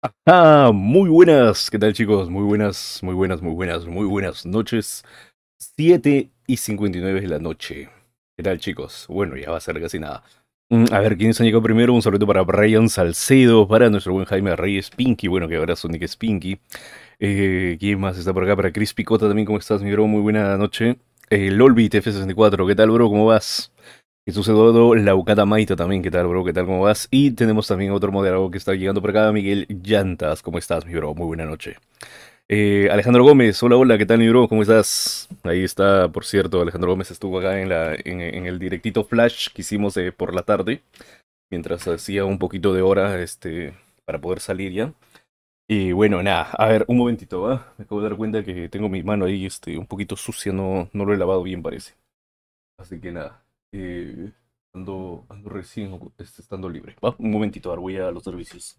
Muy buenas, ¿qué tal chicos? Muy buenas, muy buenas, muy buenas, muy buenas noches. 7:59 de la noche. ¿Qué tal chicos? Bueno, ya va a ser casi nada. A ver, ¿quiénes han llegado primero? Un saludo para Brian Salcedo, para nuestro buen Jaime Reyes Pinky, bueno, que ahora Sonic es Pinky. ¿Quién más está por acá? Para Chris Picota también, ¿cómo estás, mi bro? Muy buena noche. Lolbit F64, ¿qué tal, bro? ¿Cómo vas? Jesús Eduardo Laucata Maito también, ¿qué tal, bro? ¿Qué tal? ¿Cómo vas? Y tenemos también otro moderador que está llegando por acá, Miguel Llantas. ¿Cómo estás, mi bro? Muy buena noche. Alejandro Gómez, hola, hola, ¿qué tal, mi bro? ¿Cómo estás? Ahí está, por cierto, Alejandro Gómez estuvo acá en el directito Flash que hicimos por la tarde, mientras hacía un poquito de hora, para poder salir ya. Y bueno, nada, a ver, un momentito, ¿va? Me acabo de dar cuenta que tengo mi mano ahí, un poquito sucia, no lo he lavado bien, parece. Así que nada, ando recién estando libre. Va, un momentito, ahora voy a los servicios.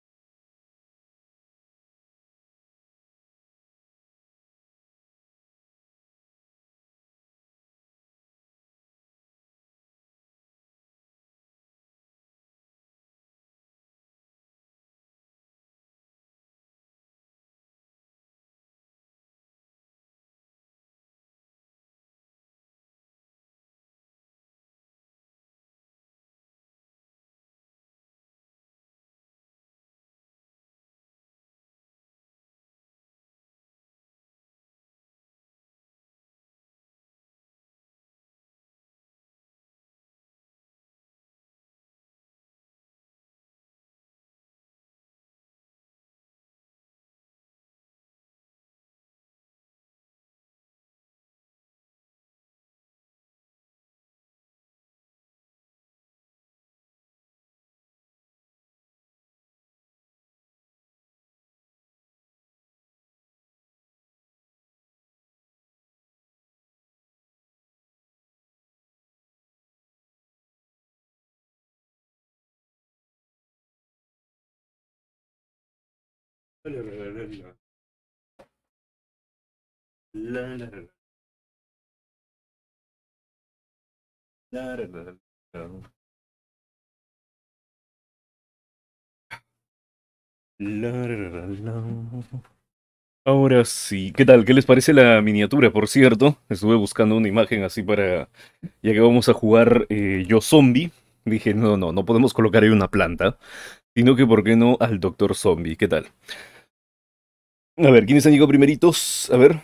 Ahora sí, ¿qué tal? ¿Qué les parece la miniatura, por cierto? Estuve buscando una imagen así para, ya que vamos a jugar Yo Zombie. Dije, no podemos colocar ahí una planta, sino que, ¿por qué no al Doctor Zombie? ¿Qué tal? A ver, ¿quiénes han llegado primeritos? A ver.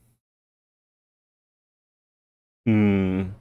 Un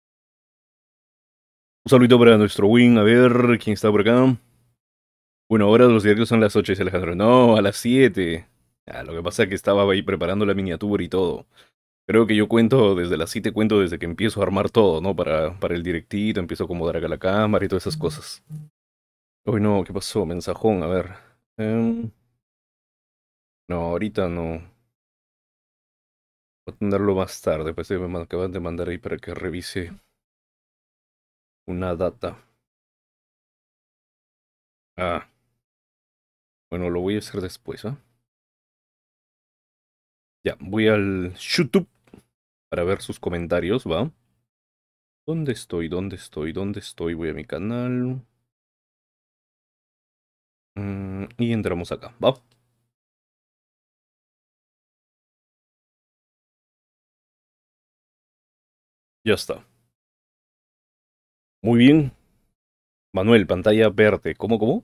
saludito para nuestro win, a ver, ¿quién está por acá? Bueno, ahora los diarios son las 8, dice Alejandro. No, a las 7. Lo que pasa es que estaba ahí preparando la miniatura y todo. Creo que yo cuento desde las 7, cuento desde que empiezo a armar todo, ¿no? Para el directito, empiezo a acomodar acá la cámara y todas esas cosas. Uy, no, ¿qué pasó? Mensajón, a ver. Em, no, ahorita no. Voy a tenerlo más tarde, pues me acaban de mandar ahí para que revise una data. Ah, bueno, lo voy a hacer después, ¿ah? Ya, voy al YouTube para ver sus comentarios, ¿va? ¿Dónde estoy? ¿Dónde estoy? ¿Dónde estoy? Voy a mi canal. Y entramos acá, ¿va? Ya está. Muy bien. Manuel, pantalla verde. ¿Cómo?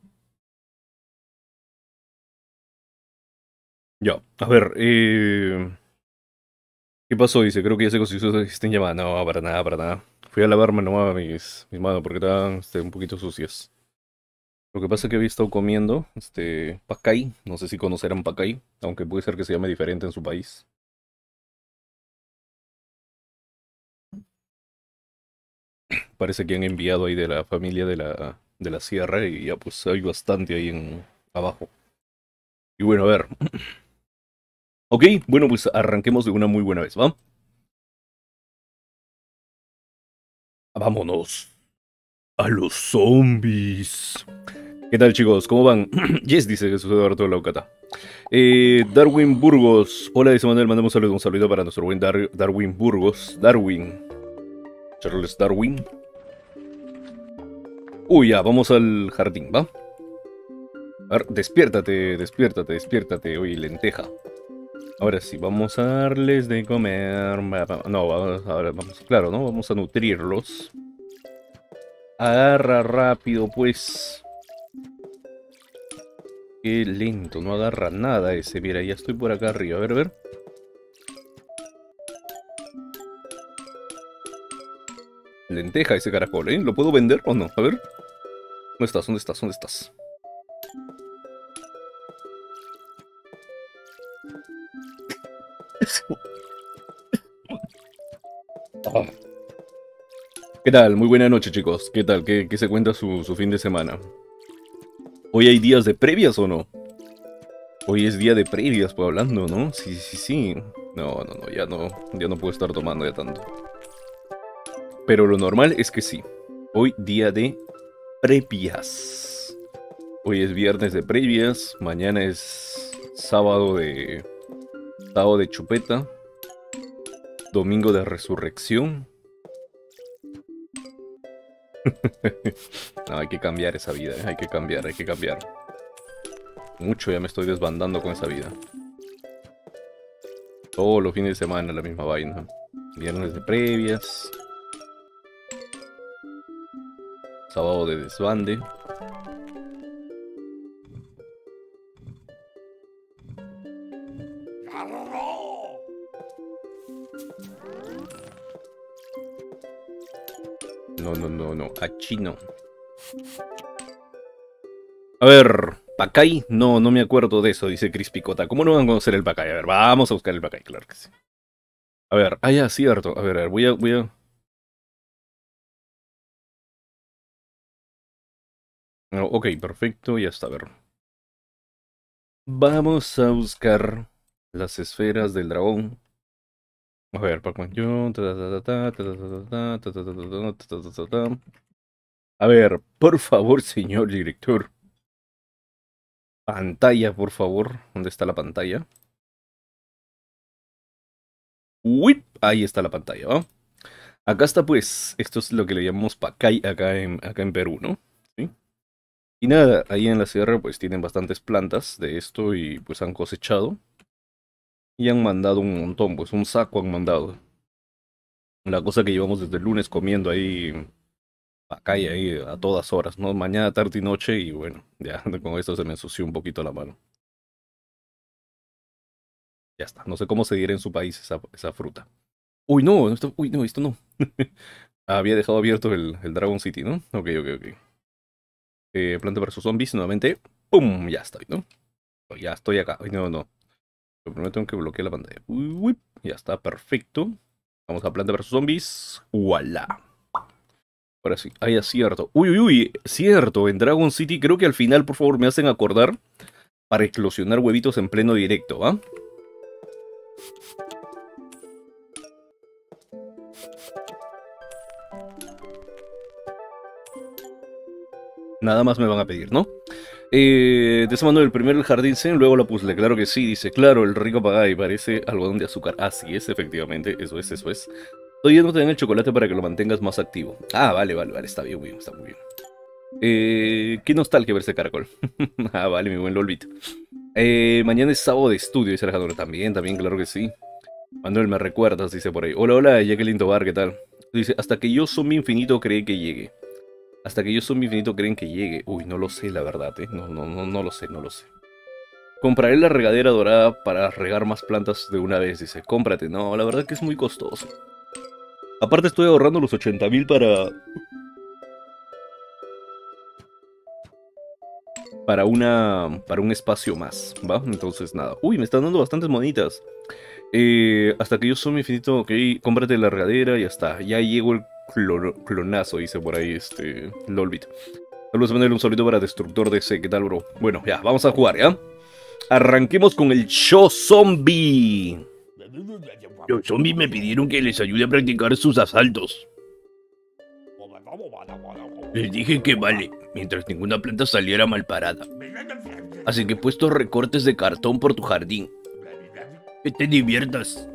Ya. A ver, ¿qué pasó? Dice, creo que ya se constituyó esa asistente en llamada. No, para nada, para nada. Fui a lavarme nomás mis manos porque estaban un poquito sucias. Lo que pasa es que había estado comiendo pacay. No sé si conocerán pacay, aunque puede ser que se llame diferente en su país. Parece que han enviado ahí de la familia de la sierra y ya pues hay bastante ahí abajo. Y bueno, a ver. Ok, bueno, pues arranquemos de una muy buena vez, ¿va? Vámonos a los zombies. ¿Qué tal, chicos? ¿Cómo van? Yes, dice Jesús Eduardo Laucata. Darwin Burgos. Hola, dice Manuel, mandamos un saludo para nuestro buen Darwin Burgos. Darwin. Charles Darwin. Uy, ya, vamos al jardín, ¿va? A ver, despiértate, despiértate, despiértate. Oye, lenteja. Ahora sí, vamos a darles de comer. No, ahora vamos, claro, ¿no? Vamos a nutrirlos. Agarra rápido, pues. Qué lento, no agarra nada ese. Mira, ya estoy por acá arriba. A ver. Lenteja ese caracol, ¿eh? ¿Lo puedo vender o no? A ver. ¿Dónde estás? ¿Dónde estás? ¿Dónde estás? ¿Qué tal? Muy buena noche, chicos. ¿Qué tal? ¿Qué se cuenta su fin de semana? ¿Hoy hay días de previas o no? Hoy es día de previas, pues hablando, ¿no? Sí. No, ya no puedo estar tomando ya tanto. Pero lo normal es que sí. Hoy día de previas. Hoy es viernes de previas, mañana es sábado de chupeta, domingo de resurrección. No, hay que cambiar esa vida, hay que cambiar. Mucho ya me estoy desbandando con esa vida. Todos los fines de semana la misma vaina. Viernes de previas. Sábado de desbande. No. Aquí no. A ver, Pacay. No me acuerdo de eso, dice Chris Picota. ¿Cómo no van a conocer el Pacay? A ver, vamos a buscar el Pacay, claro que sí. A ver, ya, cierto. A ver, voy a... No, ok, perfecto, ya está, a ver. Vamos a buscar las esferas del dragón. A ver, Pac-Man. A ver, por favor, señor director. Pantalla, por favor. ¿Dónde está la pantalla? Uy, ahí está la pantalla, ¿va? Acá está, pues, esto es lo que le llamamos Pacay acá en Perú, ¿no? ¿Sí? Y nada, ahí en la sierra, pues, tienen bastantes plantas de esto y, pues, han cosechado. Y han mandado un montón, pues, un saco han mandado. La cosa que llevamos desde el lunes comiendo ahí, Pacay ahí a todas horas, ¿no? Mañana, tarde y noche, y bueno, ya con esto se me ensució un poquito la mano. Ya está, no sé cómo se diera en su país esa fruta. Uy, no, uy, no, esto no. Había dejado abierto el Dragon City, ¿no? Ok. Planta versus zombies, nuevamente. ¡Pum! Ya estoy, ¿no? Ya estoy acá. Uy, no. Pero primero tengo que bloquear la pantalla. Uy, ya está, perfecto. Vamos a Planta versus zombies. ¡Voilà! Ahora sí, ahí es cierto. Uy, cierto. En Dragon City creo que al final, por favor, me hacen acordar para eclosionar huevitos en pleno directo, ¿va? Nada más me van a pedir, ¿no? De ese mando el primero el jardín zen, luego la puzzle, claro que sí, dice, claro, el rico Pagay parece algodón de azúcar. Así es, efectivamente, eso es. Estoy yéndote en el chocolate para que lo mantengas más activo. Ah, vale, está bien, muy bien, está muy bien. Qué nostalgia ver ese caracol. Ah, vale, mi buen Lolbit. Mañana es sábado de estudio, dice Alejandro. También, claro que sí. Manuel, me recuerdas, dice por ahí. Hola, Jacqueline Tobar, ¿qué tal? Dice, hasta que yo zombie infinito cree que llegue. Hasta que yo zombie infinito creen que llegue. Uy, no lo sé, la verdad, no lo sé. Compraré la regadera dorada para regar más plantas de una vez, dice. Cómprate. No, la verdad que es muy costoso. Aparte estoy ahorrando los 80.000 para un espacio más, ¿va? Entonces, nada. Uy, me están dando bastantes monitas. Hasta que yo soy infinito, ok, cómprate la regadera y ya está. Ya llegó el clonazo, dice por ahí Lolbit. Saludos, mandarle un saludito para Destructor DC, ¿qué tal, bro? Bueno, ya, vamos a jugar, ¿ya? Arranquemos con el show zombie. Los zombies me pidieron que les ayude a practicar sus asaltos. Les dije que vale, mientras ninguna planta saliera mal parada. Así que he puesto recortes de cartón por tu jardín. Que te diviertas.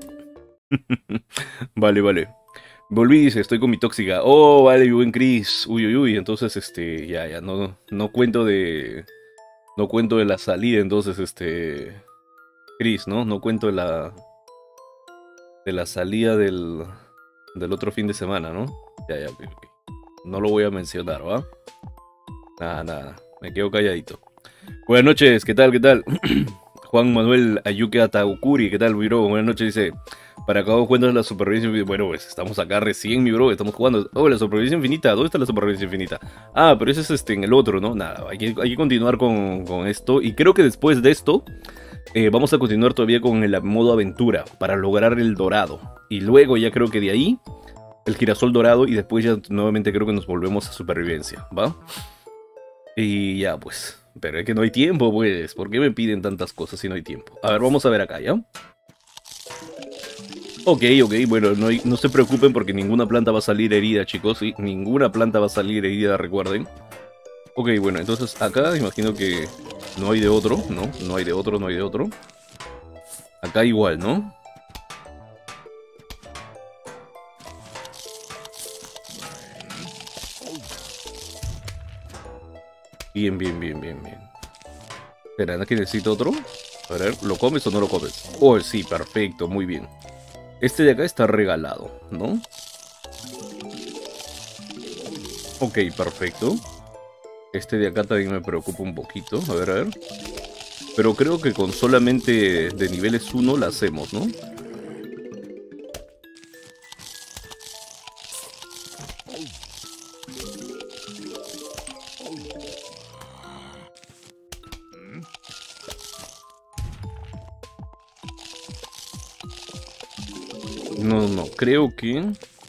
Vale. Volví, dice, estoy con mi tóxica. Oh, vale, mi buen Chris. Uy. Entonces, ya, no cuento de No cuento de la salida, entonces, Chris, ¿no? No cuento de la salida del otro fin de semana, ¿no? Ya, ok, ok. No lo voy a mencionar, ¿va? Nada, nada. Me quedo calladito. Buenas noches, ¿qué tal? ¿Qué tal? Juan Manuel Ayuque Ataukuri, ¿qué tal, mi bro? Buenas noches, dice. Para acá cuentas la supervivencia. Bueno, pues estamos acá recién, mi bro. Estamos jugando. Oh, la supervivencia infinita. ¿Dónde está la supervivencia infinita? Ah, pero ese es en el otro, ¿no? Nada, hay que continuar con esto. Y creo que después de esto, vamos a continuar todavía con el modo aventura para lograr el dorado. Y luego ya creo que de ahí, el girasol dorado. Y después ya nuevamente creo que nos volvemos a supervivencia, ¿va? Y ya, pues. Pero es que no hay tiempo, pues. ¿Por qué me piden tantas cosas si no hay tiempo? A ver, vamos a ver acá, ¿ya? Ok, bueno, no se preocupen porque ninguna planta va a salir herida, chicos, ¿sí? Ninguna planta va a salir herida, recuerden. Ok, bueno, entonces acá imagino que no hay de otro, ¿no? No hay de otro, no hay de otro. Acá igual, ¿no? Bien. Espera, ¿no que necesito otro? A ver, ¿lo comes o no lo comes? Oh, sí, perfecto, muy bien. Este de acá está regalado, ¿no? Ok, perfecto. Este de acá también me preocupa un poquito. A ver, a ver. Pero creo que con solamente de niveles 1 la hacemos, ¿no? No, creo que...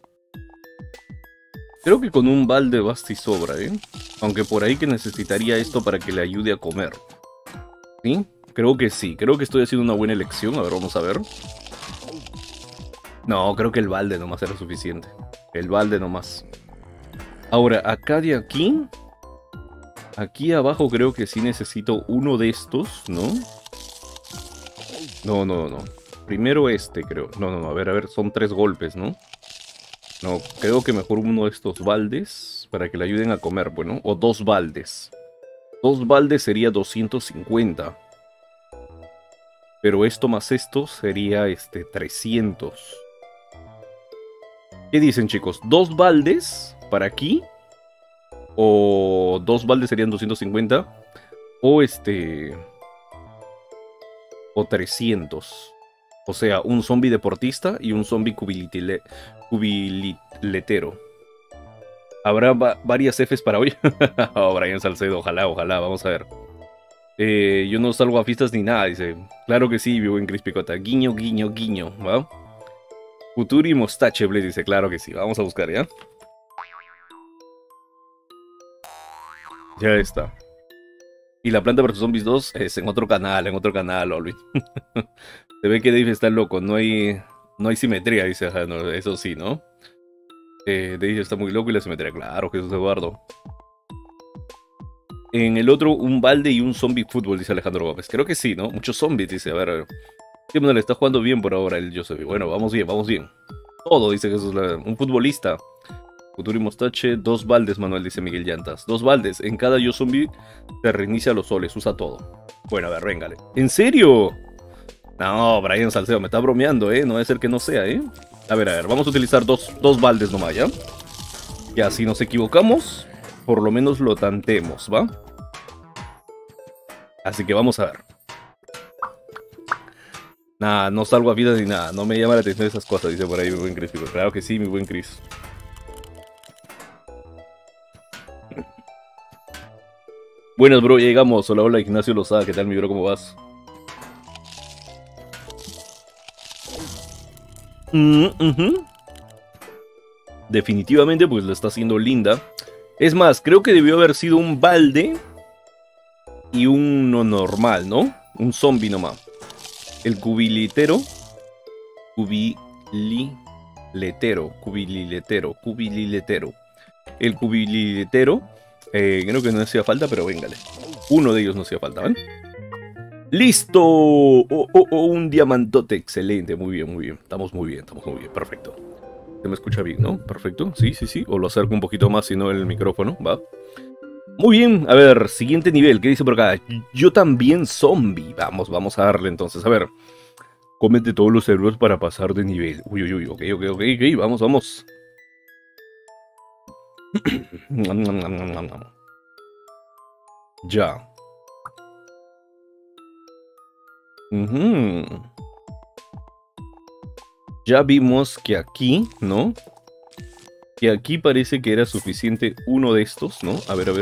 Creo que con un balde basta y sobra, ¿eh? Aunque por ahí que necesitaría esto para que le ayude a comer. ¿Sí? Creo que sí. Creo que estoy haciendo una buena elección. A ver, vamos a ver. No, creo que el balde nomás era suficiente. El balde nomás. Ahora, acá de aquí... Aquí abajo creo que sí necesito uno de estos, ¿no? No. Primero este, creo. No. A ver. Son 3 golpes, ¿no? No, creo que mejor uno de estos baldes para que le ayuden a comer, bueno. O 2 baldes. 2 baldes sería 250. Pero esto más esto sería 300. ¿Qué dicen, chicos? ¿2 baldes para aquí? ¿O 2 baldes serían 250? O o 300. O sea, un zombie deportista y un zombie cubililetero. ¿Habrá varias Fs para hoy? Oh, Brian Salcedo, ojalá, vamos a ver. Yo no salgo a fiestas ni nada, dice. Claro que sí, vivo en Crispicota. Guiño, ¿va? Futuri Mostache Blade dice, claro que sí. Vamos a buscar, ¿ya? Ya está. Y la planta vs Zombies 2 es en otro canal, Olvin. Se ve que Dave está loco, no hay simetría, dice. Ajá, no, eso sí, ¿no? Dave está muy loco y la simetría, claro, Jesús Eduardo. En el otro, un balde y un zombie fútbol, dice Alejandro Gómez. Creo que sí, ¿no? Muchos zombies, dice. A ver. Sí, bueno, le está jugando bien por ahora el Joseph. Bueno, vamos bien. Todo, dice Jesús. Un futbolista. Futuri Mostache, 2 baldes, Manuel, dice Miguel Llantas. 2 baldes. En cada yo zombie se reinicia los soles, usa todo. Bueno, a ver, véngale. ¿En serio? No, Brian Salcedo, me está bromeando, ¿eh? No debe ser que no sea, ¿eh? A ver, vamos a utilizar dos baldes nomás, ¿ya? Ya, si nos equivocamos, por lo menos lo tantemos, ¿va? Así que vamos a ver. Nada, no salgo a vida ni nada. No me llama la atención esas cosas, dice por ahí mi buen Chris. Claro que sí, mi buen Chris. Buenas, bro, ya llegamos. Hola, Ignacio Lozada. ¿Qué tal, mi bro? ¿Cómo vas? Definitivamente, pues lo está haciendo linda. Es más, creo que debió haber sido un balde y uno normal, ¿no? Un zombie nomás. El cubililetero. El cubililetero. Creo que no hacía falta, pero véngale. Uno de ellos no hacía falta, ¿vale? ¡Listo! Un diamantote. Excelente, muy bien. Estamos muy bien, perfecto. ¿Se me escucha bien, no? Perfecto, sí. O lo acerco un poquito más, si no el micrófono, ¿va? Muy bien, a ver, siguiente nivel, ¿qué dice por acá? Yo también zombie. Vamos a darle entonces, a ver. Cómete todos los cerebros para pasar de nivel. Uy, uy, uy, ok, vamos. Ya. Ujú. Ya vimos que aquí, ¿no? Que aquí parece que era suficiente uno de estos, ¿no? A ver.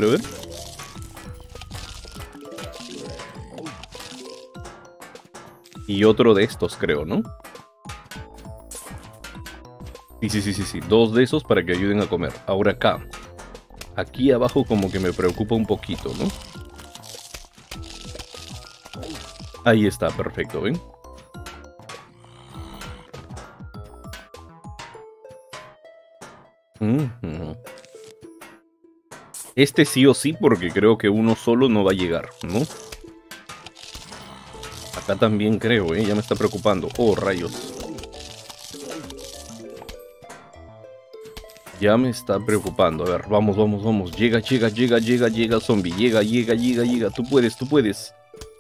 Y otro de estos, creo, ¿no? Sí. Dos de esos para que ayuden a comer. Ahora acá. Aquí abajo como que me preocupa un poquito, ¿no? Ahí está, perfecto, ¿ven? Ujú. Este sí o sí, porque creo que uno solo no va a llegar, ¿no? Acá también creo, ¿eh? Ya me está preocupando. Oh, rayos. Ya me está preocupando. A ver, vamos. Llega, zombie. Llega. Tú puedes.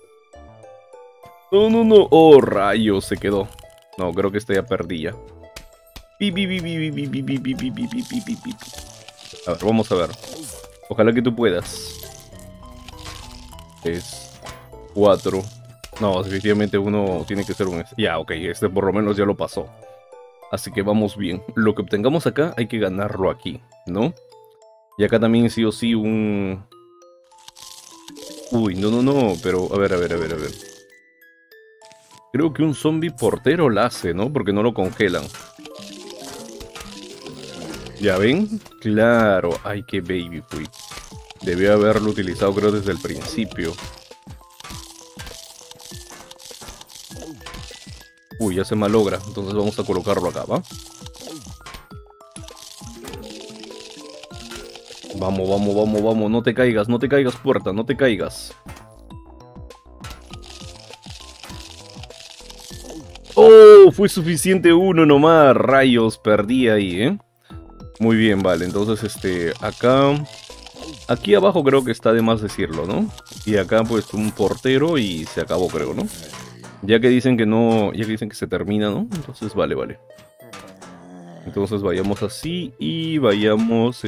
No. Oh, rayos, se quedó. No, creo que esta ya perdí ya. A ver, vamos a ver. Ojalá que tú puedas. 3, 4. No, definitivamente uno tiene que ser un... Ya, ok, este por lo menos ya lo pasó. Así que vamos bien. Lo que obtengamos acá hay que ganarlo aquí, ¿no? Y acá también sí o sí un... Uy, no, pero a ver. Creo que un zombie portero la hace, ¿no? Porque no lo congelan. ¿Ya ven? Claro. Ay, qué baby fui. Debí haberlo utilizado creo desde el principio. Uy, ya se malogra. Entonces vamos a colocarlo acá, ¿va? Vamos. No te caigas, puerta, no te caigas. ¡Oh! Fue suficiente uno nomás. Rayos, perdí ahí, ¿eh? Muy bien, vale. Entonces, acá... Aquí abajo creo que está de más decirlo, ¿no? Y acá pues un portero y se acabó, creo, ¿no? Ya que dicen que no... Ya que dicen que se termina, ¿no? Entonces, vale. Entonces vayamos así y vayamos,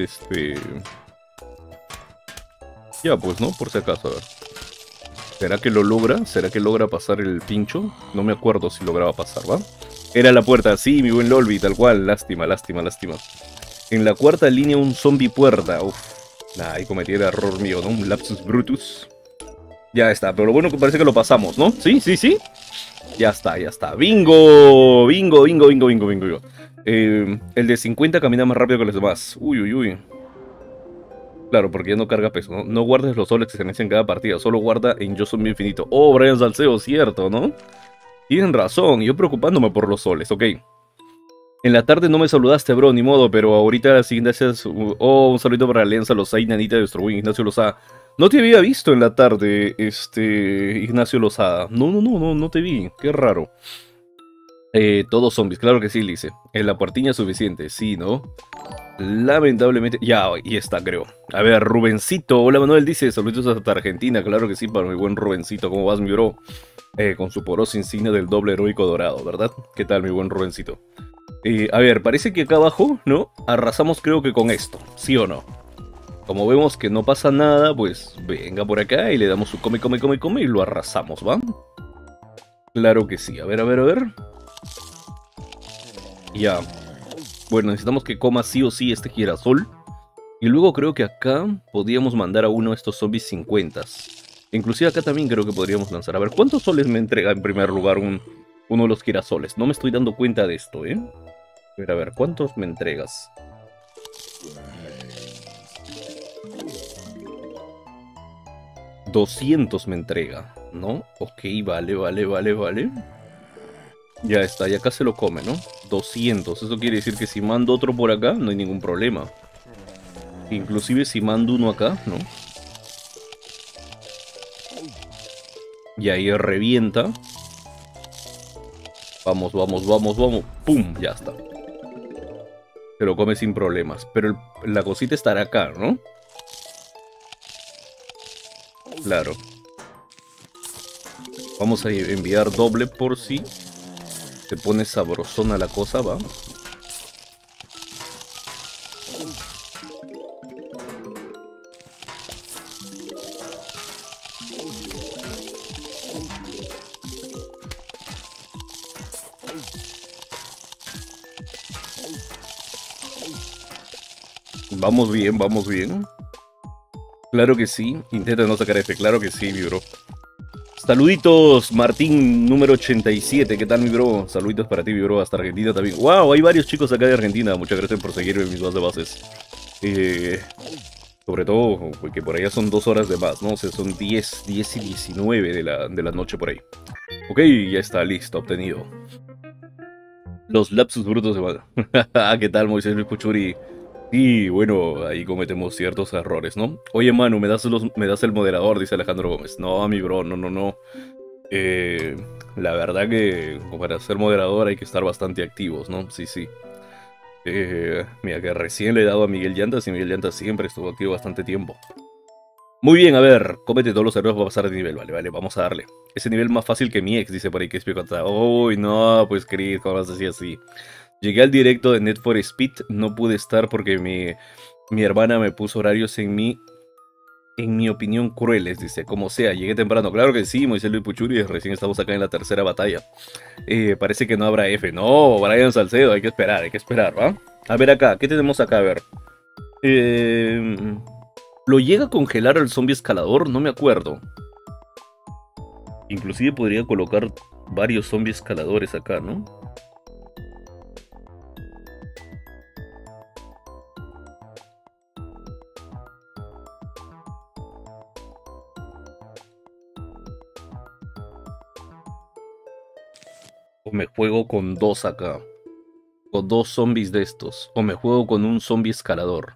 Ya, pues, ¿no? Por si acaso, a ver. ¿Será que lo logra? ¿Será que logra pasar el pincho? No me acuerdo si lograba pasar, ¿va? Era la puerta, sí, mi buen Lolby, tal cual. Lástima. En la cuarta línea un zombie puerta. Uf. Nah, ahí cometí el error mío, ¿no? Un lapsus brutus. Ya está, pero lo bueno que parece que lo pasamos, ¿no? Sí. Ya está. ¡Bingo! Bingo. El de 50 camina más rápido que los demás. Uy. Claro, porque ya no carga peso, ¿no? No guardes los soles que se necesitan en cada partida, solo guarda en Yo Soy Infinito. Oh, Brian Salceo, cierto, ¿no? Tienen razón, yo preocupándome por los soles, ok. En la tarde no me saludaste, bro, ni modo, pero ahorita sí, gracias. Oh, un saludo para la Alianza Lozada, Nanita de nuestro buen Ignacio Lozada. No te había visto en la tarde, Ignacio Lozada. No te vi, qué raro. Todos zombies, claro que sí, Lice. En la puertiña suficiente, sí, ¿no? Lamentablemente, ya, y está, creo. A ver, Rubencito, hola Manuel, dice, saludos hasta Argentina, claro que sí, para mi buen Rubencito, ¿cómo vas, mi bro? Con su porosa insignia del doble heroico dorado, ¿verdad? ¿Qué tal, mi buen Rubencito? A ver, parece que acá abajo, ¿no? Arrasamos creo que con esto, ¿sí o no? Como vemos que no pasa nada, pues venga por acá y le damos su come y lo arrasamos, ¿va? Claro que sí, a ver. Ya. Bueno, necesitamos que coma sí o sí este girasol. Y luego creo que acá podríamos mandar a uno de estos zombies 50. Inclusive acá también creo que podríamos lanzar. A ver, ¿cuántos soles me entrega en primer lugar uno de los girasoles? No me estoy dando cuenta de esto, ¿eh? A ver, ¿cuántos me entregas? $200 me entrega, ¿no? Ok, vale. Ya está, y acá se lo come, ¿no? 200, eso quiere decir que si mando otro por acá, no hay ningún problema. Inclusive si mando uno acá, ¿no? Y ahí revienta. Vamos. ¡Pum! Ya está. Se lo come sin problemas. Pero la cosita estará acá, ¿no? Claro. Vamos a enviar doble por si se pone sabrosona la cosa, va. Vamos bien, vamos bien. Claro que sí. Intenta no sacar F, claro que sí, mi bro. Saluditos, Martín número 87. ¿Qué tal, mi bro? Saluditos para ti, mi bro. Hasta Argentina también. ¡Wow! Hay varios chicos acá de Argentina. Muchas gracias por seguirme en mis bases. Sobre todo, porque por allá son 2 horas de más, ¿no? O sea, son 10 y 19 de la noche por ahí. Ok, ya está, listo, obtenido. Los lapsus brutos de mano. ¿Qué tal, Moisés Luis Puchuri? Y bueno, ahí cometemos ciertos errores, ¿no? Oye, Manu, me das el moderador, dice Alejandro Gómez. No, mi bro, no, no, no. La verdad que para ser moderador hay que estar bastante activos, ¿no? Sí, sí. Mira, que recién le he dado a Miguel Llantas y Miguel Llantas siempre estuvo activo bastante tiempo. Muy bien, a ver, cómete todos los errores para pasar de nivel, vale, vale, vamos a darle. Ese nivel más fácil que mi ex, dice por ahí que es Picota. Uy, no, pues Chris, ¿cómo vas a decir así? Llegué al directo de Need for Speed, no pude estar porque mi hermana me puso horarios en mi opinión crueles, dice. Como sea, llegué temprano. Claro que sí, Moisés Luis Puchuri, recién estamos acá en la tercera batalla. Parece que no habrá F. No, Brian Salcedo, hay que esperar, ¿va? A ver acá, ¿qué tenemos acá? A ver. ¿Lo llega a congelar al zombie escalador? No me acuerdo. Inclusive podría colocar varios zombies escaladores acá, ¿no? O me juego con 2 acá. O 2 zombies de estos. O me juego con un zombie escalador.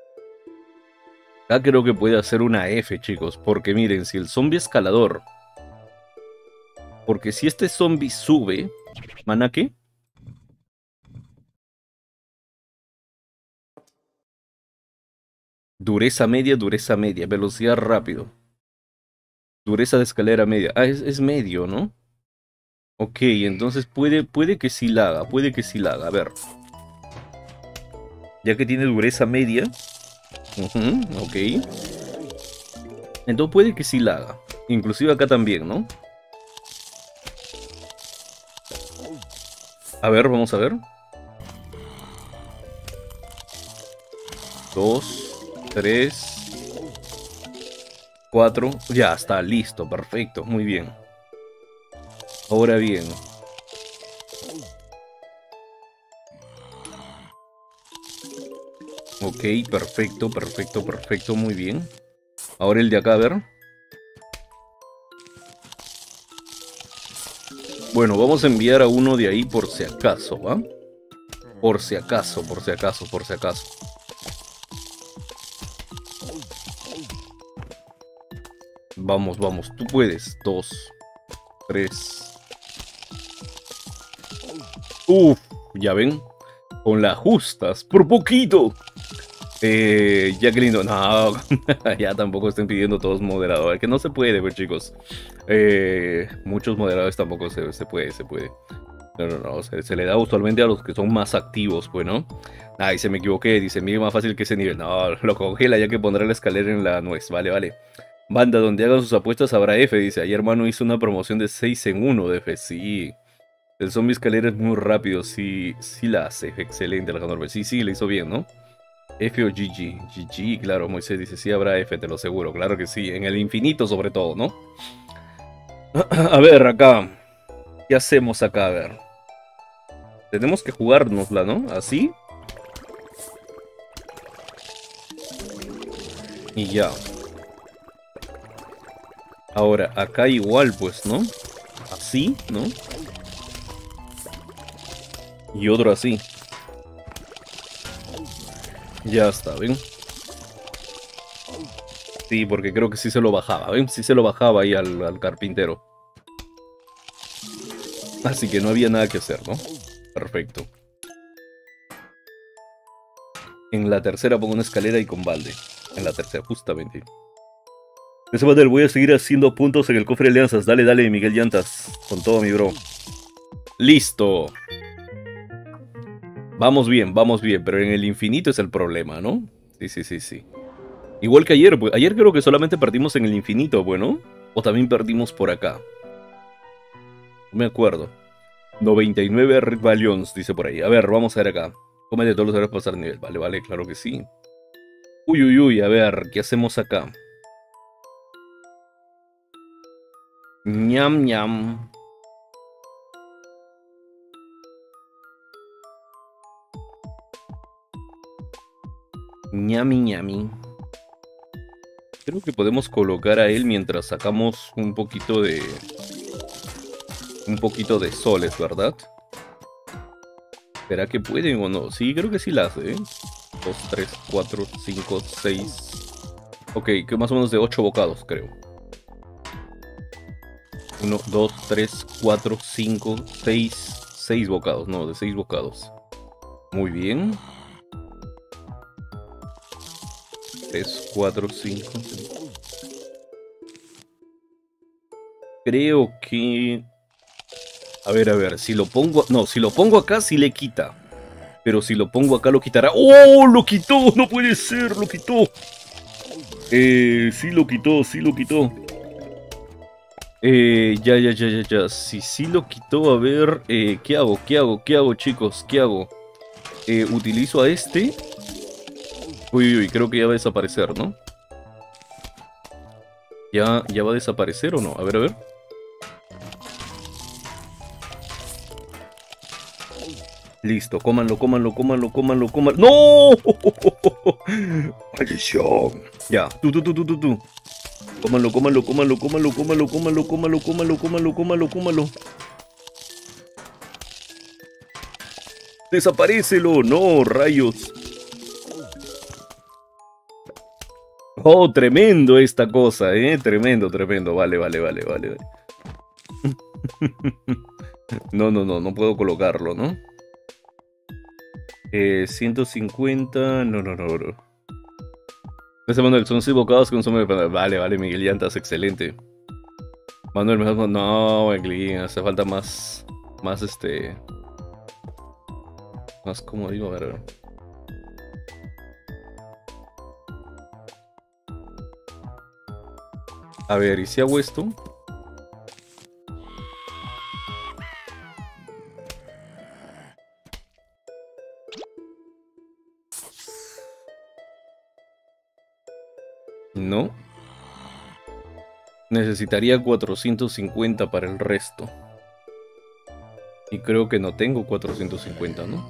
Acá creo que puede hacer una F, chicos. Porque miren, si el zombie escalador... Porque si este zombie sube... ¿Mana qué? Dureza media. Velocidad rápido. Dureza de escalera media. Ah, es medio, ¿no? Ok, entonces puede que sí la haga. Puede que sí la haga. A ver. Ya que tiene dureza media. Ok. Entonces puede que sí la haga. Inclusive acá también, ¿no? A ver, vamos a ver. 2, 3, 4. Ya está, listo, perfecto, muy bien. Ahora bien. Ok, perfecto, muy bien. Ahora el de acá, a ver. Bueno, vamos a enviar a uno de ahí por si acaso, ¿va? Por si acaso. Vamos, tú puedes. 2, 3. Uf, ya ven. Con las justas, por poquito. Jacqueline, no, ya tampoco estén pidiendo todos moderadores, que no se puede, pues chicos. Muchos moderadores tampoco se puede. No, se le da usualmente a los que son más activos, pues, ¿no? Ay, se me equivoqué, dice, mire más fácil que ese nivel. No, lo congela ya que pondrá la escalera en la nuez, vale. Banda, donde hagan sus apuestas habrá F, dice. Ayer hermano hizo una promoción de 6 en 1 de F, sí. El zombie escalera es muy rápido, sí la hace, excelente Alejandro. Sí, le hizo bien, ¿no? F o GG. GG, claro, Moisés dice, sí habrá F, te lo aseguro, claro que sí, en el infinito sobre todo, ¿no? A ver, acá, ¿qué hacemos acá? A ver. Tenemos que jugárnosla, ¿no? Así. Y ya. Ahora, acá igual, pues, ¿no? Así, ¿no? Y otro así. Ya está, ¿ven? Sí, porque creo que sí se lo bajaba, ¿ven? Sí se lo bajaba ahí al carpintero. Así que no había nada que hacer, ¿no? Perfecto. En la tercera pongo una escalera y con balde. En la tercera, justamente. Ese battle voy a seguir haciendo puntos en el cofre de alianzas. Dale, dale, Miguel Llantas. Con todo, mi bro. Listo. Vamos bien, pero en el infinito es el problema, ¿no? Sí, sí, sí, sí. Igual que ayer, pues. Ayer creo que solamente perdimos en el infinito, bueno. O también perdimos por acá. No me acuerdo. 99 Red Balloons, dice por ahí. A ver, vamos a ver acá. Cómete todos los errores para pasar nivel. Vale, vale, claro que sí. Uy, uy, uy, a ver, ¿qué hacemos acá? Ñam, ñam. Ñami, ñami. Creo que podemos colocar a él mientras sacamos un poquito de... Un poquito de soles, ¿verdad? ¿Será que pueden o no? Sí, creo que sí la hace, ¿eh? 2, 3, 4, 5, 6... Ok, que más o menos de 8 bocados, creo. 1, 2, 3, 4, 5, 6... 6 bocados, no, de 6 bocados. Muy bien. 3, 4, 5... Creo que... A ver, si lo pongo... No, si lo pongo acá sí le quita. Pero si lo pongo acá lo quitará... ¡Oh! ¡Lo quitó! ¡No puede ser! ¡Lo quitó! Sí lo quitó, sí lo quitó. Ya. Si sí lo quitó, a ver... ¿qué hago? ¿Qué hago? ¿Qué hago, chicos? ¿Qué hago? Utilizo a este... Uy, creo que ya va a desaparecer, ¿no? ¿Ya va a desaparecer o no? A ver. Listo, cómanlo. ¡No! ¡Maldición! Ya, tú. Cómanlo. ¡Desaparécelo! ¡No, rayos! Oh, tremendo esta cosa, tremendo. Vale. No puedo colocarlo, ¿no? 150, no. Ese Manuel, son 6 bocados que consume. Vale, Miguel Llantas, excelente. Manuel, mejor no, Eglin, hace falta más, más como digo, a ver. A ver, ¿y si hago esto? No. Necesitaría 450 para el resto. Y creo que no tengo 450, ¿no?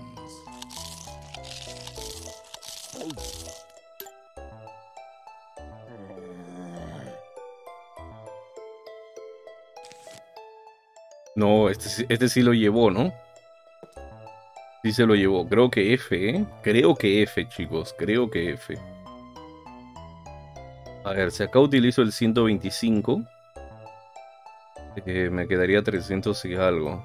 No, este sí lo llevó, ¿no? Sí se lo llevó. Creo que F, ¿eh? Creo que F, chicos. Creo que F. A ver, si acá utilizo el 125, me quedaría 300 y algo.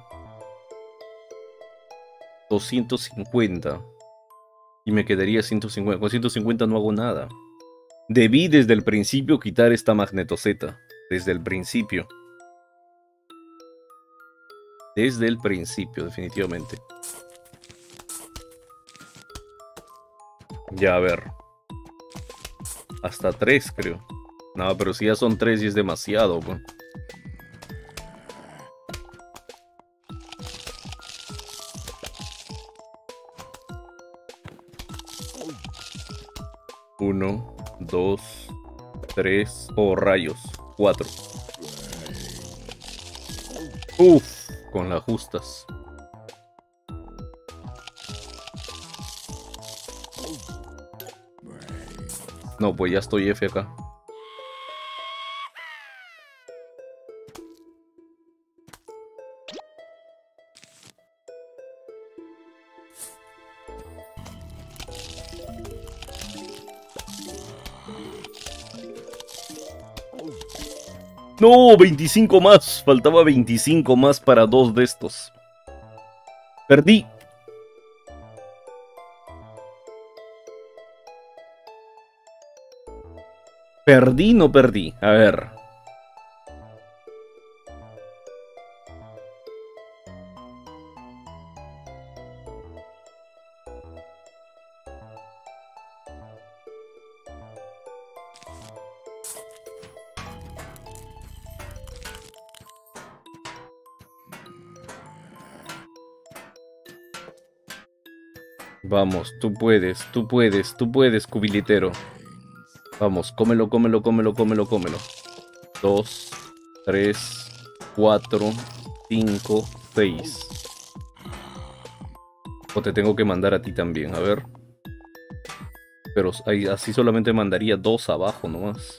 250. Y me quedaría 150. Con 150 no hago nada. Debí desde el principio quitar esta magnetoseta. Desde el principio. Desde el principio, definitivamente. Ya, a ver. Hasta 3, creo. No, pero si ya son 3 y es demasiado, pues. Uno, 2, 3. Oh, rayos. 4. Uf, con las justas. No, pues ya estoy F acá. No, 25 más. Faltaba 25 más para 2 de estos. Perdí. Perdí, no perdí. A ver. Vamos, tú puedes, tú puedes, tú puedes, cubilitero. Vamos, cómelo, cómelo, cómelo, cómelo, cómelo. 2, 3, 4, 5, 6. O te tengo que mandar a ti también, a ver. Pero así solamente mandaría 2 abajo nomás.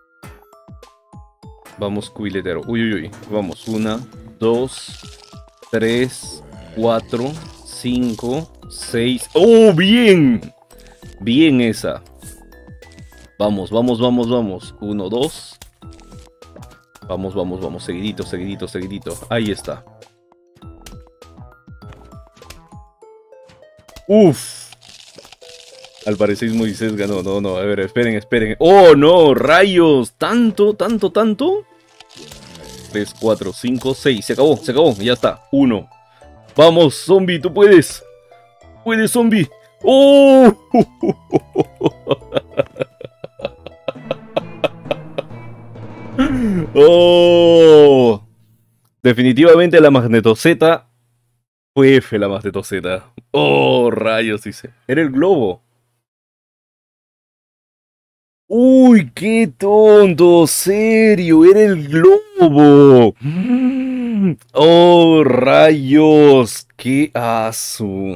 Vamos, cubilitero. Uy, uy, uy. Vamos, 1, 2, 3, 4, 5, 6. ¡Oh, bien! Bien esa. Vamos, vamos, vamos, vamos. 1, 2. Vamos, vamos, vamos. Seguidito, seguidito, seguidito. Ahí está. Uf. Al parecer Moisés ganó. No, no. A ver, esperen, esperen. ¡Oh, no! ¡Rayos! ¿Tanto, tanto, tanto? 3, 4, 5, 6. Se acabó, ya está. 1. Vamos, zombie, tú puedes. Puedes, zombie. ¡Oh! ¡Oh! Definitivamente la magnetoseta fue F, la magnetoseta. ¡Oh, rayos! Dice. Era el globo. ¡Uy, qué tonto! ¡Serio! ¡Era el globo! ¡Oh, rayos! ¡Qué asu!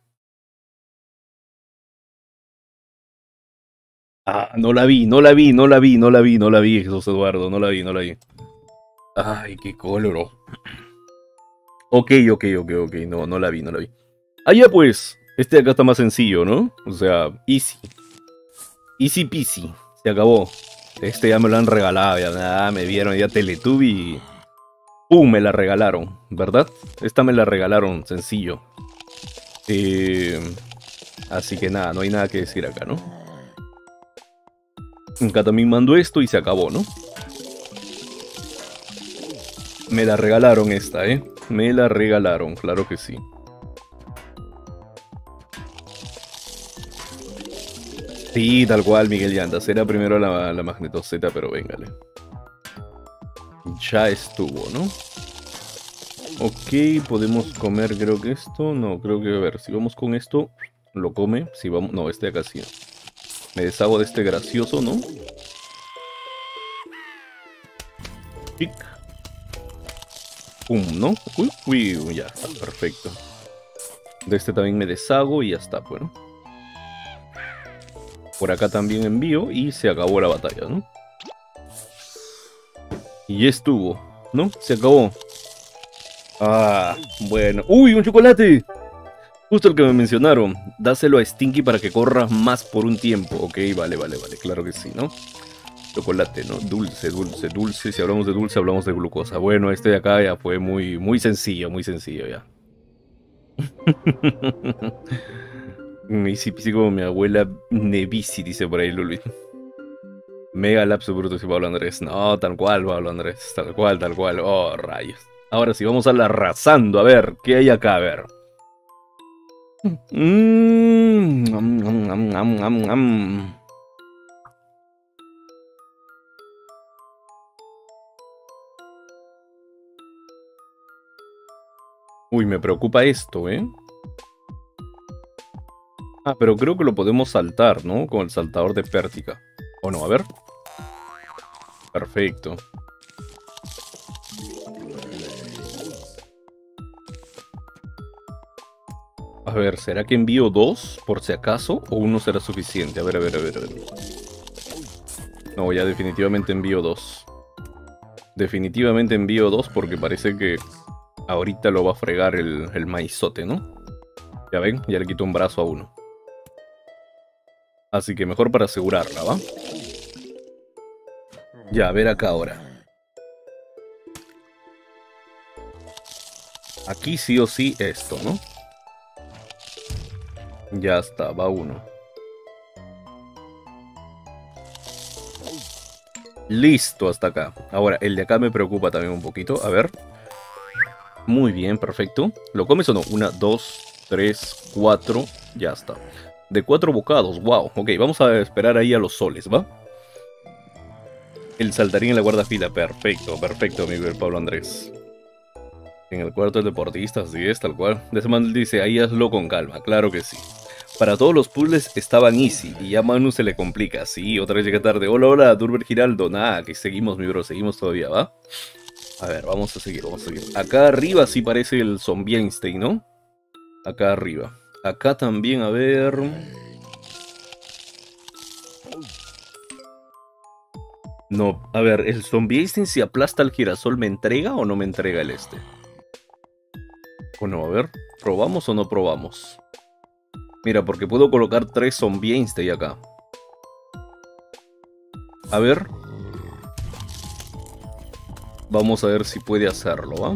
Ah, no la vi, no la vi, no la vi, no la vi, no la vi, Jesús Eduardo, no la vi, no la vi. Ay, qué coloro. Ok, ok, ok, ok, no, no la vi, no la vi. Ah, ya pues, este de acá está más sencillo, ¿no? O sea, easy. Easy peasy, se acabó. Este ya me lo han regalado, ya me vieron, ya Teletubby y... ¡Pum! Me la regalaron, ¿verdad? Esta me la regalaron, sencillo. Así que nada, no hay nada que decir acá, ¿no? Acá también mando esto y se acabó, ¿no? Me la regalaron esta, ¿eh? Me la regalaron, claro que sí. Sí, tal cual, Miguel Llantas. Era primero la magnetoseta, pero véngale. Ya estuvo, ¿no? Ok, podemos comer, creo que esto. No, creo que, a ver, si vamos con esto, lo come. Si vamos, no, este de acá sí. Me deshago de este gracioso, ¿no? Pic. Pum, ¿no? Uy, uy, ya está, perfecto. De este también me deshago y ya está, bueno. Por acá también envío y se acabó la batalla, ¿no? Y ya estuvo, ¿no? Se acabó. Ah, bueno. ¡Uy, un chocolate! Justo el que me mencionaron. Dáselo a Stinky para que corra más por un tiempo. Ok, vale, vale, vale. Claro que sí, ¿no? Chocolate, ¿no? Dulce, dulce, dulce. Si hablamos de dulce, hablamos de glucosa. Bueno, este de acá ya fue muy sencillo ya. Easy peasy como mi abuela Nevisi, dice por ahí Luli. Mega lapso bruto si Pablo Andrés. No, tal cual, Pablo Andrés. Tal cual, tal cual. Oh, rayos. Ahora sí, vamos a la arrasando. A ver, ¿qué hay acá? A ver. Uy, me preocupa esto, ¿eh? Ah, pero creo que lo podemos saltar, ¿no? Con el saltador de pértica. ¿O no? A ver. Perfecto. A ver, ¿será que envío 2 por si acaso? ¿O uno será suficiente? A ver, a ver, a ver, a ver. No, ya definitivamente envío 2. Definitivamente envío 2 porque parece que ahorita lo va a fregar el maizote, ¿no? Ya ven, ya le quito un brazo a uno. Así que mejor para asegurarla, ¿va? Ya, a ver acá ahora. Aquí sí o sí esto, ¿no? Ya está, va uno. Listo, hasta acá. Ahora, el de acá me preocupa también un poquito. A ver. Muy bien, perfecto. ¿Lo comes o no? 1, 2, 3, 4. Ya está. De 4 bocados, wow. Ok, vamos a esperar ahí a los soles, ¿va? El saltarín en la guardafila. Perfecto, perfecto, amigo el Pablo Andrés. En el cuarto del deportista, así es, tal cual. De ese man dice, ahí hazlo con calma, claro que sí. Para todos los puzzles estaban easy y ya a Manu se le complica. Sí, otra vez llega tarde. Hola, hola, Durber Giraldo. Nada, que seguimos, mi bro, seguimos todavía, ¿va? A ver, vamos a seguir, vamos a seguir. Acá arriba sí parece el Zombie Einstein, ¿no? Acá arriba. Acá también, a ver... No, a ver, ¿el Zombie Einstein si aplasta el girasol me entrega o no me entrega el este? Bueno, a ver, ¿probamos o no probamos? Mira, porque puedo colocar 3 Zombie Einstein acá. A ver. Vamos a ver si puede hacerlo, ¿va?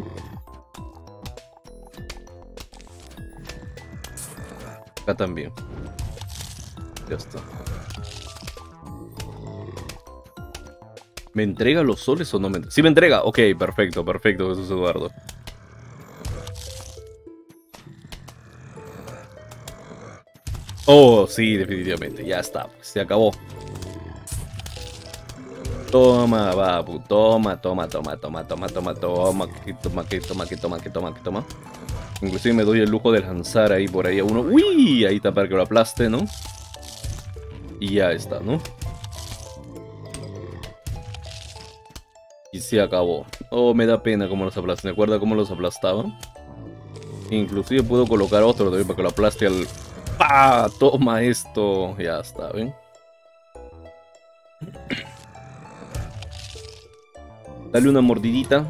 Acá también. Ya está. ¿Me entrega los soles o no me entrega? ¡Sí me entrega! Ok, perfecto, perfecto, Jesús Eduardo. Oh, sí, definitivamente. Ya está, se acabó. Toma, babu, toma, toma, toma, toma, toma, toma, toma, que toma, que toma, que toma, que toma, que toma. Inclusive me doy el lujo de lanzar ahí por ahí a uno. ¡Uy! Ahí está para que lo aplaste, ¿no? Y ya está, ¿no? Y se acabó. Oh, me da pena cómo los aplasté. ¿Me acuerda cómo los aplastaba? Inclusive puedo colocar otro también para que lo aplaste al... ¡Pah! Toma esto. Ya está, ¿ven? Dale una mordidita.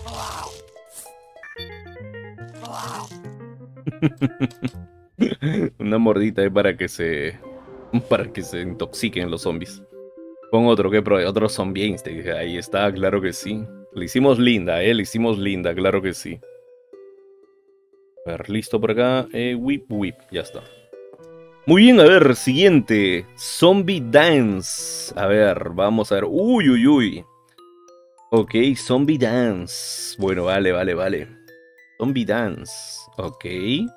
Una mordita ahí para que se... Para que se intoxiquen los zombies. Pon otro, que otro zombie Einstein. Ahí está, claro que sí. Le hicimos linda, le hicimos linda, claro que sí. A ver, listo por acá. Whip, whip, ya está. Muy bien, a ver, siguiente. Zombie Dance. A ver, vamos a ver. Uy, uy, uy. Ok, Zombie Dance. Bueno, vale, vale, vale. Zombie Dance. Ok.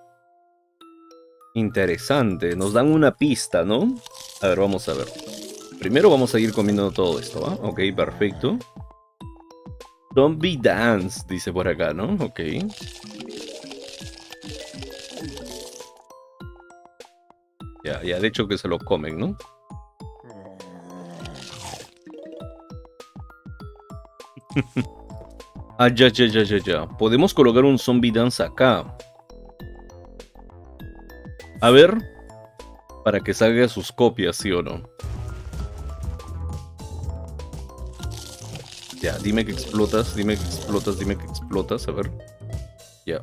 Interesante. Nos dan una pista, ¿no? A ver, vamos a ver. Primero vamos a ir comiendo todo esto, ¿va? Ok, perfecto. Zombie Dance, dice por acá, ¿no? Ok. Ya, ya, de hecho que se lo comen, ¿no? Ah, ya, ya, ya, ya, ya. Podemos colocar un Zombie Dance acá. A ver. Para que salga sus copias, ¿sí o no? Ya, dime que explotas, dime que explotas, dime que explotas. A ver. Ya.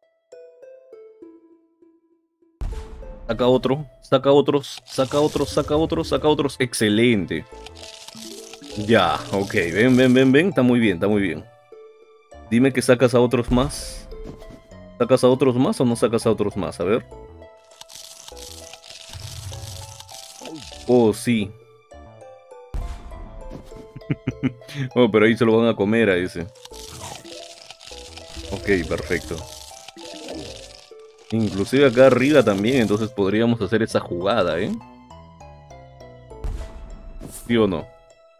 Saca otro, saca otros, saca otros, saca otros, saca otros. Excelente. Ya, ok. Ven, ven, ven, ven. Está muy bien, está muy bien. Dime que sacas a otros más. ¿Sacas a otros más o no sacas a otros más? A ver. Oh, sí. Oh, pero ahí se lo van a comer a ese. Ok, perfecto. Inclusive acá arriba también, entonces podríamos hacer esa jugada, ¿eh? ¿Sí o no?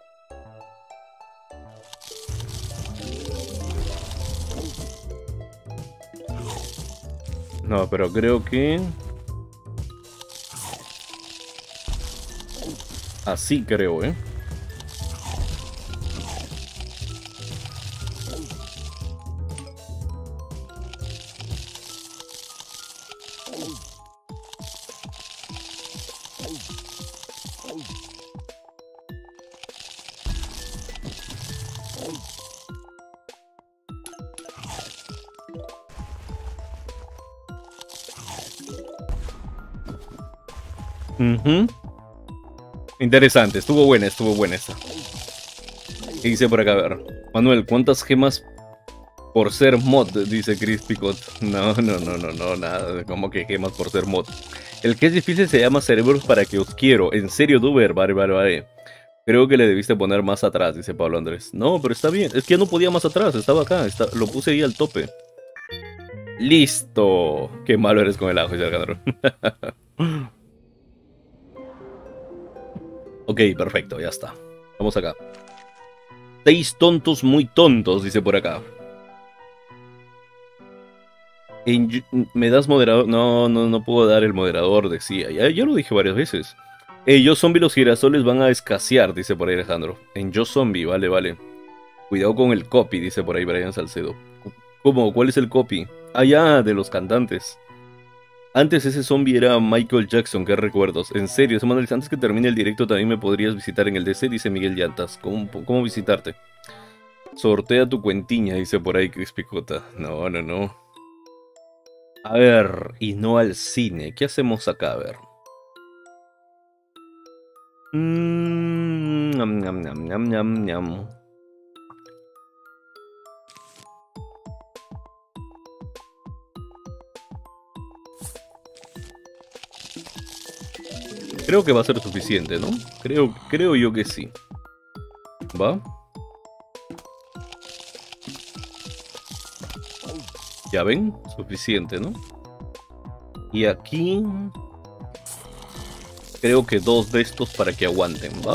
No, pero creo que... Así creo, ¿eh? Interesante, estuvo buena esta. ¿Qué dice por acá? A ver. Manuel, ¿cuántas gemas por ser mod? Dice Chris Picot. No, no, no, no, no, nada. ¿Cómo que gemas por ser mod? El que es difícil se llama cerebros para que os quiero. En serio, Duber, vale, vale, vale. Creo que le debiste poner más atrás, dice Pablo Andrés. No, pero está bien. Es que ya no podía más atrás, estaba acá. Lo puse ahí al tope. ¡Listo! Qué malo eres con el ajo, dice Alejandro. Ok, perfecto, ya está. Vamos acá. 6 tontos muy tontos, dice por acá. ¿Me das moderador? No, no puedo dar el moderador, decía. Ya lo dije varias veces. Yo zombie, los girasoles van a escasear, dice por ahí Alejandro. En Yo zombie, vale. Cuidado con el copy, dice por ahí Brian Salcedo. ¿Cómo? ¿Cuál es el copy? Ah, ya, de los cantantes. Antes ese zombie era Michael Jackson, qué recuerdos. En serio, Samuel, antes que termine el directo también me podrías visitar en el DC, dice Miguel Llantas. ¿Cómo visitarte? Sortea tu cuentiña, dice por ahí Chris Picota. No. A ver, y no al cine. ¿Qué hacemos acá? A ver. Ñam. Creo que va a ser suficiente, ¿no? Creo yo que sí. ¿Va? Ya ven, suficiente, ¿no? Y aquí... creo que 2 de estos para que aguanten, ¿va?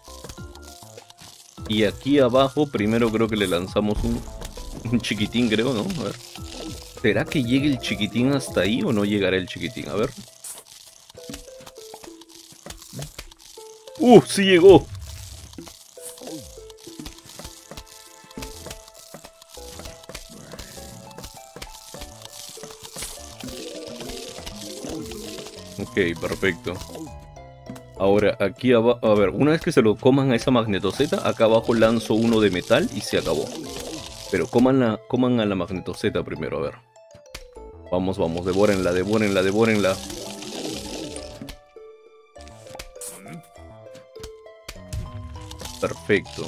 Y aquí abajo primero creo que le lanzamos un chiquitín, creo, ¿no? A ver. ¿Será que llegue el chiquitín hasta ahí o no llegará el chiquitín? A ver. ¡Sí llegó! Ok, perfecto. Ahora, aquí abajo... A ver, una vez que se lo coman a esa magnetoseta, acá abajo lanzo uno de metal y se acabó. Pero coman a la magnetoseta primero, a ver. Vamos, devórenla. Perfecto.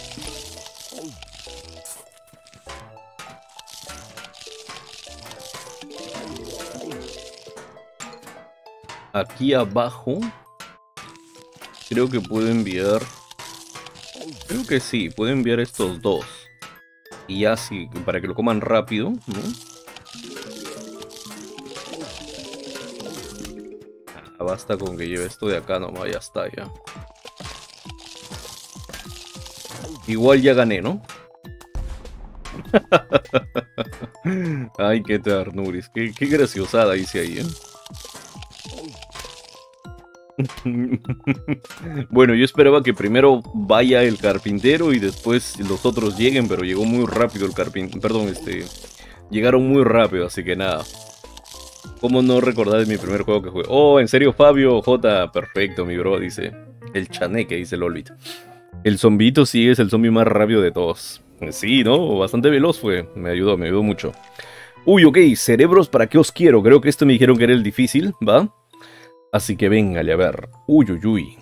Aquí abajo... creo que puedo enviar... creo que sí, puedo enviar estos 2. Y ya sí, para que lo coman rápido, ¿no? Basta con que lleve esto de acá nomás, ya está, ya. Igual ya gané, ¿no? Ay, qué ternuris, qué graciosada hice ahí, ¿eh? Bueno, yo esperaba que primero vaya el carpintero y después los otros lleguen, pero llegó muy rápido el carpintero. Perdón, llegaron muy rápido, así que nada. ¿Cómo no recordar de mi primer juego que jugué? Oh, ¿en serio, Fabio? J, perfecto, mi bro, dice. El chaneque, dice Lolbit. El zombito sí es el zombie más rápido de todos. Sí, ¿no? Bastante veloz fue. Me ayudó mucho. Uy, ok, cerebros, ¿para qué os quiero? Creo que esto me dijeron que era el difícil, ¿va? Así que véngale a ver. Uy.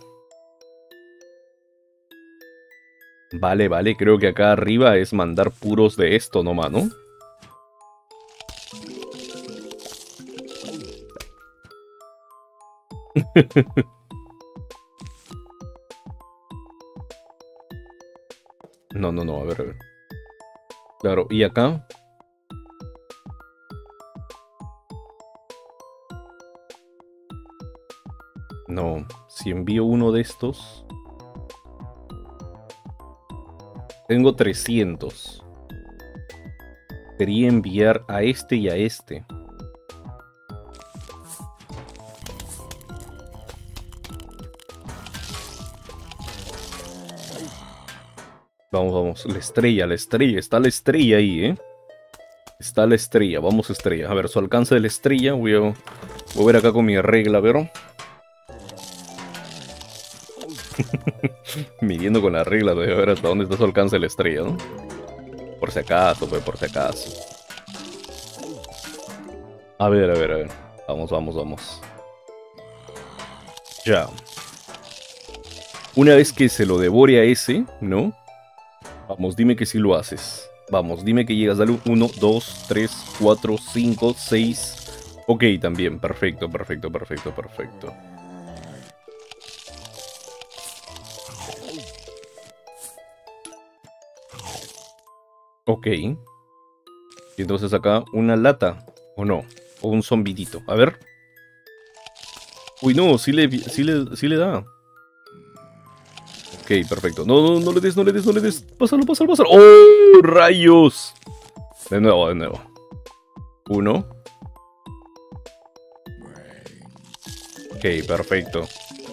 Vale, creo que acá arriba es mandar puros de esto nomás, ¿no? No, a ver. Claro, ¿y acá? No, si envío uno de estos... tengo 300. Quería enviar a este y a este. Vamos. La estrella. Está la estrella ahí, ¿eh? Está la estrella. Vamos, estrella. A ver, su alcance de la estrella. Voy a ver acá con mi regla, ¿pero? Midiendo con la regla, voy a ver hasta dónde está su alcance de la estrella, ¿no? Por si acaso, pues, por si acaso. A ver. Vamos. Ya. Una vez que se lo devore a ese, ¿no? Vamos, dime que sí lo haces. Vamos, dime que llegas. Dale 1, 2, 3, 4, 5, 6. Ok, también. Perfecto. Ok. Y entonces acá una lata. ¿O no? O un zombidito. A ver. Uy, no, sí le da. Ok, perfecto. No, no, no le des, no le des, no le des. Pásalo, pásalo, pásalo. ¡Oh, rayos! De nuevo, de nuevo. Uno. Ok, perfecto.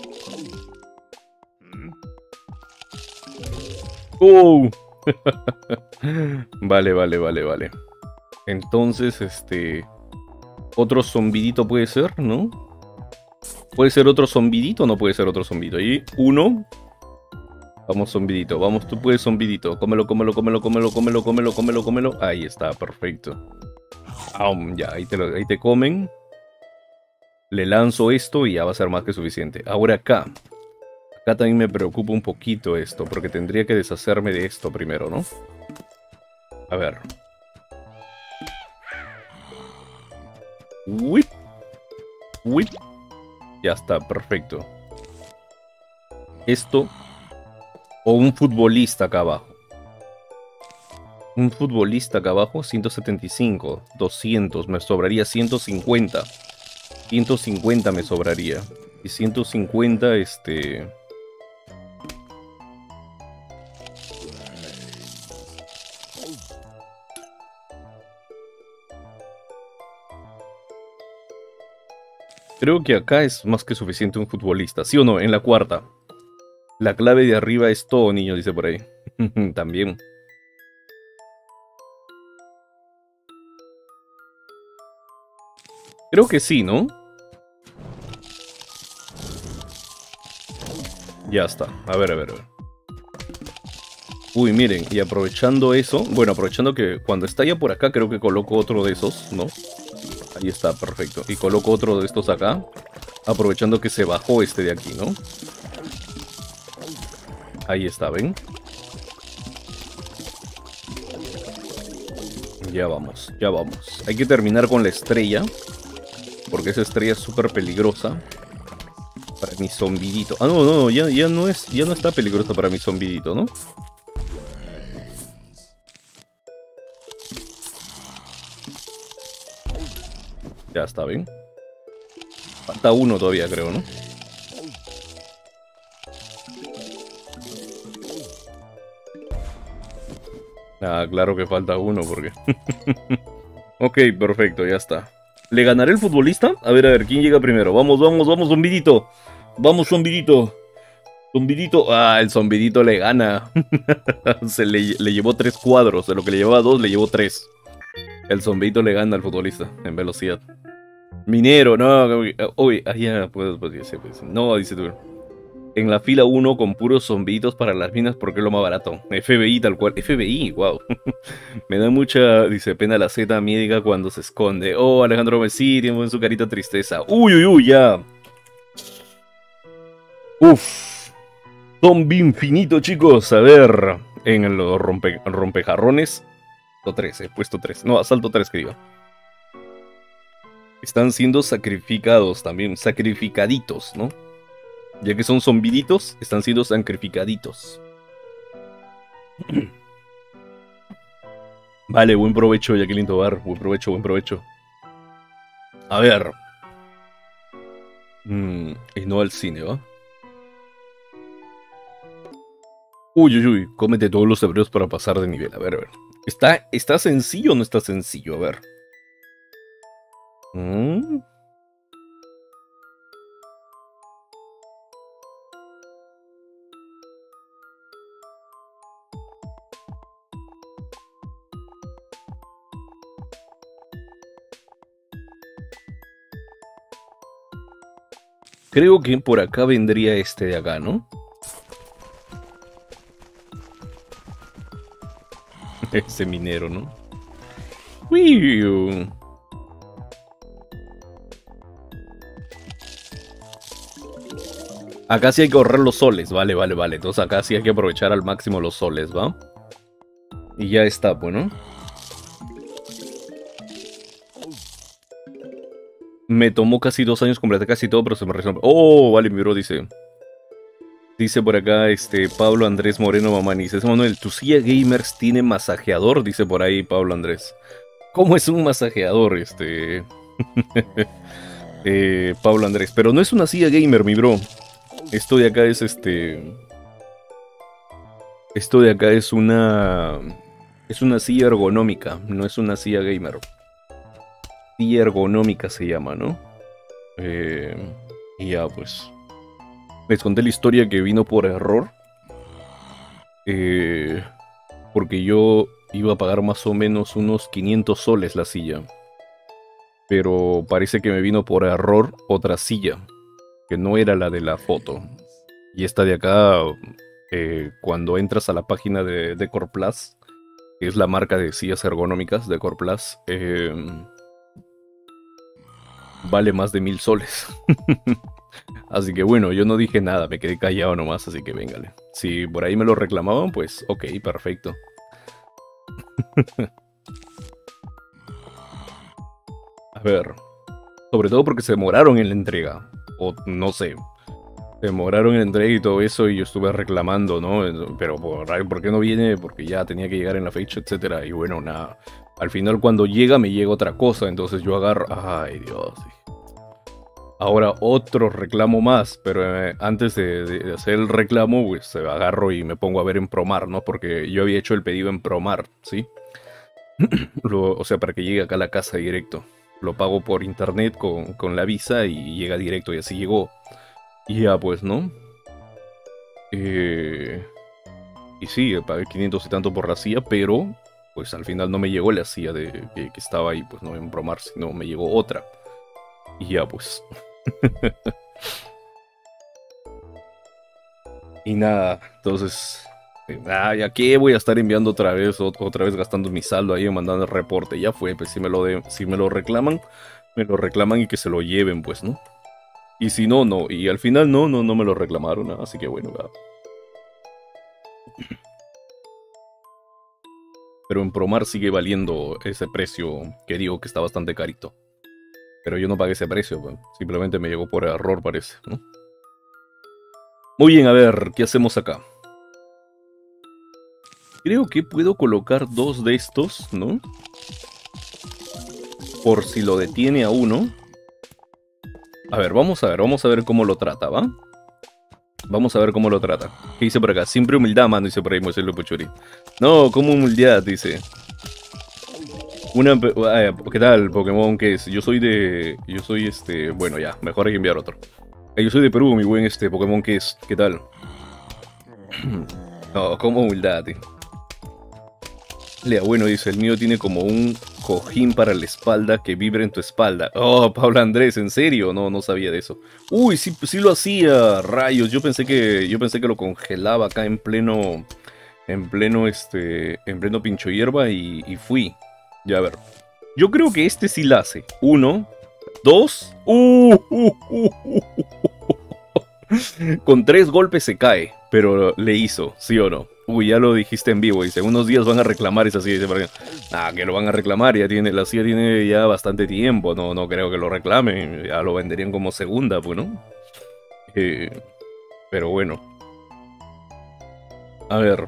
¡Oh! Vale, vale, vale, vale. Entonces, otro zombidito puede ser, ¿no? ¿Puede ser otro zombidito o no puede ser otro zombidito? Y uno. Vamos, zombidito. Vamos, tú puedes, zombidito. Cómelo, cómelo, cómelo, cómelo, cómelo, cómelo, cómelo, cómelo. Ahí está, perfecto. Ya, ahí te comen. Le lanzo esto y ya va a ser más que suficiente. Ahora acá. Acá también me preocupa un poquito esto, porque tendría que deshacerme de esto primero, ¿no? A ver. Whip. Whip. Ya está, perfecto. Esto. O un futbolista acá abajo. Un futbolista acá abajo, 175. 200, me sobraría 150. 150 me sobraría. Y 150, creo que acá es más que suficiente un futbolista. ¿Sí o no? En la cuarta. La clave de arriba es todo, niño, dice por ahí. También. Creo que sí, ¿no? Ya está. A ver, a ver, a ver. Uy, miren, y aprovechando eso, bueno, aprovechando que cuando está ya por acá, creo que coloco otro de esos, ¿no? Ahí está, perfecto. Y coloco otro de estos acá, aprovechando que se bajó este de aquí, ¿no? Ahí está, ¿ven? Ya vamos, ya vamos. Hay que terminar con la estrella, porque esa estrella es súper peligrosa. Para mi zombidito. Ah, no, no, ya no está peligrosa para mi zombidito, ¿no? Ya está, ¿ven? Falta uno todavía, creo, ¿no? Ah, claro que falta uno, porque... Ok, perfecto, ya está. ¿Le ganaré el futbolista? A ver, ¿quién llega primero? Vamos, vamos, vamos, zombidito. Vamos, zombidito. Zombidito. Ah, el zombidito le gana. Le llevó 3 cuadros. De lo que le llevaba 2, le llevó 3. El zombidito le gana al futbolista en velocidad. Minero, no. Uy, ya, pues, no, dice tú. En la fila 1 con puros zombiditos para las minas porque es lo más barato. FBI tal cual. FBI, wow. Me da mucha, dice, pena la Z médica cuando se esconde. Oh, Alejandro Messi tiene en su carita tristeza. Uy, uy, uy, ya. Uf. Zombie infinito, chicos. A ver. En los rompejarrones. Puesto 3, puesto 3. No, asalto 3, que digo. Están siendo sacrificados también. Sacrificaditos, ¿no? Ya que son zombiditos, están siendo sacrificaditos. Vale, buen provecho, Jacqueline Tobar. Buen provecho, buen provecho. A ver. Y no al cine, ¿va? Uy, uy, uy. Cómete todos los hebreos para pasar de nivel. A ver, a ver. ¿Está sencillo o no está sencillo? A ver. Creo que por acá vendría este de acá, ¿no? Ese minero, ¿no? Uy. Acá sí hay que ahorrar los soles, vale, vale, vale. Entonces acá sí hay que aprovechar al máximo los soles, ¿va? Y ya está, bueno. Me tomó casi 2 años completar casi todo, pero se me resolvió. Oh, vale, mi bro dice. Dice por acá Pablo Andrés Moreno Mamani. Dice Manuel, ¿tu silla gamers tiene masajeador? Dice por ahí Pablo Andrés. ¿Cómo es un masajeador? Pablo Andrés. Pero no es una silla gamer, mi bro. Esto de acá es Esto de acá es una. Es una silla ergonómica, no es una silla gamer. Silla ergonómica se llama, ¿no? Y ya, pues. Les conté la historia que vino por error. Porque yo iba a pagar más o menos unos 500 soles la silla. Pero parece que me vino por error otra silla, que no era la de la foto. Y esta de acá, cuando entras a la página de Corplus, que es la marca de sillas ergonómicas de Corplus, vale más de 1000 soles. Así que bueno, yo no dije nada, me quedé callado nomás, así que véngale. Si por ahí me lo reclamaban, pues ok, perfecto. A ver, sobre todo porque se demoraron en la entrega, o no sé, se demoraron en la entrega y todo eso y yo estuve reclamando, ¿no? Pero ¿por qué no viene? Porque ya tenía que llegar en la fecha, etcétera. Y bueno, nada, al final cuando llega me llega otra cosa, entonces yo agarro, ay Dios. Ahora otro reclamo más, pero antes de hacer el reclamo, pues agarro y me pongo a ver en Promar, ¿no? Porque yo había hecho el pedido en Promar, ¿sí? O sea, para que llegue acá a la casa directo. Lo pago por internet con la visa y llega directo y así llegó. Y ya pues, ¿no? Y sí, pagué 500 y tanto por la silla, pero pues al final no me llegó la silla que estaba ahí, pues no en Promar, sino me llegó otra. Y ya pues. Y nada, entonces, ¿ya qué voy a estar enviando otra vez gastando mi saldo ahí mandando el reporte? Ya fue, pues si me lo reclaman y que se lo lleven, pues, ¿no? Y si no, no, y al final no me lo reclamaron, ¿no? Así que bueno, va. Pero en Promar sigue valiendo ese precio que digo que está bastante carito. Pero yo no pagué ese precio, pues. Simplemente me llegó por error, parece, ¿no? Muy bien, a ver, ¿qué hacemos acá? Creo que puedo colocar dos de estos, ¿no? Por si lo detiene a uno. A ver, vamos a ver cómo lo trata, ¿va? Vamos a ver cómo lo trata. ¿Qué dice por acá? Siempre humildad, mano, dice por ahí Moisés Lupuchuri. No, ¿cómo humildad? Dice. ¿Qué tal, Pokémon? ¿Qué es? Yo soy bueno, ya, mejor hay que enviar otro. Yo soy de Perú, mi buen Pokémon, ¿qué es? ¿Qué tal? No, ¿cómo humildad, tío? Lea, bueno, dice, el mío tiene como un cojín para la espalda que vibra en tu espalda. Oh, Pablo Andrés, ¿en serio? No sabía de eso. Uy, sí, sí lo hacía, rayos. Yo pensé que lo congelaba acá en pleno pincho hierba y fui. Ya, a ver. Yo creo que este sí la hace. 1, 2. Con 3 golpes se cae, pero le hizo, ¿sí o no? Uy, ya lo dijiste en vivo, dice, unos días van a reclamar esa silla. Ah, que lo van a reclamar, la silla tiene ya bastante tiempo, no creo que lo reclamen, ya lo venderían como segunda, pues, ¿no? Pero bueno. A ver.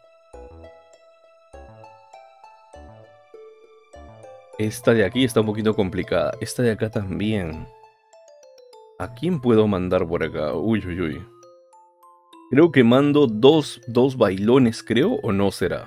Esta de aquí está un poquito complicada, esta de acá también. ¿A quién puedo mandar por acá? Uy. Creo que mando dos bailones, creo, o no será.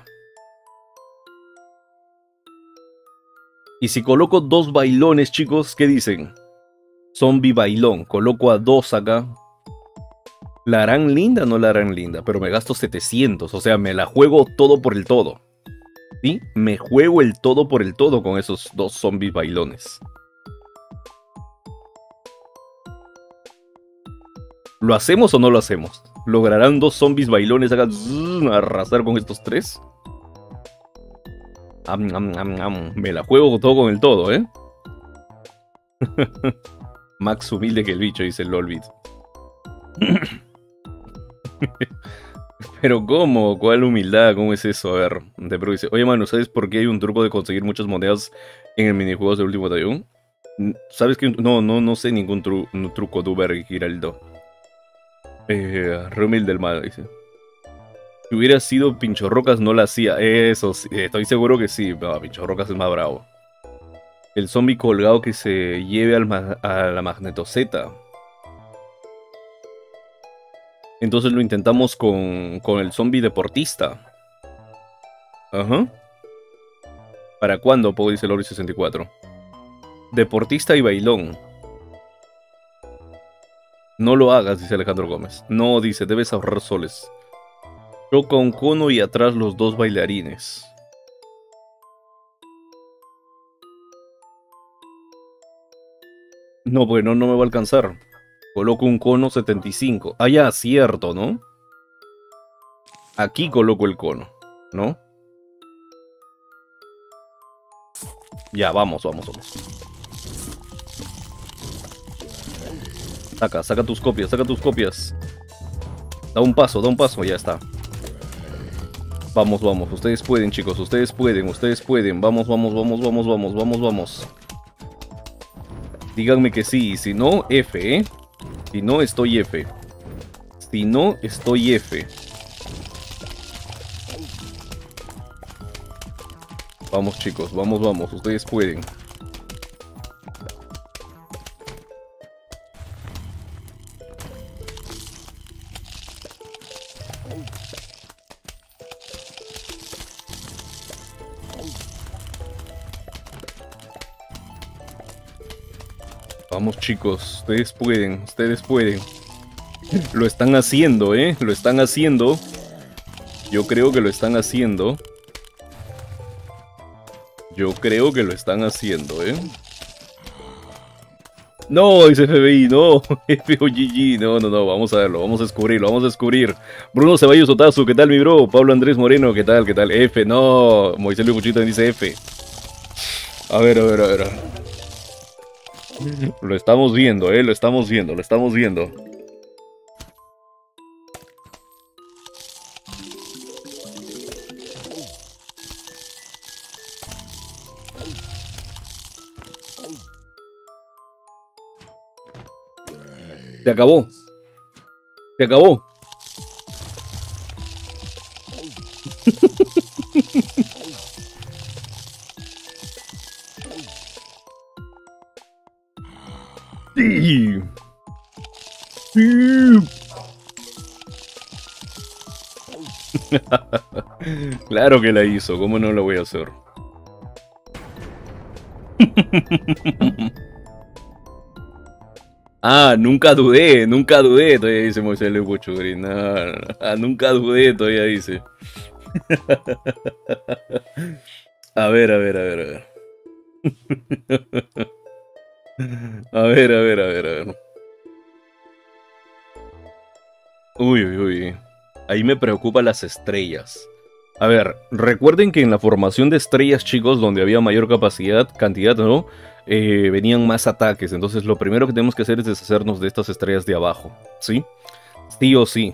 Y si coloco 2 bailones, chicos, ¿qué dicen? Zombie bailón. Coloco a 2 acá. ¿La harán linda o no la harán linda? Pero me gasto 700, o sea, me la juego todo por el todo. ¿Sí? Me juego el todo por el todo con esos 2 zombies bailones. ¿Lo hacemos o no lo hacemos? ¿Lograrán 2 zombies bailones acá arrasar con estos 3? Me la juego todo con el todo, ¿eh? Max humilde que el bicho, dice el Lolbit. Pero ¿cómo? ¿Cuál humildad? ¿Cómo es eso? A ver, de Perú dice, oye mano, ¿sabes por qué hay un truco de conseguir muchas monedas en el minijuego del último tallón? ¿Sabes que no sé ningún truco, Duber Giraldo? Rumil del Mal, dice. Si hubiera sido Pinchorrocas, no la hacía. Eso sí, estoy seguro que sí. No, Pinchorrocas es más bravo. El zombie colgado que se lleve a la Magnetoseta. Entonces lo intentamos con el zombie deportista. Ajá. ¿Para cuándo? Pogo dice Lori64. Deportista y bailón. No lo hagas, dice Alejandro Gómez. No, dice, debes ahorrar soles. Choca un cono y atrás los dos bailarines. No, bueno, no me va a alcanzar. Coloco un cono 75. Ah, ya, cierto, ¿no? Aquí coloco el cono, ¿no? Ya, vamos, vamos, vamos. Saca tus copias, saca tus copias. Da un paso, ya está. Vamos, vamos, ustedes pueden, chicos, ustedes pueden, ustedes pueden. Vamos, vamos, vamos, vamos, vamos, vamos, vamos. Díganme que sí, si no, F, ¿eh? Si no, estoy F. Si no, estoy F. Vamos, chicos, vamos, vamos, ustedes pueden. Vamos, chicos, ustedes pueden, ustedes pueden. Lo están haciendo, ¿eh? Lo están haciendo. Yo creo que lo están haciendo. Yo creo que lo están haciendo, ¿eh? No, dice FBI, no. FOGG, no, no, no, vamos a verlo, vamos a descubrirlo, vamos a descubrir. Bruno Ceballos Otazu, ¿qué tal, mi bro? Pablo Andrés Moreno, ¿qué tal, qué tal? F, no. Moisés Luis Puchito dice F. A ver, a ver, a ver. Lo estamos viendo, lo estamos viendo, lo estamos viendo. Se acabó. Se acabó. Sí. Sí. Claro que la hizo, ¿cómo no la voy a hacer? Ah, nunca dudé, todavía dice Moisés Leguchugri. No, no, no. Ah, nunca dudé, todavía dice. A ver, a ver, a ver, a ver. A ver, a ver, a ver, a ver. Uy, uy, uy. Ahí me preocupan las estrellas. A ver, recuerden que en la formación de estrellas, chicos, donde había mayor cantidad, ¿no? Venían más ataques. Entonces lo primero que tenemos que hacer es deshacernos de estas estrellas de abajo. ¿Sí? Sí o sí.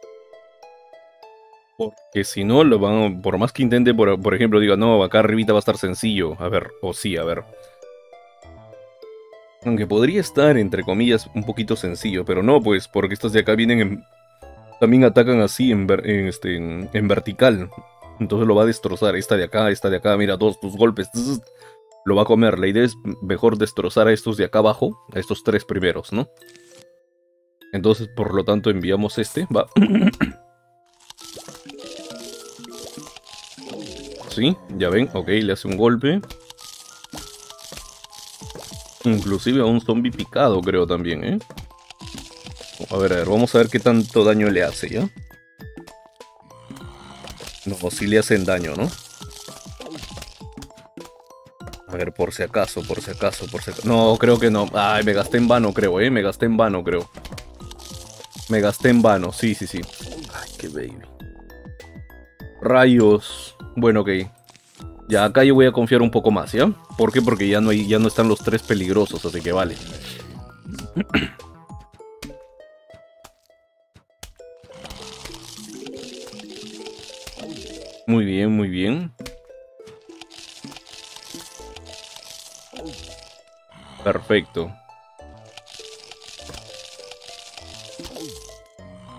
Porque si no, por más que intente, por ejemplo, diga, no, acá arribita va a estar sencillo. A ver, o sí, a ver. Aunque podría estar, entre comillas, un poquito sencillo, pero no, pues, porque estas de acá también atacan así en vertical. Entonces lo va a destrozar. Esta de acá, mira, todos tus golpes. Lo va a comer. La idea es mejor destrozar a estos de acá abajo, a estos tres primeros, ¿no? Entonces, por lo tanto, enviamos va. Sí, ya ven, ok, le hace un golpe. Inclusive a un zombie picado, creo también, ¿eh? A ver, vamos a ver qué tanto daño le hace, ¿ya? No, sí le hacen daño, ¿no? A ver, por si acaso, por si acaso, por si acaso. No, creo que no. Ay, me gasté en vano, creo, ¿eh? Me gasté en vano, creo. Me gasté en vano, sí, sí, sí. Ay, qué baby. Rayos. Bueno, ok. Ya, acá yo voy a confiar un poco más, ¿ya? ¿Por qué? Porque ya no están los tres peligrosos, así que vale. Muy bien, muy bien. Perfecto.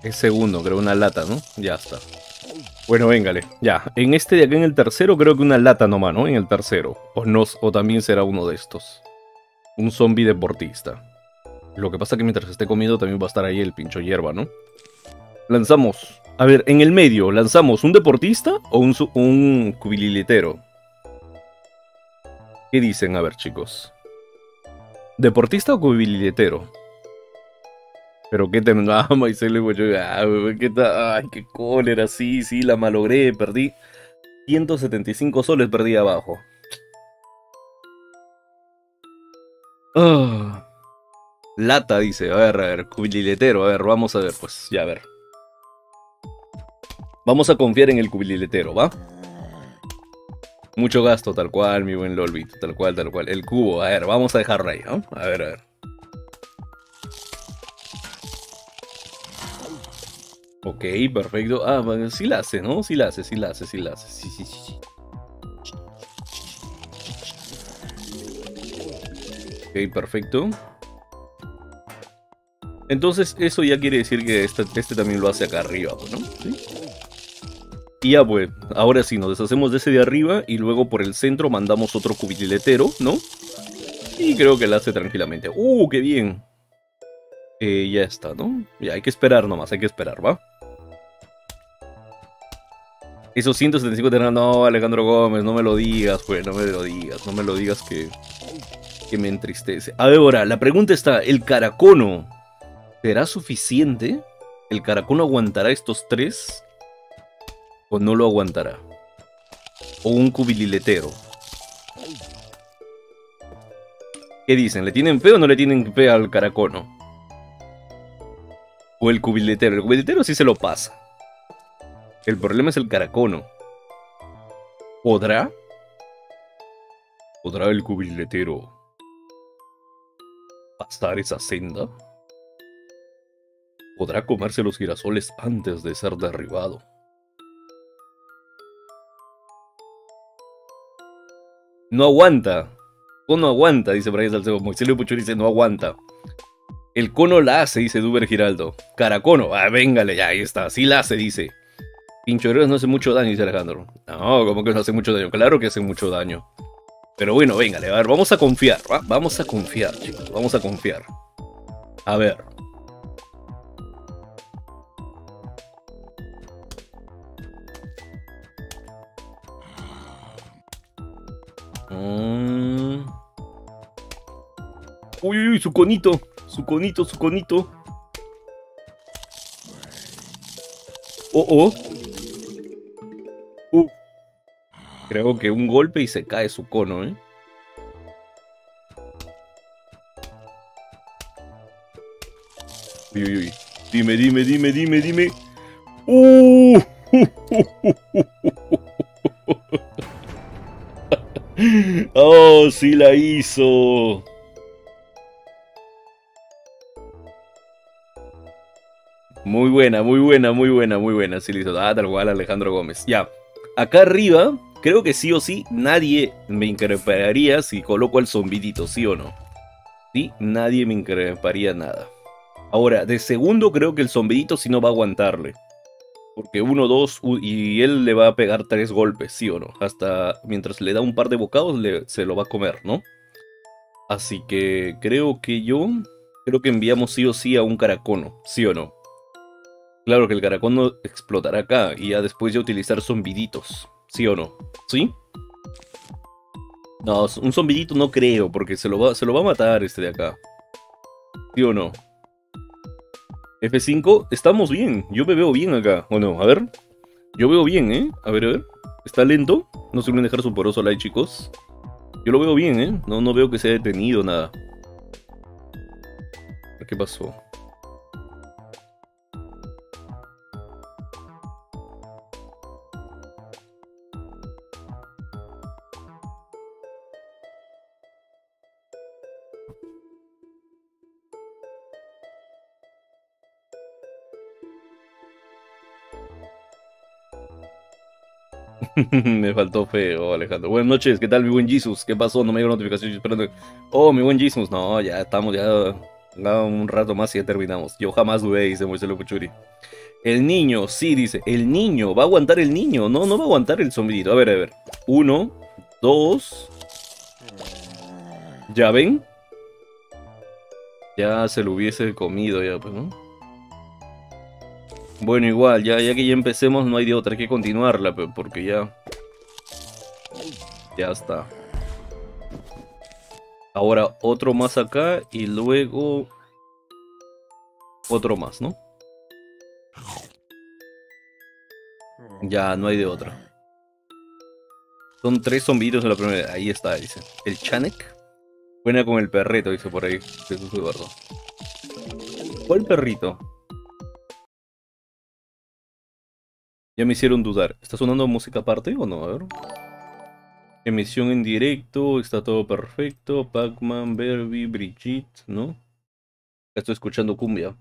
Es segundo, creo, una lata, ¿no? Ya está. Bueno, véngale. Ya, en este de acá, en el tercero, creo que una lata nomás, ¿no? En el tercero. O, no, o también será uno de estos. Un zombie deportista. Lo que pasa es que mientras esté comiendo también va a estar ahí el pincho hierba, ¿no? Lanzamos. A ver, en el medio, ¿lanzamos un deportista o un cubililitero? ¿Qué dicen? A ver, chicos. ¿Deportista o cubililitero? Pero qué te... Ah, Maicelo, qué tal... Ay, qué cólera, sí, sí, la malogré, perdí 175 soles, perdí abajo. Ah, lata, dice, a ver, cubililetero, a ver, vamos a ver, pues, ya a ver. Vamos a confiar en el cubililetero, ¿va? Mucho gasto, tal cual, mi buen Lolbit, tal cual, tal cual. El cubo, a ver, vamos a dejarlo ahí, ¿no? A ver, a ver. Ok, perfecto. Ah, bueno, sí la hace, ¿no? Sí la hace, sí la hace, sí la hace. Sí, sí, sí, sí. Ok, perfecto. Entonces, eso ya quiere decir que este también lo hace acá arriba, ¿no? ¿Sí? Y ya, pues, ahora sí, nos deshacemos de ese de arriba y luego por el centro mandamos otro cubililetero, ¿no? Y creo que lo hace tranquilamente. ¡Qué bien! Ya está, ¿no? Ya, hay que esperar nomás, hay que esperar, ¿va? Esos 175 tendrán... No, Alejandro Gómez, no me lo digas, pues, no me lo digas. No me lo digas que me entristece. A ver, ahora, la pregunta está, ¿el caracono será suficiente? ¿El caracono aguantará estos tres? ¿O no lo aguantará? ¿O un cubililetero? ¿Qué dicen? ¿Le tienen fe o no le tienen fe al caracono? ¿O el cubililetero? El cubililetero sí se lo pasa. El problema es el caracono. ¿Podrá? ¿Podrá el cubililetero pasar esa senda? ¿Podrá comerse los girasoles antes de ser derribado? No aguanta. Cono aguanta, dice Brian Salcedo. Moisés Puchur dice no aguanta. El cono la hace, dice Duber Giraldo. Caracono, véngale, ya, ahí está. Sí la hace, dice. Pinchoreros no hace mucho daño, dice Alejandro. No, ¿cómo que no hace mucho daño? Claro que hace mucho daño. Pero bueno, véngale, a ver, vamos a confiar, ¿va? Vamos a confiar, chicos, vamos a confiar. A ver. Uy, uy, uy, su conito. Su conito, su conito. Oh, oh. Creo que un golpe y se cae su cono, ¿eh? Uy, uy, uy. Dime, dime, dime, dime, dime. ¡Oh, sí la hizo! Muy buena, muy buena, muy buena, muy buena. Sí, listo. Ah, tal cual, Alejandro Gómez. Ya. Acá arriba, creo que sí o sí, nadie me increparía si coloco el zombidito, ¿sí o no? Sí, nadie me increparía nada. Ahora, de segundo creo que el zombidito sí no va a aguantarle. Porque uno, dos, y él le va a pegar 3 golpes, ¿sí o no? Hasta mientras le da un par de bocados, se lo va a comer, ¿no? Así que creo que enviamos sí o sí a un caracono, ¿sí o no? Claro que el caracono explotará acá y ya después de utilizar zombiditos, ¿sí o no? ¿Sí? No, un zombidito no creo, porque se lo va a matar este de acá. ¿Sí o no? F5, estamos bien, yo me veo bien acá, ¿o no? A ver, yo veo bien, ¿eh? A ver, ¿está lento? No se olviden dejar su poroso like, chicos. Yo lo veo bien, ¿eh? No veo que se haya detenido nada. ¿Qué pasó? Me faltó feo, Alejandro. Buenas noches, ¿qué tal, mi buen Jesus? ¿Qué pasó? No me llegó notificación, esperando. Oh, mi buen Jesus, no, ya estamos, ya. Un rato más y ya terminamos. Yo jamás dudé, dice Moisés Puchuri. El niño, sí, dice. El niño. Va a aguantar el niño. No, no va a aguantar el zombidito. A ver, a ver. 1, 2. ¿Ya ven? Ya se lo hubiese comido ya, pues, ¿no? Bueno, igual, ya que ya empecemos, no hay de otra, hay que continuarla, porque ya... Ya está. Ahora otro más acá y luego... Otro más, ¿no? Ya, no hay de otra. Son 3 zombitos en la primera. Ahí está, dice. El Chanek. Buena con el perrito, dice por ahí. Jesús Eduardo. ¿Cuál perrito? Ya me hicieron dudar. ¿Está sonando música aparte o no? A ver. Emisión en directo. Está todo perfecto. Pac-Man, Barbie, Brigitte, ¿no? Estoy escuchando cumbia.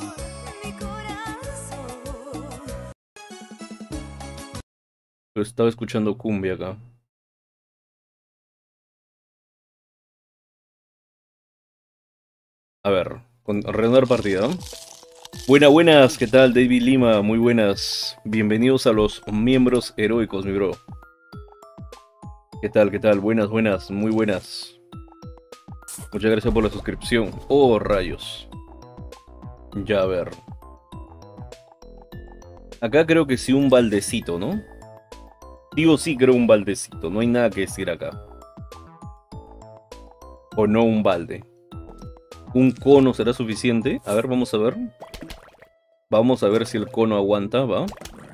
Estaba escuchando cumbia acá. A ver, reanudar partida, ¿no? Buenas, ¿qué tal? David Lima, muy buenas. Bienvenidos a los miembros heroicos, mi bro. ¿Qué tal? ¿Qué tal? Buenas, muy buenas. Muchas gracias por la suscripción. Oh, rayos. Ya, a ver. Acá creo que sí un baldecito, ¿no? Digo sí creo un baldecito, no hay nada que decir acá. O no un balde. ¿Un cono será suficiente? A ver, vamos a ver. Vamos a ver si el cono aguanta, ¿va?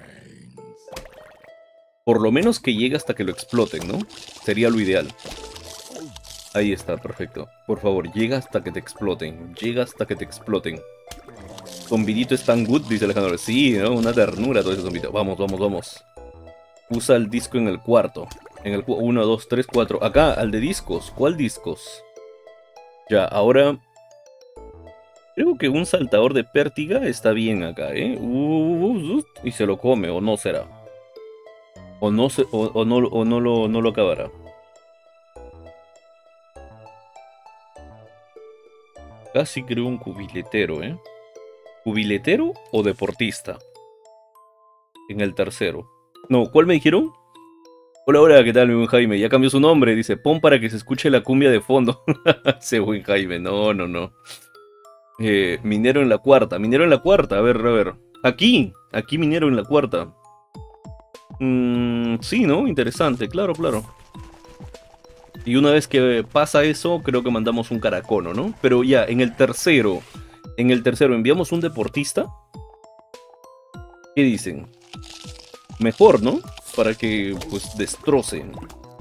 Por lo menos que llegue hasta que lo exploten, ¿no? Sería lo ideal. Ahí está, perfecto. Por favor, llega hasta que te exploten. Llega hasta que te exploten. Zombidito es tan good, dice Alejandro. Sí, ¿no? Una ternura todo ese zombito. Vamos, vamos, vamos. Usa el disco en el cuarto. En el 1, 2, 3, 4. Acá, al de discos. ¿Cuál discos? Ya, ahora... Creo que un saltador de pértiga está bien acá, ¿eh? Y se lo come, o no será. O no, no lo acabará. Casi creo un cubiletero, ¿eh? ¿Cubiletero o deportista? En el tercero. No, ¿cuál me dijeron? Hola, hola, ¿qué tal, mi buen Jaime? Ya cambió su nombre, dice, pon para que se escuche la cumbia de fondo. Ese buen Jaime, no, no, no. Minero en la cuarta, a ver. Aquí minero en la cuarta. Sí, ¿no? Interesante, claro, claro. Y una vez que pasa eso, creo que mandamos un caracono, ¿no? Pero ya, en el tercero enviamos un deportista. ¿Qué dicen? Mejor, ¿no? Para que, pues, destrocen.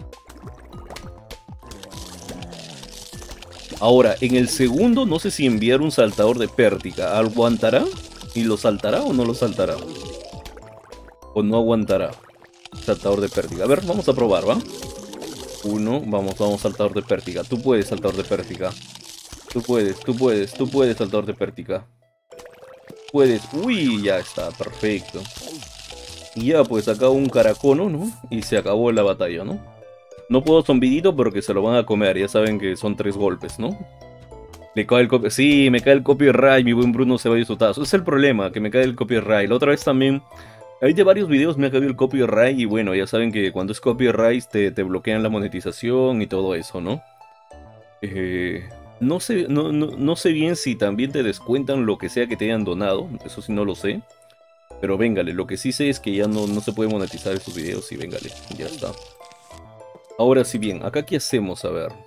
Ahora, en el segundo, no sé si enviar un saltador de pértiga. ¿Aguantará? ¿Y lo saltará o no lo saltará? ¿O no aguantará? Saltador de pértiga. A ver, vamos a probar, ¿va? 1, vamos, saltador de pértiga. Tú puedes, saltador de pértiga. Tú puedes, saltador de pértiga. Puedes. Uy, ya está, perfecto. Y ya, pues acá un caracono, ¿no? Y se acabó la batalla, ¿no? No puedo zombidito porque se lo van a comer. Ya saben que son 3 golpes, ¿no? Le cae el sí, me cae el copyright, mi buen Bruno Ceballos Sotazo. Ese es el problema, que me cae el copyright. La otra vez también... Hay de varios videos me ha caído el copyright y bueno, ya saben que cuando es copyright te bloquean la monetización y todo eso, ¿no? No sé, no sé bien si también te descuentan lo que sea que te hayan donado, eso sí no lo sé. Pero véngale, lo que sí sé es que ya no se puede monetizar esos videos y véngale, ya está. Ahora sí bien, acá qué hacemos, a ver.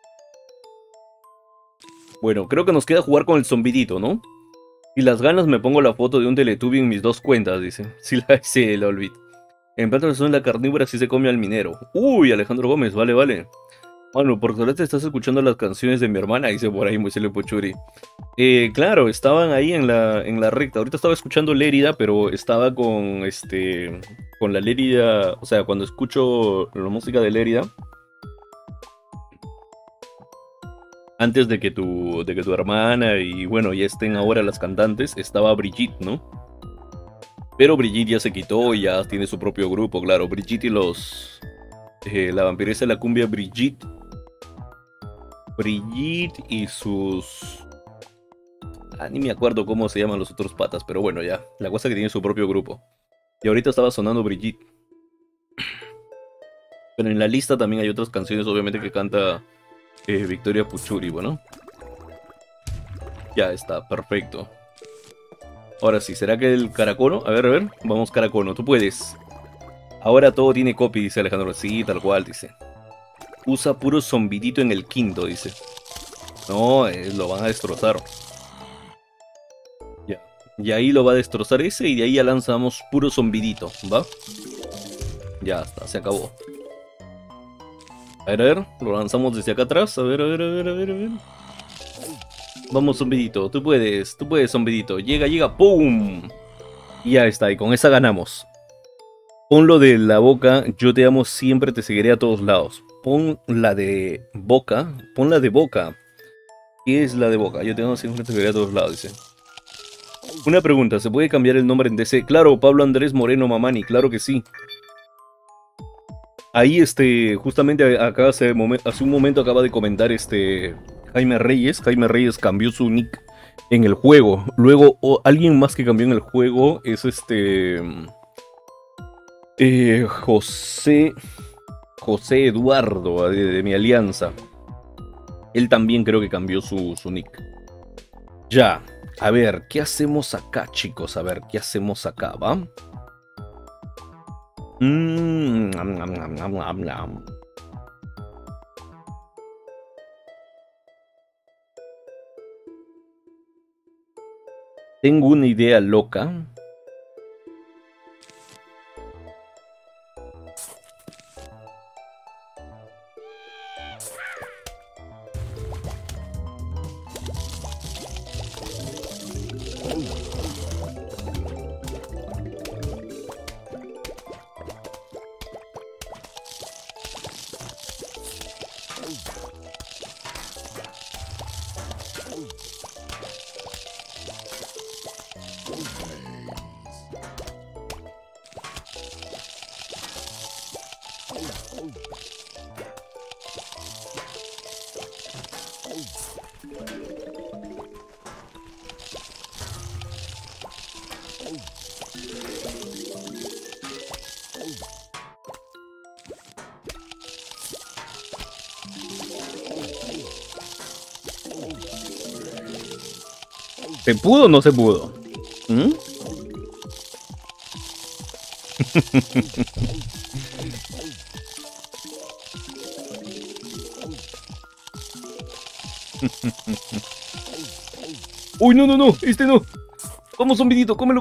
Bueno, creo que nos queda jugar con el zombidito, ¿no? Si las ganas me pongo la foto de un Teletubby en mis 2 cuentas, dice. Sí, la olvidé. En plata son la carnívora si se come al minero. Uy, Alejandro Gómez, vale. Bueno, por suerte estás escuchando las canciones de mi hermana, dice por ahí Moisés Pochuri. Claro, estaban ahí en la recta. Ahorita estaba escuchando Lérida, pero estaba con con la Lérida. O sea, cuando escucho la música de Lérida. Antes de que tu hermana y bueno, ya estén ahora las cantantes, estaba Brigitte, ¿no? Pero Brigitte ya se quitó y ya tiene su propio grupo, claro. Brigitte y los... la vampiresa de la cumbia Brigitte. Brigitte y sus... Ni me acuerdo cómo se llaman los otros patas, pero bueno, ya. La cosa es que tiene su propio grupo. Y ahorita estaba sonando Brigitte. Pero en la lista también hay otras canciones, obviamente, que canta Victoria Puchuri, bueno. Ya está, perfecto. Ahora sí, ¿será que el Caracono? A ver, vamos Caracono, tú puedes. Ahora todo tiene copy, dice Alejandro. Sí, tal cual, dice. Usa puro zombidito en el quinto, dice. No, lo van a destrozar. Ya. Y ahí lo va a destrozar ese y de ahí ya lanzamos puro zombidito, ¿va? Ya está, se acabó. A ver, lo lanzamos desde acá atrás. A ver. Vamos, zombidito, tú puedes, zombidito. Llega, ¡pum! Y ya está, y con esa ganamos. Pon lo de la boca, yo te amo, siempre te seguiré a todos lados. Pon la de boca, ¿Qué es la de boca? Yo te amo, siempre te seguiré a todos lados, dice. Una pregunta, ¿se puede cambiar el nombre en DC? Claro, Pablo Andrés Moreno Mamani, claro que sí. Ahí, justamente acá hace un momento acaba de comentar Jaime Reyes. Jaime Reyes cambió su nick en el juego. Luego, alguien más que cambió en el juego es José Eduardo de mi alianza. Él también creo que cambió su nick. Ya, a ver, ¿qué hacemos acá, chicos? A ver, ¿qué hacemos acá, va? Tengo una idea loca. ¿Se pudo o no se pudo? Uy, no, no, no. Vamos, zombidito, cómelo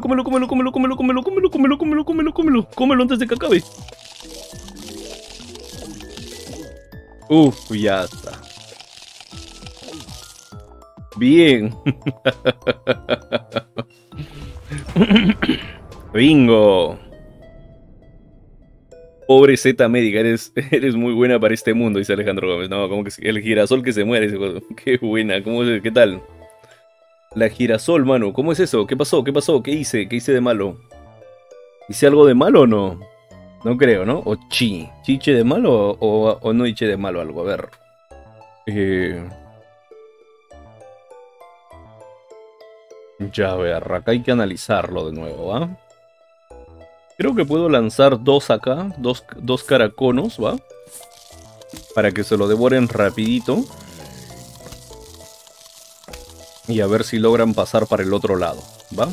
antes de que acabe. Ya está. Bien. Bingo. Pobre Z médica, eres muy buena para este mundo, dice Alejandro Gómez. No, como que el girasol que se muere. Qué buena, ¿qué tal? La girasol, mano, ¿cómo es eso? ¿Qué pasó? ¿Qué hice? ¿Qué hice de malo? ¿Hice algo de malo o no? No creo, ¿no? ¿O chiche de malo o no hice de malo algo? A ver. Ya, a ver, acá hay que analizarlo de nuevo, ¿va? Creo que puedo lanzar dos acá, dos caraconos, ¿va? Para que se lo devoren rapidito. Y a ver si logran pasar para el otro lado, ¿va?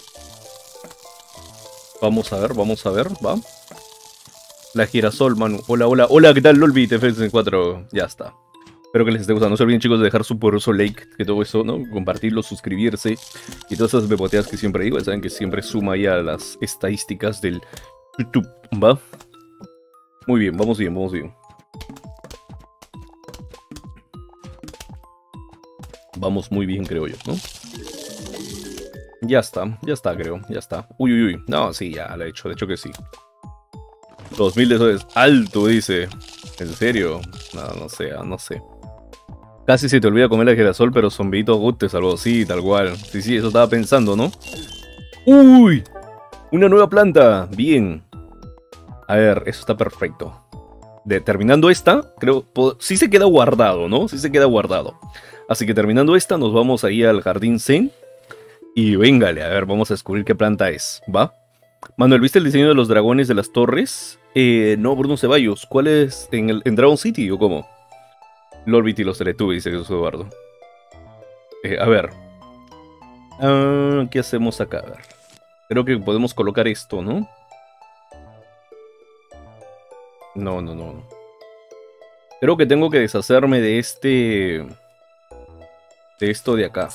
Vamos a ver, ¿va? La girasol, Manu. Hola, ¿qué tal, Lolby? TF64, ya está. Espero que les esté gustando. No se olviden, chicos, de dejar su poderoso like, que todo eso, ¿no? Compartirlo, suscribirse y todas esas beboteas que siempre digo. Saben que siempre suma ahí a las estadísticas del YouTube, ¿va? Muy bien, vamos bien. Vamos muy bien, creo yo, ¿no? Ya está, creo, ya está. Uy. No, sí, ya lo he hecho, de hecho que sí. 2000 de eso es alto, dice. ¿En serio? No sé. Casi se te olvida comer la girasol, pero zombito good te salvó. Sí, tal cual. Sí, eso estaba pensando, ¿no? ¡Uy! Una nueva planta. Bien. A ver, eso está perfecto. Terminando esta, creo... Sí se queda guardado, ¿no? Sí se queda guardado. Así que terminando esta, nos vamos ahí al Jardín Zen. Y véngale, a ver, vamos a descubrir qué planta es, ¿va? Manuel, ¿viste el diseño de los dragones de las torres? No, Bruno Ceballos. ¿Cuál es? ¿En Dragon City o cómo? Lorbit y los Teletubbies, dice Jesús Eduardo. A ver. ¿Qué hacemos acá? A ver. Creo que podemos colocar esto, ¿no? No, no, no. Creo que tengo que deshacerme de este... de esto de acá.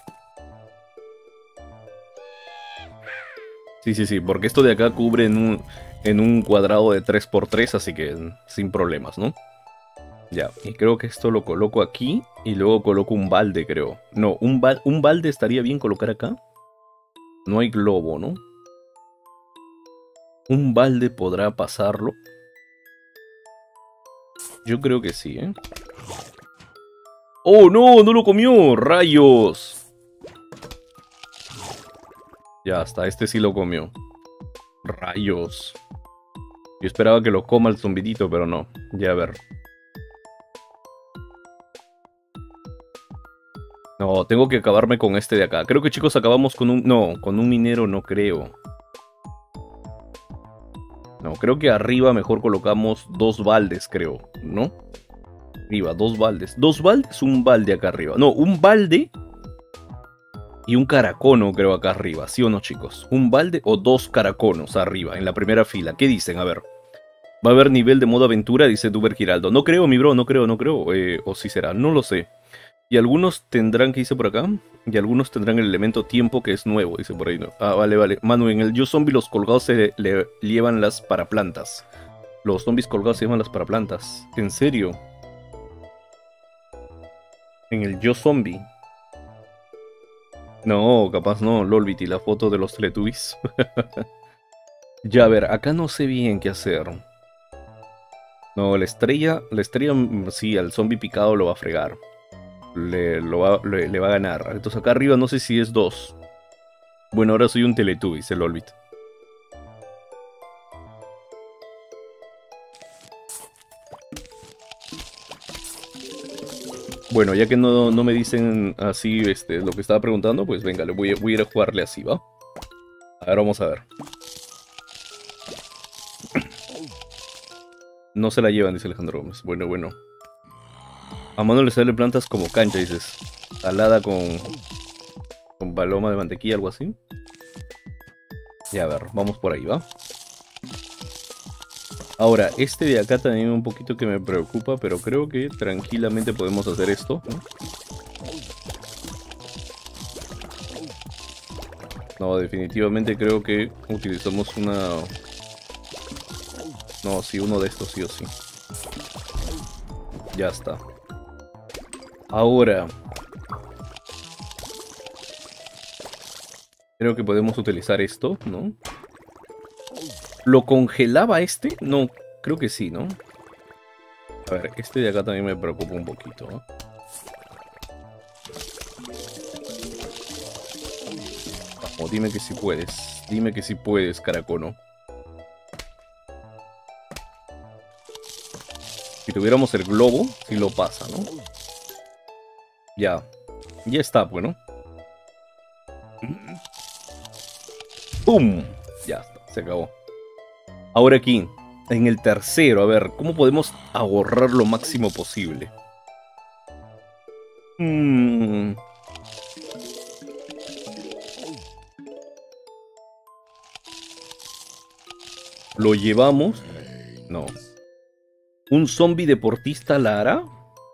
Sí, sí, sí, porque esto de acá cubre en un cuadrado de 3×3, así que sin problemas, ¿no? Ya, y creo que esto lo coloco aquí y luego coloco un balde, creo. No, un balde estaría bien colocar acá. No hay globo, ¿no? Un balde podrá pasarlo. Yo creo que sí, ¿eh? ¡Oh, no! ¡No lo comió! ¡Rayos! Ya, hasta este sí lo comió. ¡Rayos! Yo esperaba que lo coma el zombidito, pero no. Ya, a ver. No, tengo que acabarme con este de acá. Creo que, chicos, acabamos con un... No, con un minero no creo. No, creo que arriba mejor colocamos 2 baldes, creo, ¿no? Arriba, 2 baldes. 2 baldes, un balde acá arriba. No, un balde y un caracono, creo, acá arriba. ¿Sí o no, chicos? Un balde o 2 caraconos arriba, en la primera fila. ¿Qué dicen? A ver. ¿Va a haber nivel de modo aventura? Dice Duber Giraldo. No creo, mi bro, no creo. O sí será, no lo sé. Y algunos tendrán, ¿qué dice por acá? Y algunos tendrán el elemento tiempo, que es nuevo, dice por ahí. ¿No? Ah, vale, vale. Manu, en el Yo Zombie los colgados se le llevan las paraplantas. Los zombies colgados se llevan las paraplantas. ¿En serio? En el Yo Zombie. No, capaz no, Lolbit y la foto de los Teletubbies. Ya, a ver, acá no sé bien qué hacer. No, la estrella, sí, al zombie picado lo va a fregar. Le va a ganar. Entonces acá arriba no sé si es 2. Bueno, ahora soy un Teletubbies, el Lolbit. Bueno, ya que no me dicen así lo que estaba preguntando, pues venga, voy a ir a jugarle así, ¿va? A ver, vamos a ver. No se la llevan, dice Alejandro Gómez. Bueno, bueno. A mano le salen plantas como cancha, dices. Salada con paloma de mantequilla, algo así. Ya, a ver, vamos por ahí, ¿va? Ahora, este de acá también un poquito que me preocupa, pero creo que tranquilamente podemos hacer esto, ¿no? No, definitivamente creo que utilizamos una... No, sí, uno de estos sí o sí. Ya está. Ahora... Creo que podemos utilizar esto, ¿no? ¿Lo congelaba este? No, creo que sí, ¿no? A ver, este de acá también me preocupa un poquito, ¿no? Vamos, dime que sí puedes. Dime que sí puedes, caracono. Si tuviéramos el globo, sí lo pasa, ¿no? Ya. Ya está, bueno. ¡Pum! Ya está, se acabó. Ahora aquí, en el tercero, a ver, ¿cómo podemos ahorrar lo máximo posible? ¿Lo llevamos? No. ¿Un zombie deportista la hará?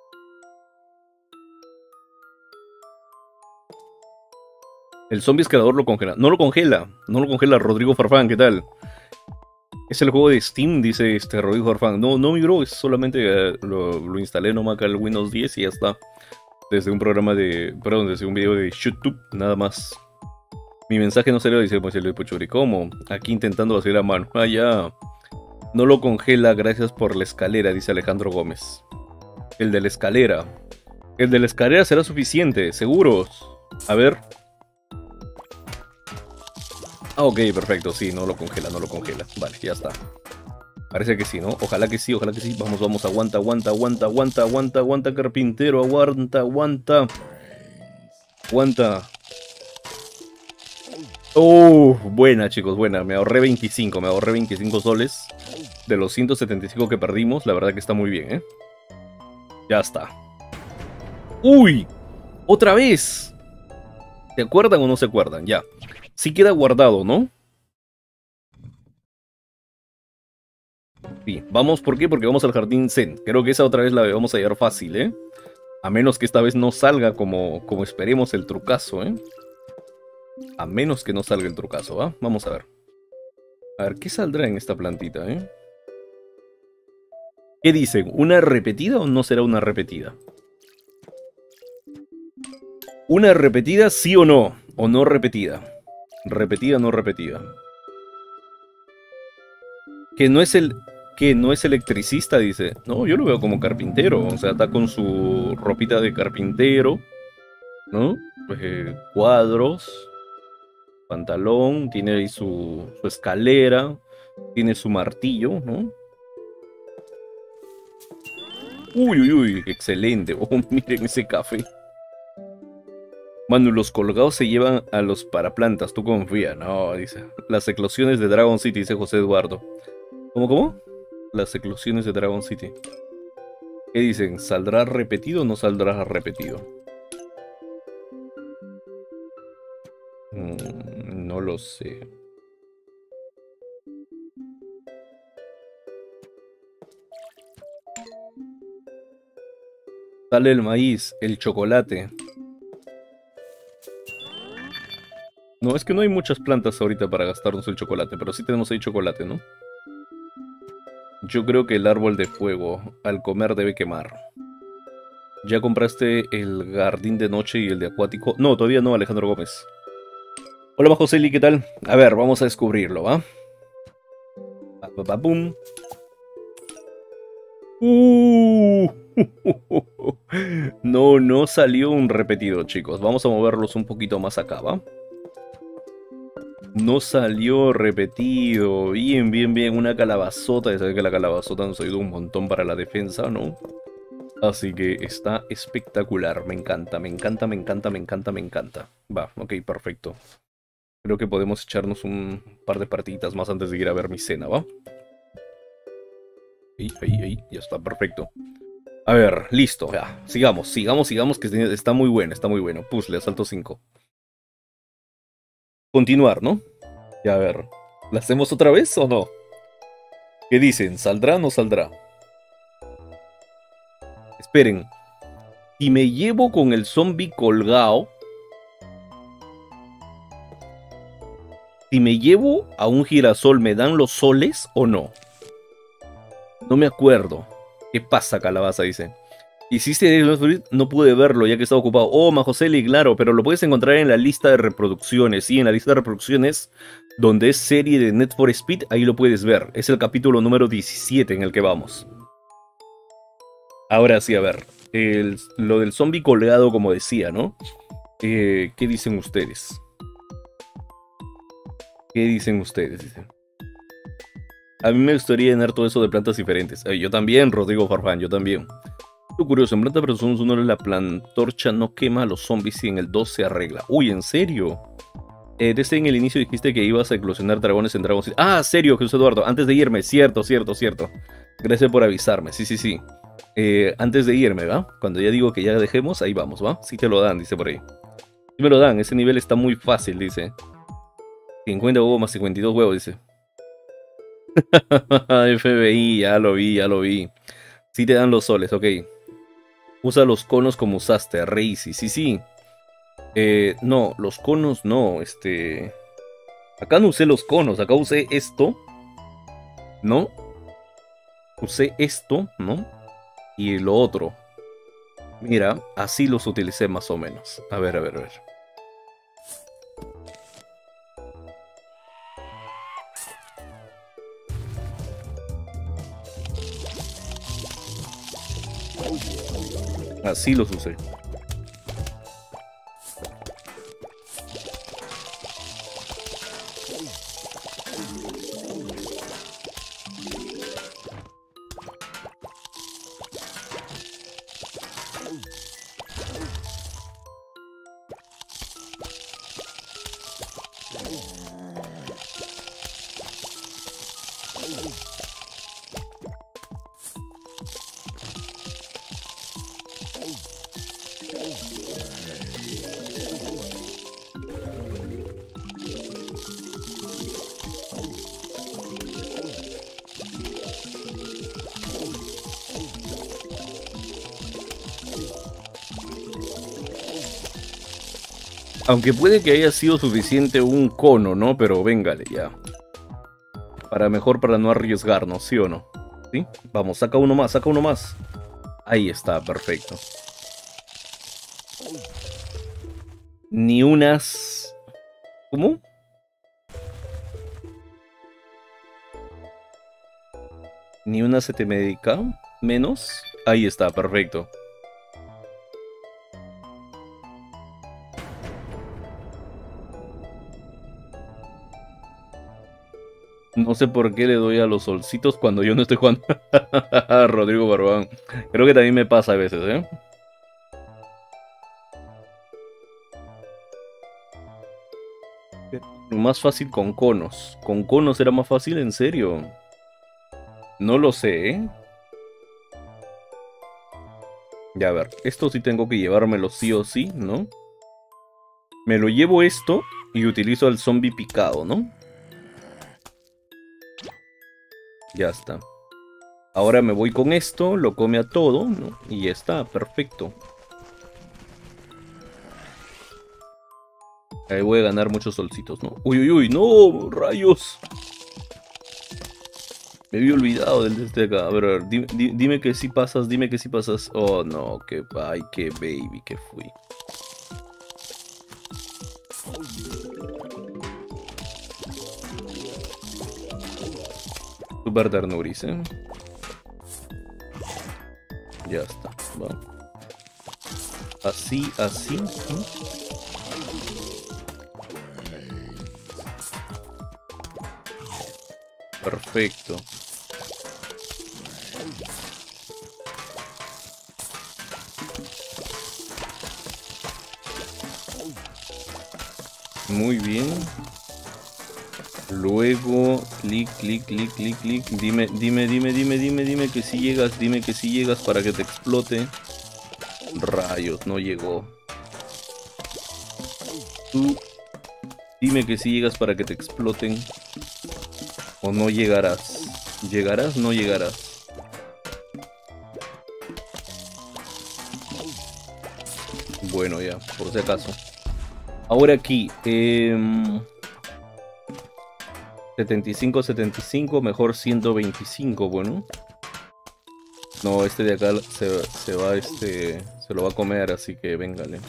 El zombie escalador lo congela. No lo congela. No lo congela. Rodrigo Farfán, ¿qué tal? Es el juego de Steam, dice Rodrigo Farfán. No, no, mi bro. Es solamente lo instalé nomás acá el Windows 10 y ya está. Desde un programa de... Perdón, desde un video de YouTube. Nada más. Mi mensaje no salió, dice Marcelo de Puchuri. ¿Cómo? Aquí intentando hacer a mano. Ah, ya. No lo congela, gracias por la escalera, dice Alejandro Gómez. El de la escalera. El de la escalera será suficiente, seguros. A ver. Ah, ok, perfecto, sí, no lo congela, no lo congela. Vale, ya está. Parece que sí, ¿no? Ojalá que sí, ojalá que sí. Vamos, vamos, aguanta, aguanta, aguanta, aguanta, aguanta, aguanta, carpintero, aguanta, aguanta. Aguanta. Buena, chicos, buena. Me ahorré 25 soles de los 175 que perdimos. La verdad que está muy bien, ¿eh? Ya está. ¡Uy! ¡Otra vez! ¿Se acuerdan o no se acuerdan? Ya. Sí queda guardado, ¿no? Sí. Vamos, ¿por qué? Porque vamos al Jardín Zen. Creo que esa otra vez la vamos a llevar fácil, ¿eh? A menos que esta vez no salga como esperemos el trucazo, ¿eh? A menos que no salga el trucazo, ¿va? Vamos a ver. A ver, ¿qué saldrá en esta plantita, eh? ¿Qué dicen? ¿Una repetida o no será una repetida? ¿Una repetida sí o no? ¿O no repetida? Repetida o no repetida. Que no es el... Que no es electricista, dice. No, yo lo veo como carpintero. O sea, está con su ropita de carpintero, ¿no? Cuadros, pantalón, tiene ahí su escalera, tiene su martillo, ¿no? Uy, uy, uy, excelente. Oh, miren ese café. Manu, los colgados se llevan a los paraplantas, tú confía. No, dice. Las eclosiones de Dragon City, dice José Eduardo. ¿Cómo? Las eclosiones de Dragon City. ¿Qué dicen? ¿Saldrá repetido o no saldrá repetido? No lo sé. Sale el maíz, el chocolate. No, es que no hay muchas plantas ahorita para gastarnos el chocolate, pero sí tenemos ahí chocolate, ¿no? Yo creo que el árbol de fuego, al comer debe quemar. ¿Ya compraste el jardín de noche y el de acuático? No, todavía no, Alejandro Gómez. Hola, Joseli, ¿qué tal? A ver, vamos a descubrirlo, ¿va? ¡Pum! No, no salió un repetido, chicos. Vamos a moverlos un poquito más acá, ¿va? No salió repetido. Bien, bien, bien. Una calabazota. Ya saben que la calabazota nos ayuda un montón para la defensa, ¿no? Así que está espectacular. Me encanta, me encanta, me encanta, me encanta, me encanta. Va, ok, perfecto. Creo que podemos echarnos un par de partiditas más antes de ir a ver mi cena, ¿va? Ahí, ya está, perfecto. A ver, listo, ya. Sigamos, que está muy bueno, está muy bueno. Puzzle, asalto 5. Continuar, ¿no? Ya, a ver. ¿La hacemos otra vez o no? ¿Qué dicen? ¿Saldrá o no saldrá? Esperen. Si me llevo con el zombie colgado... Si me llevo a un girasol, ¿me dan los soles o no? No me acuerdo. ¿Qué pasa, calabaza? Dice. Hiciste no pude verlo ya que estaba ocupado. Oh, Majoseli, claro, pero lo puedes encontrar en la lista de reproducciones. Sí, en la lista de reproducciones, donde es serie de Need for Speed, ahí lo puedes ver. Es el capítulo número 17 en el que vamos. Ahora sí, a ver. Lo del zombie colgado, como decía, ¿no? ¿Qué dicen ustedes? ¿Qué dicen ustedes? Dicen. A mí me gustaría llenar todo eso de plantas diferentes. Yo también, Rodrigo Farfán, yo también. Lo curioso, en Planta vs. 1 la plantorcha no quema a los zombies y en el 2 se arregla. Uy, ¿en serio? Desde en el inicio dijiste que ibas a eclosionar dragones en Dragon City. Ah, serio, Jesús Eduardo. Antes de irme, cierto. Gracias por avisarme, sí. Antes de irme, ¿va? Cuando ya digo que ya dejemos, ahí vamos, ¿va? Sí te lo dan, dice por ahí. Sí me lo dan, ese nivel está muy fácil, dice. 50 huevos más 52 huevos, dice. FBI, ya lo vi. Sí te dan los soles, ok. Usa los conos como usaste, Reisi, sí. No, los conos no, Acá no usé los conos, acá usé esto, ¿no? Usé esto, ¿no? Y lo otro. Mira, así los utilicé más o menos. A ver. Así los usé. Aunque puede que haya sido suficiente un cono, ¿no? Pero véngale ya. Para no arriesgarnos, ¿sí o no? ¿Sí? Vamos, saca uno más, saca uno más. Ahí está, perfecto. Ni unas... ¿Cómo? Ni una se te medica. Menos. Ahí está, perfecto. No sé por qué le doy a los solcitos cuando yo no estoy jugando. Rodrigo Barbán. Creo que también me pasa a veces, ¿eh? Más fácil con conos. Con conos era más fácil, ¿en serio? No lo sé, ¿eh? Ya, a ver. Esto sí tengo que llevármelo sí o sí, ¿no? Me lo llevo esto y utilizo al zombie picado, ¿no? Ya está. Ahora me voy con esto, lo come a todo, ¿no? Y ya está, perfecto. Ahí voy a ganar muchos solcitos, ¿no? Uy, uy, uy, no, rayos. Me había olvidado del de este acá. A ver, dime que sí pasas, dime que sí pasas. Oh, no, que ay, qué baby que fui. Super ternuris, ¿eh? Ya está, va. Así, así. ¿Eh? Perfecto. Muy bien. Luego, clic, clic, clic, clic, clic. Dime que si llegas, dime que si llegas para que te explote. Rayos, no llegó. Tú, dime que si llegas para que te exploten. O no llegarás. ¿Llegarás? No llegarás. Bueno, ya, por si acaso. Ahora aquí. 75, 75, mejor 125, bueno. No, este de acá se va, se lo va a comer, así que véngale.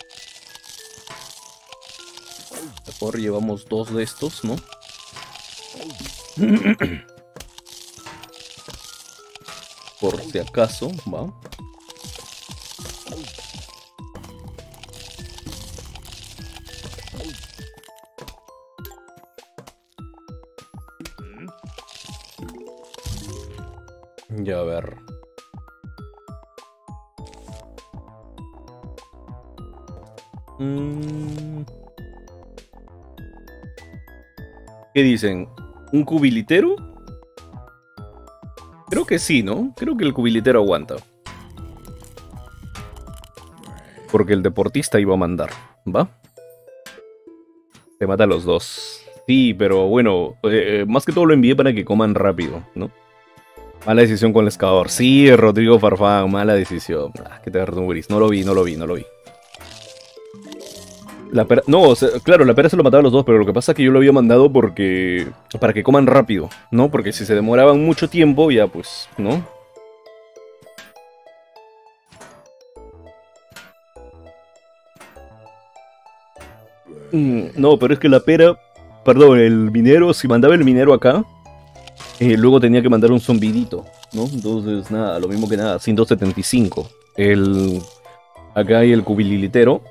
Mejor llevamos dos de estos, ¿no? Por si acaso, va. Ya, a ver. ¿Qué dicen? ¿Un cubilitero? Creo que sí, ¿no? Creo que el cubilitero aguanta. Porque el deportista iba a mandar, ¿va? Te mata a los dos. Sí, pero bueno, más que todo lo envié para que coman rápido, ¿no? Mala decisión con el excavador. Sí, Rodrigo Farfán, mala decisión. Ah, que te gris. No lo vi. La pera... No, o sea, claro, la pera se lo mataba a los dos, pero lo que pasa es que yo lo había mandado porque... para que coman rápido, ¿no? Porque si se demoraban mucho tiempo, ya pues, ¿no? No, pero es que la pera... Perdón, el minero, si mandaba el minero acá, luego tenía que mandar un zombidito, ¿no? Entonces, nada, lo mismo que nada, 175. El... Acá hay el cubilitero,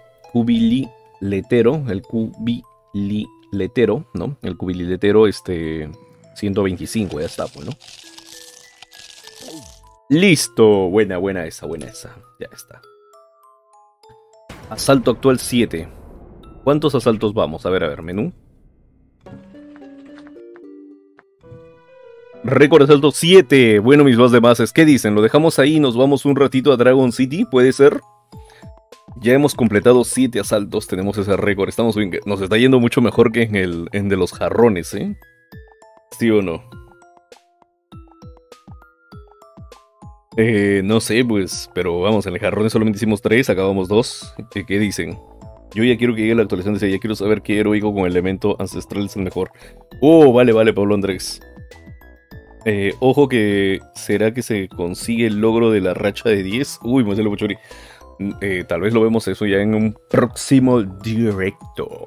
el cubililetero, ¿no? El cubililetero, 125, ya está, pues, ¿no? Listo, buena esa, ya está. Asalto actual 7. ¿Cuántos asaltos vamos? A ver, menú. Récord de asalto 7. Bueno, mis dos demás, ¿qué dicen? ¿Lo dejamos ahí y nos vamos un ratito a Dragon City? ¿Puede ser? Ya hemos completado 7 asaltos, tenemos ese récord. Estamos bien, nos está yendo mucho mejor que en de los jarrones, ¿eh? ¿Sí o no? No sé, pues, pero vamos, en el jarrones solamente hicimos 3, acabamos 2. ¿Qué dicen? Yo ya quiero que llegue la actualización de ese, ya quiero saber qué heroico con elemento ancestral es el mejor. Oh, vale, vale, Pablo Andrés. Ojo que será que se consigue el logro de la racha de 10. Uy, Marcelo Pochori. Tal vez lo vemos eso ya en un próximo directo.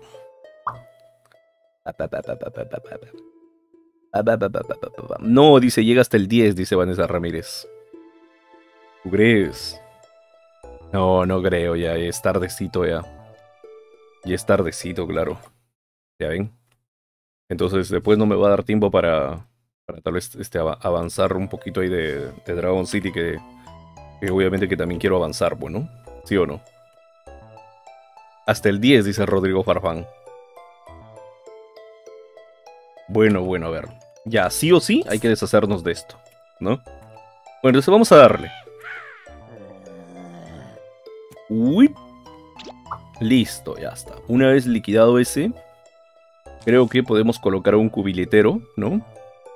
No, dice, llega hasta el 10, dice Vanessa Ramírez. ¿Tú crees? No, no creo, ya es tardecito ya. Ya es tardecito, claro. Ya ven. Entonces después no me va a dar tiempo para tal vez avanzar un poquito ahí de Dragon City, que obviamente que también quiero avanzar, bueno, ¿sí o no? Hasta el 10, dice Rodrigo Farfán. Bueno, bueno, a ver. Ya, sí o sí hay que deshacernos de esto, ¿no? Bueno, entonces vamos a darle. Uy. Listo, ya está. Una vez liquidado ese, creo que podemos colocar un cubiletero, ¿no?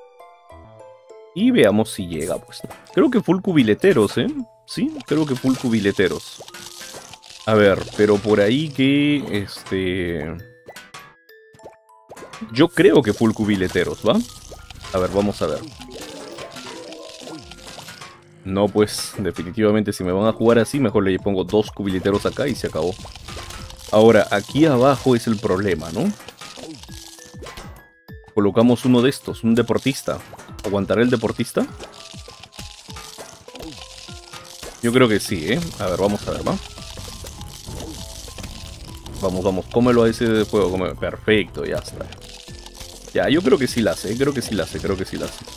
Y veamos si llega, pues. Creo que full cubileteros, ¿eh? Sí, creo que full cubileteros. A ver, pero por ahí que, yo creo que full cubileteros, ¿va? A ver, vamos a ver. No, pues, definitivamente si me van a jugar así, mejor le pongo 2 cubileteros acá y se acabó. Ahora, aquí abajo es el problema, ¿no? Colocamos uno de estos, un deportista. ¿Aguantará el deportista? Yo creo que sí, ¿eh? A ver, vamos a ver, ¿va? Vamos, vamos, cómelo a ese de fuego, cómelo. Perfecto, ya está. Ya, yo creo que sí la hace, creo que sí la hace, creo que sí la hace.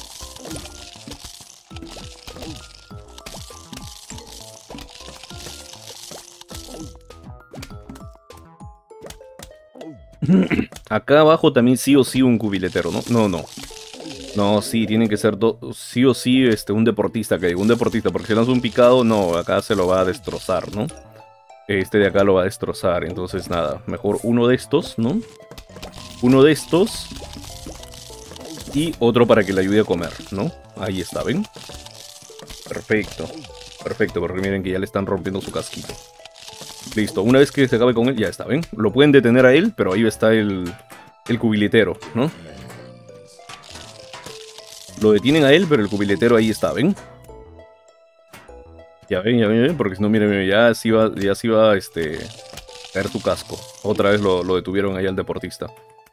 Acá abajo también sí o sí un cubiletero, ¿no? No, no. No, sí, tienen que ser sí o sí un deportista, que digo, un deportista, porque si lanza un picado, no, acá se lo va a destrozar, ¿no? Este de acá lo va a destrozar, entonces nada, mejor uno de estos, ¿no? Uno de estos y otro para que le ayude a comer, ¿no? Ahí está, ¿ven? Perfecto, perfecto, porque miren que ya le están rompiendo su casquito. Listo, una vez que se acabe con él, ya está, ¿ven? Lo pueden detener a él, pero ahí está el cubilitero, ¿no? Lo detienen a él, pero el cubiletero ahí está, ¿ven? Ya ven, porque si no, miren, ya se iba a caer su casco. Otra vez lo detuvieron ahí al deportista.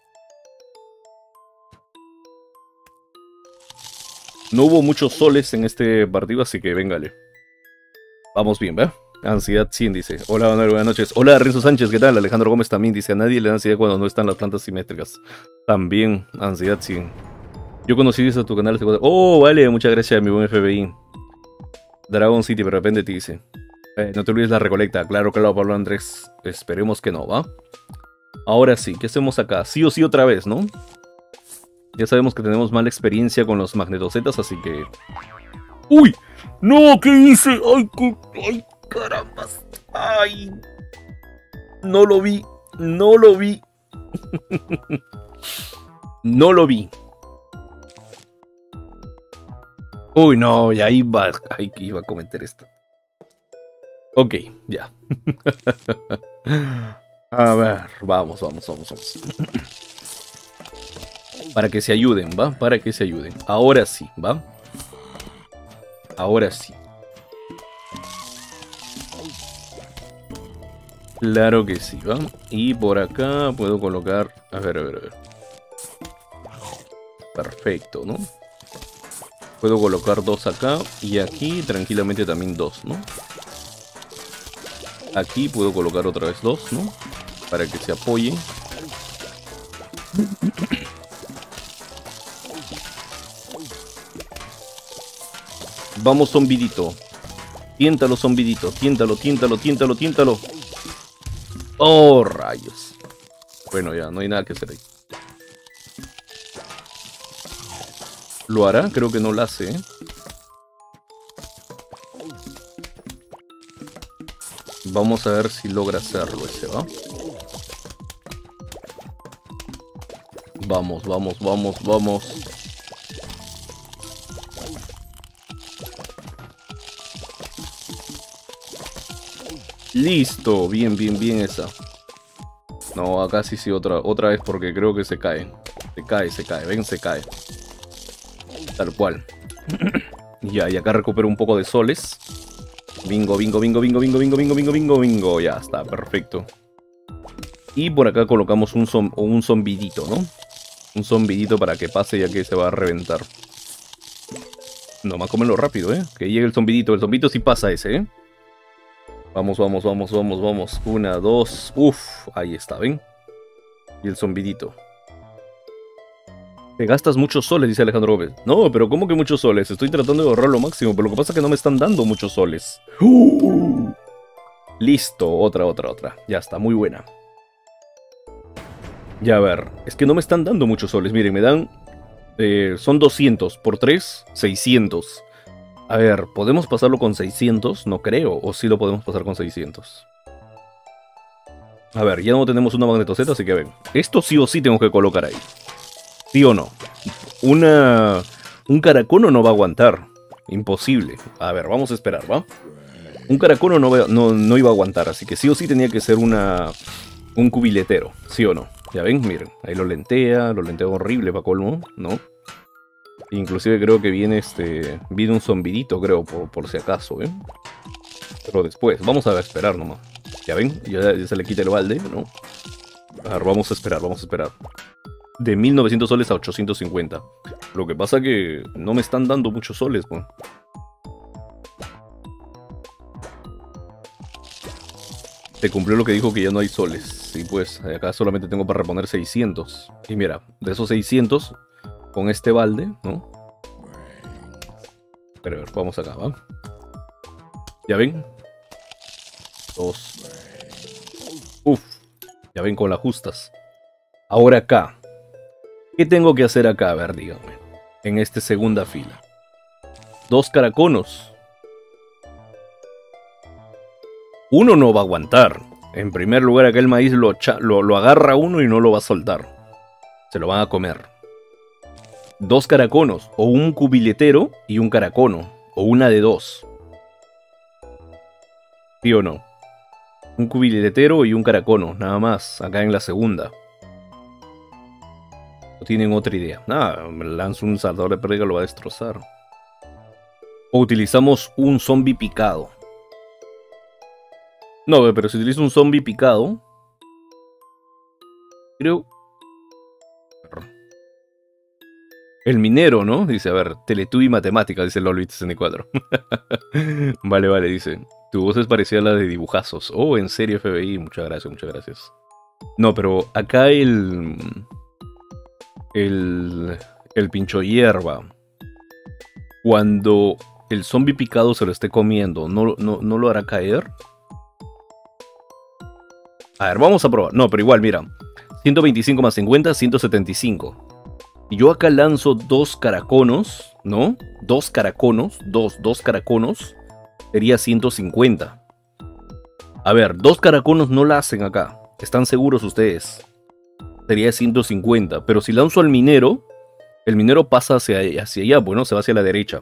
No hubo muchos soles en este partido, así que véngale. Vamos bien, ¿verdad? Ansiedad 100 dice. Hola, Manuel, buenas noches. Hola, Renzo Sánchez, ¿qué tal? Alejandro Gómez también dice. A nadie le da ansiedad cuando no están las plantas simétricas. También, ansiedad 100. Yo conocí eso a tu canal. Oh, vale, muchas gracias, mi buen FBI. Dragon City, pero depende de ti, dice. No te olvides la recolecta. Claro, claro, Pablo Andrés. Esperemos que no, ¿va? Ahora sí, ¿qué hacemos acá? Sí o sí otra vez, ¿no? Ya sabemos que tenemos mala experiencia con los magnetozetas, así que... ¡Uy! ¡No! ¿Qué hice? ¡Ay, caramba! ¡Ay! No lo vi. No lo vi. No lo vi. Uy, no, y ahí va. Ay, que iba a cometer esto. Ok, ya. A ver, vamos. Para que se ayuden, ¿va? Para que se ayuden. Ahora sí, ¿va? Ahora sí. Claro que sí, ¿va? Y por acá puedo colocar... A ver. Perfecto, ¿no? Puedo colocar 2 acá y aquí tranquilamente también 2, ¿no? Aquí puedo colocar otra vez 2, ¿no? Para que se apoye. Vamos, zombidito. Tiéntalo, zombidito. Tiéntalo. Oh, rayos. Bueno, ya, no hay nada que hacer ahí. ¿Lo hará? Creo que no lo hace, ¿eh? Vamos a ver si logra hacerlo ese, ¿va? Vamos. Listo, bien esa. No, acá sí, otra vez porque creo que se cae. Se cae, ven, se cae. Tal cual. Ya, y acá recupero un poco de soles. Bingo, bingo, bingo, bingo, bingo, bingo, bingo, bingo, bingo, bingo. Ya está, perfecto. Y por acá colocamos un zombidito, ¿no? Un zombidito para que pase ya que se va a reventar. Nomás cómelo rápido, ¿eh? Que llegue el zombidito. El zombidito sí pasa ese, ¿eh? Vamos, vamos, vamos, vamos, vamos. 1, 2. Uf, ahí está, ¿ven? Y el zombidito. Te gastas muchos soles, dice Alejandro Gómez. No, pero ¿cómo que muchos soles? Estoy tratando de ahorrar lo máximo, pero lo que pasa es que no me están dando muchos soles. Listo, otra. Ya está, muy buena. Ya, a ver. Es que no me están dando muchos soles. Miren, me dan... son 200 por 3, 600. A ver, ¿podemos pasarlo con 600? No creo. ¿O sí lo podemos pasar con 600? A ver, ya no tenemos una magnetoseta, así que ven. Esto sí o sí tengo que colocar ahí. ¿Sí o no? Un caracono no va a aguantar. Imposible. A ver, vamos a esperar, ¿va? Un caracono no iba a aguantar, así que sí o sí tenía que ser un cubiletero. ¿Sí o no? Ya ven, miren. Ahí lo lentea horrible para colmo, ¿no? Inclusive creo que viene un zombidito, creo, por si acaso, ¿eh? Pero después, vamos a esperar nomás. Ya ven, ya se le quita el balde, ¿no? A ver, vamos a esperar. De 1900 soles a 850. Lo que pasa que no me están dando muchos soles, pues. Se cumplió lo que dijo, que ya no hay soles. Sí, pues, acá solamente tengo para reponer 600. Y mira, de esos 600, con este balde, ¿no? Pero a ver, vamos acá, ¿va? ¿Ya ven? 2. Uf, ya ven con las justas. Ahora acá. ¿Qué tengo que hacer acá? A ver, díganme. En esta segunda fila. 2 caraconos. Uno no va a aguantar. En primer lugar, acá el maíz lo agarra uno y no lo va a soltar. Se lo van a comer. 2 caraconos. O un cubiletero y un caracono. O una de 2. ¿Sí o no? Un cubiletero y un caracono. Nada más. Acá en la segunda. ¿No tienen otra idea? Nada, me lanzo un saltador de pérdida, lo va a destrozar. O utilizamos un zombie picado. No, pero si utilizo un zombie picado... Creo... El minero, ¿no? Dice, a ver, Teletubby Matemática, dice LOLBIT64. Vale, dice. Tu voz es parecida a la de dibujazos. Oh, en serio, FBI. Muchas gracias. No, pero acá el pincho hierba, cuando el zombie picado se lo esté comiendo, ¿no lo hará caer? A ver, vamos a probar. No, pero igual, mira. 125 más 50, 175. Y yo acá lanzo 2 caraconos, ¿no? 2 caraconos, dos caraconos, sería 150. A ver, 2 caraconos no la hacen acá. ¿Están seguros ustedes? Sería 150. Pero si lanzo al minero, el minero pasa hacia allá, bueno, se va hacia la derecha.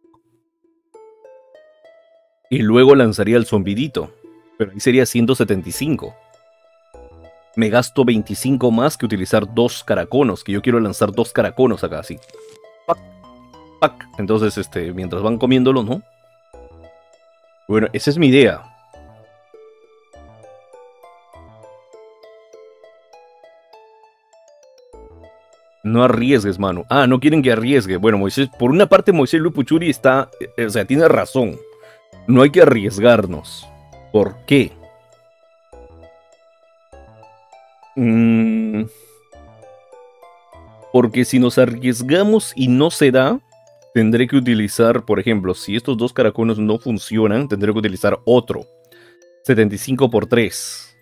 Y luego lanzaría el zombidito. Pero ahí sería 175. Me gasto 25 más que utilizar 2 caraconos. Que yo quiero lanzar 2 caraconos acá, así. ¡Pac! ¡Pac! Entonces, mientras van comiéndolo, ¿no? Bueno, esa es mi idea. No arriesgues, mano. Ah, no quieren que arriesgue. Bueno, Moisés, por una parte, Moisés Luis Puchuri está... o sea, tiene razón. No hay que arriesgarnos. ¿Por qué? Porque si nos arriesgamos y no se da, tendré que utilizar, por ejemplo, si estos 2 caraconos no funcionan, tendré que utilizar otro. 75 por 3.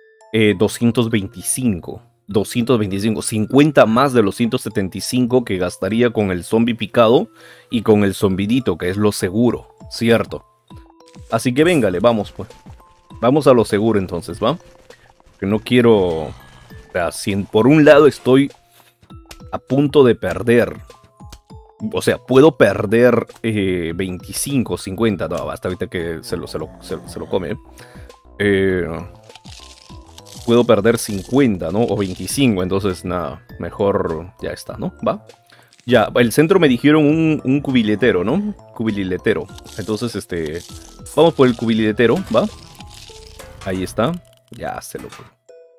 225. 225. 50 más de los 175 que gastaría con el zombie picado y con el zombidito, que es lo seguro, ¿cierto? Así que véngale, vamos pues. Vamos a lo seguro entonces, ¿va? Que no quiero... O sea, si por un lado estoy a punto de perder... O sea, puedo perder 25, 50... No, basta ahorita que se lo come. puedo perder 50, ¿no? O 25, entonces nada, mejor ya está, ¿no? Va. Ya, el centro me dijeron un cubiletero, ¿no? Cubiletero. Entonces, vamos por el cubiletero, ¿va? Ahí está. Ya se lo fue.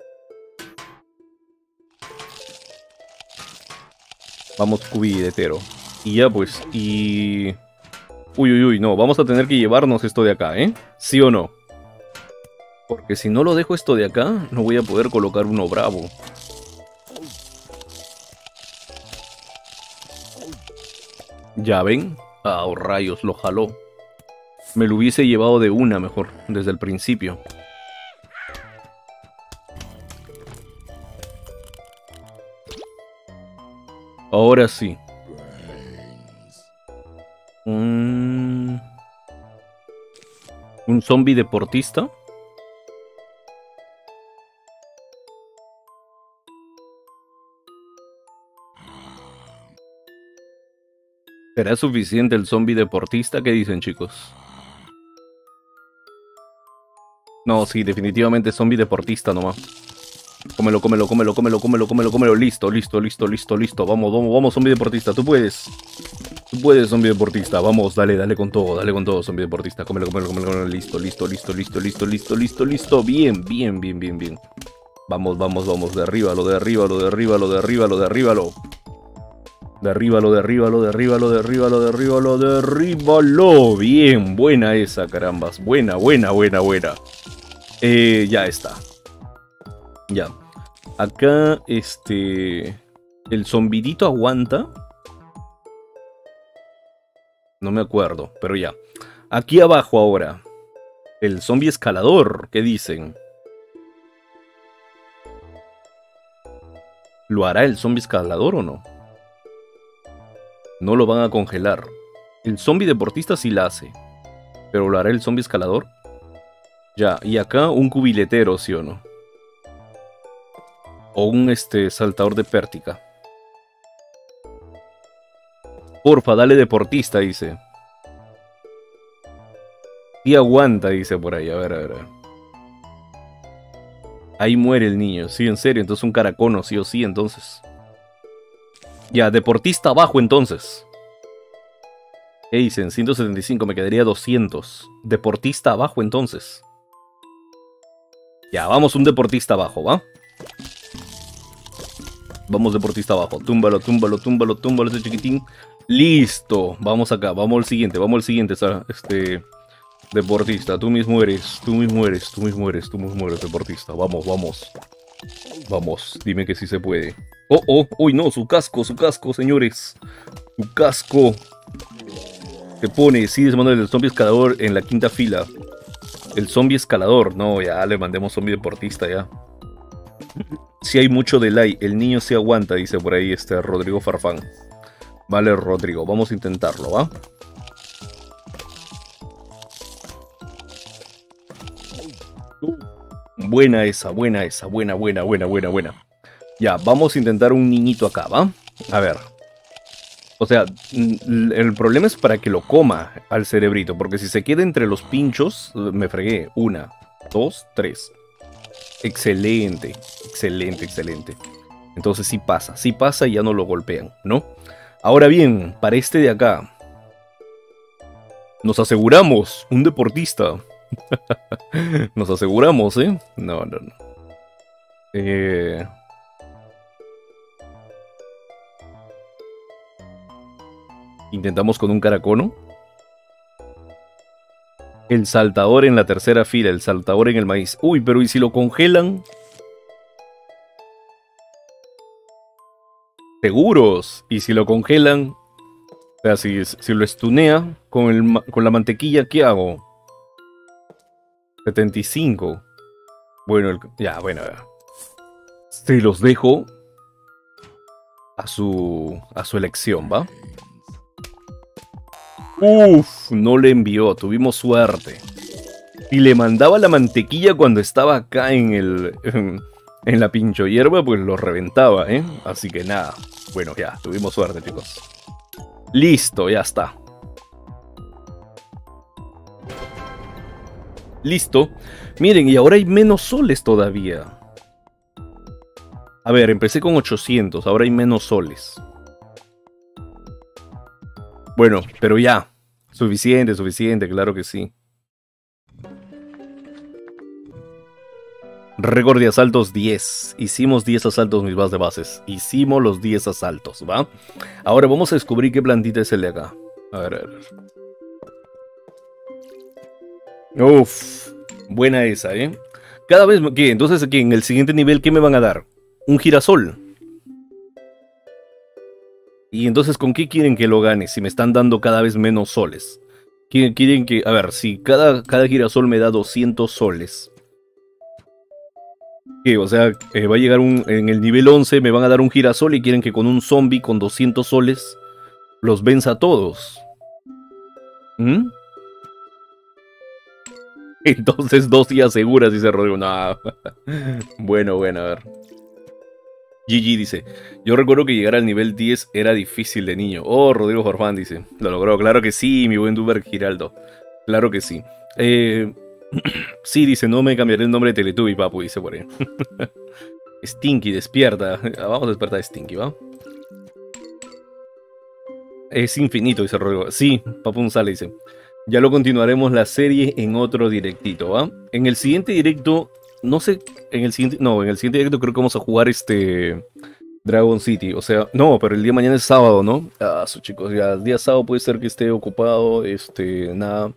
Vamos cubiletero. Y ya pues, y... Uy, no, vamos a tener que llevarnos esto de acá, ¿eh? ¿Sí o no? Porque si no lo dejo esto de acá, no voy a poder colocar uno bravo. Ya ven. Ah, oh, rayos, lo jaló. Me lo hubiese llevado de una mejor, desde el principio. Ahora sí. ¿Un zombie deportista? ¿Será suficiente el zombie deportista? ¿Qué dicen, chicos? No, sí, definitivamente zombie deportista nomás. Cómelo, cómelo, cómelo, cómelo, cómelo, cómelo, cómelo. Listo, listo, listo, listo, listo. Vamos, vamos, vamos, zombie deportista. Tú puedes. Tú puedes, zombie deportista. Vamos, dale, dale con todo, zombie deportista. Cómelo, cómelo, cómelo, cómelo. Listo, listo, listo, listo, listo, listo, listo, listo. Bien, bien, bien, bien, bien. Vamos, vamos, vamos. Derríbalo, derríbalo, derríbalo, derríbalo, derríbalo. Derríbalo, derríbalo, derríbalo, derríbalo, derríbalo, derríbalo. Bien, buena esa, carambas. Buena, buena, buena, buena. Ya está. Ya. Acá, el zombidito aguanta. No me acuerdo, pero ya. Aquí abajo ahora. El zombie escalador, ¿qué dicen? ¿Lo hará el zombie escalador o no? No lo van a congelar. El zombie deportista sí la hace. ¿Pero lo hará el zombie escalador? Ya, y acá un cubiletero, ¿sí o no? O un saltador de pértica. Porfa, dale deportista, dice. Y aguanta, dice por ahí. A ver, a ver, a ver. Ahí muere el niño. Sí, en serio. Entonces un caracono, sí o sí, entonces. Ya, deportista abajo, entonces. ¿Qué dicen? 175, me quedaría 200. Deportista abajo, entonces. Ya, vamos un deportista abajo, ¿va? Vamos deportista abajo. Túmbalo, túmbalo, túmbalo, túmbalo ese chiquitín. Listo. Vamos acá, vamos al siguiente, deportista. Tú mismo eres, tú mismo eres, tú mismo eres, tú mismo eres deportista. Vamos, vamos. Vamos, dime que sí se puede. Oh, oh, uy, no, su casco, señores. Su casco. Se pone, sí, se manda el zombie escalador en la quinta fila. El zombie escalador, no, ya le mandemos zombie deportista ya. Si hay mucho delay, el niño se aguanta, dice por ahí Rodrigo Farfán. Vale, Rodrigo, vamos a intentarlo, ¿va? Buena esa, buena esa, buena, buena, buena, buena, buena. Ya, vamos a intentar un niñito acá, ¿va? A ver. O sea, el problema es para que lo coma al cerebrito, porque si se queda entre los pinchos, me fregué. 1, 2, 3. Excelente, excelente, excelente. Entonces sí pasa y ya no lo golpean, ¿no? Ahora bien, para este de acá, nos aseguramos un deportista. Nos aseguramos, ¿eh? No, no, no. Intentamos con un caracono. El saltador en la tercera fila, el saltador en el maíz. Uy, pero ¿y si lo congelan? Seguros. ¿Y si lo congelan? O sea, si lo estunea con la mantequilla, ¿qué hago? 75. Bueno, ya, bueno. Se los dejo a su elección, ¿va? Uf, no le envió, tuvimos suerte. Si le mandaba la mantequilla cuando estaba acá en la pincho hierba, pues lo reventaba, ¿eh? Así que nada. Bueno, ya, tuvimos suerte, chicos. Listo, ya está. Listo. Miren, y ahora hay menos soles todavía. A ver, empecé con 800, ahora hay menos soles. Bueno, pero ya. Suficiente, suficiente, claro que sí. Récord de asaltos 10. Hicimos 10 asaltos mis bases de bases. Hicimos los 10 asaltos, ¿va? Ahora vamos a descubrir qué plantita es el de acá. A ver, a ver. Uf, buena esa, ¿eh? Cada vez... ¿Qué? Entonces, ¿qué? En el siguiente nivel, ¿qué me van a dar? Un girasol. Y entonces, ¿con qué quieren que lo gane si me están dando cada vez menos soles? Quieren que... A ver, si cada girasol me da 200 soles. ¿Qué? O sea, va a llegar un... En el nivel 11 me van a dar un girasol y quieren que con un zombie con 200 soles los venza a todos. ¿Mm? Entonces 2 días seguras, dice Rodrigo. No. Bueno, bueno, a ver. GG dice, yo recuerdo que llegar al nivel 10 era difícil de niño. Oh, Rodrigo Jorfán dice, lo logró. Claro que sí, mi buen Duber Giraldo. Claro que sí. Sí, dice, no me cambiaré el nombre de Teletubby, papu, dice por ahí. Stinky, despierta. Vamos a despertar a Stinky, ¿va? Es infinito, dice Rodrigo. Sí, Papu sale, dice. Ya lo continuaremos la serie en otro directito, ¿va? En el siguiente directo, no sé, en el siguiente directo creo que vamos a jugar Dragon City. O sea, no, pero el día de mañana es sábado, ¿no? Ah, chicos, ya el día sábado puede ser que esté ocupado, nada.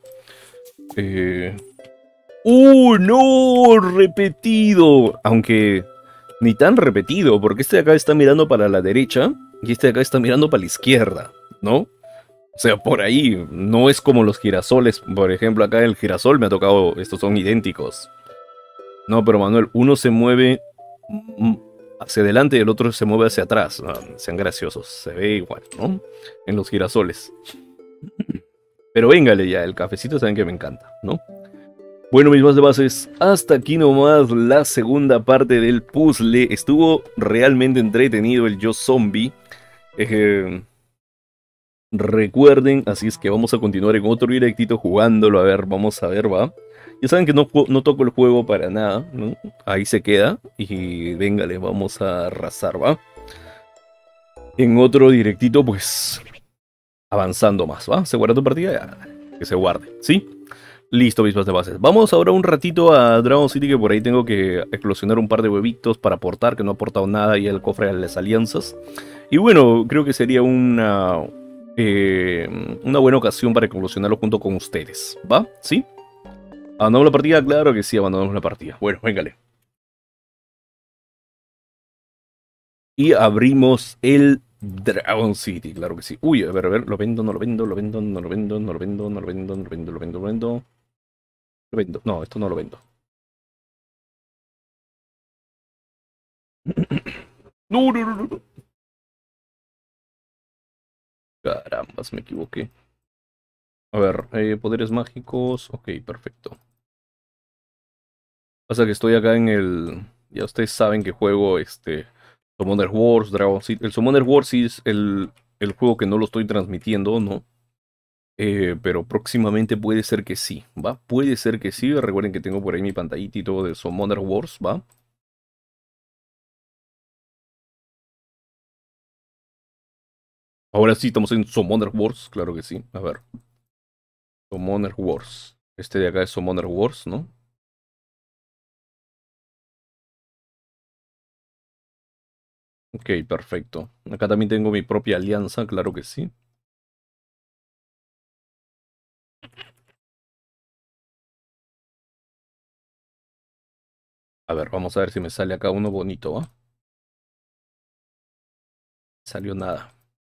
No! Repetido. Aunque ni tan repetido, porque este de acá está mirando para la derecha y este de acá está mirando para la izquierda, ¿no? O sea, por ahí no es como los girasoles. Por ejemplo, acá el girasol me ha tocado, estos son idénticos. No, pero Manuel, uno se mueve hacia adelante y el otro se mueve hacia atrás. No, sean graciosos, se ve igual, ¿no? En los girasoles. Pero véngale ya, el cafecito saben que me encanta, ¿no? Bueno, mis más de bases, hasta aquí nomás la segunda parte del puzzle. Estuvo realmente entretenido el Yo Zombie. Recuerden, así es que vamos a continuar en otro directito jugándolo. A ver, vamos a ver, va. Ya saben que no toco el juego para nada, ¿no? Ahí se queda. Y véngale, vamos a arrasar, va. En otro directito, pues, avanzando más, ¿va? ¿Se guarda tu partida? Ya, que se guarde, ¿sí? Listo, mismas de bases. Vamos ahora un ratito a Dragon City, que por ahí tengo que eclosionar un par de huevitos para aportar, que no ha aportado nada y el cofre de las alianzas. Y bueno, creo que sería una buena ocasión para eclosionarlo junto con ustedes. ¿Va? ¿Sí? ¿Abandonamos la partida? Claro que sí, abandonamos la partida. Bueno, véngale. Y abrimos el Dragon City, claro que sí. Uy, a ver, lo vendo, no lo vendo, lo vendo, no lo vendo, no lo vendo, no lo vendo, no lo vendo, lo vendo, lo vendo. Lo vendo. No, esto no lo vendo. No, no, no, no. Carambas, me equivoqué. A ver, poderes mágicos. Ok, perfecto. Pasa que estoy acá en el... Ya ustedes saben que juego Summoner Wars, Dragon City. El Summoner Wars sí es el juego que no lo estoy transmitiendo, ¿no? Pero próximamente puede ser que sí, ¿va? Puede ser que sí. Recuerden que tengo por ahí mi pantallita y todo de Summoner Wars, ¿va? Ahora sí estamos en Summoner Wars, claro que sí. A ver. Summoner Wars. Este de acá es Summoner Wars, ¿no? Ok, perfecto. Acá también tengo mi propia alianza, claro que sí. A ver, vamos a ver si me sale acá uno bonito, ¿va? Salió nada.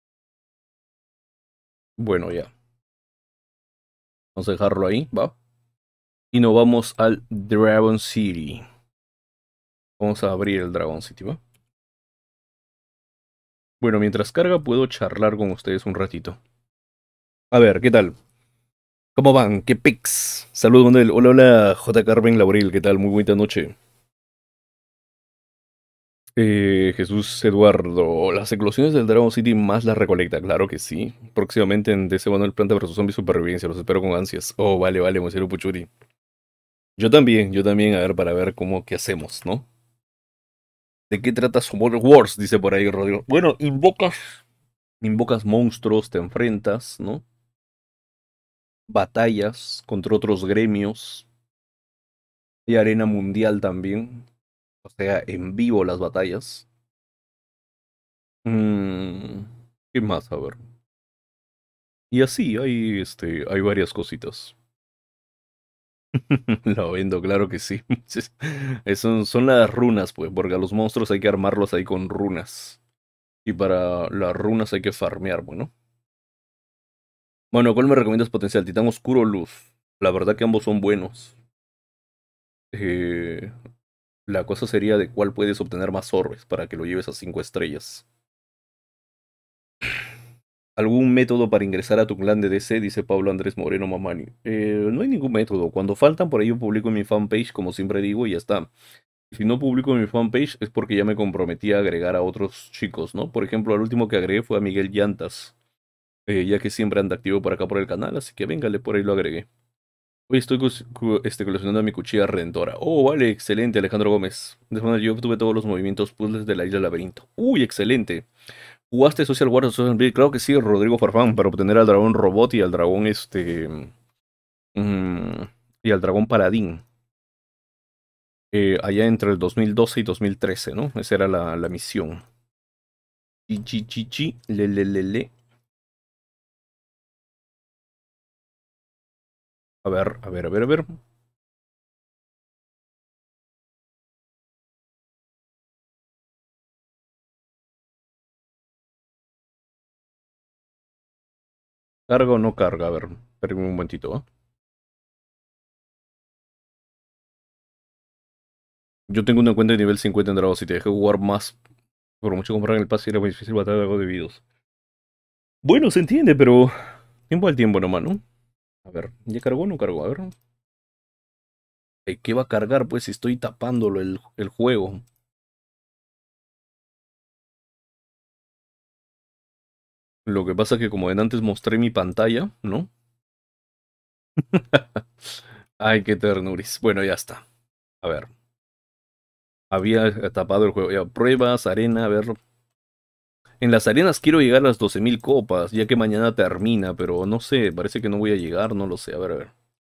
Bueno, ya. Vamos a dejarlo ahí, ¿va? Y nos vamos al Dragon City. Vamos a abrir el Dragon City, ¿va? Bueno, mientras carga puedo charlar con ustedes un ratito. A ver, ¿qué tal? ¿Cómo van? ¿Qué pics? Saludos, Manuel. Hola, hola, J. Carmen Laurel. ¿Qué tal? Muy buena noche. Jesús Eduardo. Las eclosiones del Dragon City más la recolecta. Claro que sí. Próximamente en DC Manuel Planta vs Zombie Supervivencia. Los espero con ansias. Oh, vale, vale, Monsieur Puchuri. Yo también. A ver, para ver qué hacemos, ¿no? ¿De qué trata Summoner Wars? Dice por ahí Rodrigo. Bueno, invocas monstruos, te enfrentas, ¿no? Batallas contra otros gremios. Y arena mundial también. O sea, en vivo las batallas. Mm, ¿Qué más? A ver. Y así, hay varias cositas. Lo vendo, claro que sí. Son las runas, pues, porque a los monstruos hay que armarlos ahí con runas. Y para las runas hay que farmear, bueno. Bueno, ¿cuál me recomiendas potencial? ¿Titán Oscuro o Luz? La verdad que ambos son buenos. Eh, la cosa sería de cuál puedes obtener más orbes para que lo lleves a 5 estrellas. ¿Algún método para ingresar a tu clan de DC? Dice Pablo Andrés Moreno Mamani. No hay ningún método. Cuando faltan, por ahí yo publico en mi fanpage, como siempre digo, y ya está. Si no publico en mi fanpage es porque ya me comprometí a agregar a otros chicos, ¿no? Por ejemplo, el último que agregué fue a Miguel Llantas, ya que siempre anda activo por acá por el canal, así que véngale, por ahí lo agregué. Hoy estoy coleccionando mi cuchilla redentora. Oh, vale, excelente, Alejandro Gómez. Yo obtuve todos los movimientos puzzles de la isla Laberinto. Uy, excelente. ¿Jugaste Social War o Social Blade? Claro que sí, Rodrigo Farfán, para obtener al dragón robot y al dragón mm, y al dragón paladín. Allá entre el 2012 y 2013, ¿no? Esa era la misión. Chi, le. A ver. ¿Carga o no carga? A ver, espérame un momentito, ¿ah? Yo tengo una cuenta de nivel 50 en Dragon. Si te dejé jugar más, por mucho comprar en el pase era muy difícil batallar algo de videos. Bueno, se entiende, pero tiempo al tiempo nomás, ¿no? A ver, ¿ya cargó o no cargó? A ver. ¿Qué va a cargar? Pues si estoy tapándolo el juego. Lo que pasa es que como en antes mostré mi pantalla, ¿no? Ay, qué ternuris. Bueno, ya está. A ver. Había tapado el juego. Ya, pruebas, arena, a ver. En las arenas quiero llegar a las 12.000 copas, ya que mañana termina, pero no sé, parece que no voy a llegar, no lo sé. A ver.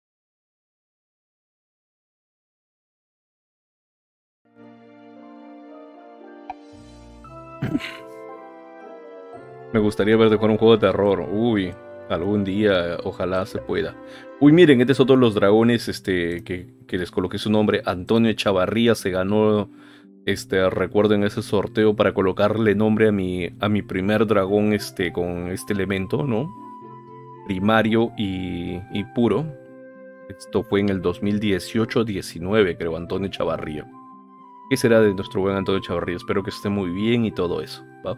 Me gustaría verte jugar un juego de terror. Uy, algún día, ojalá se pueda. Uy, miren, este es otro de los dragones, que les coloqué su nombre. Antonio Echavarría se ganó, recuerdo en ese sorteo para colocarle nombre a mi primer dragón, con este elemento, ¿no? Primario y puro. Esto fue en el 2018-19, creo, Antonio Echavarría. ¿Qué será de nuestro buen Antonio Echavarría? Espero que esté muy bien y todo eso, ¿va?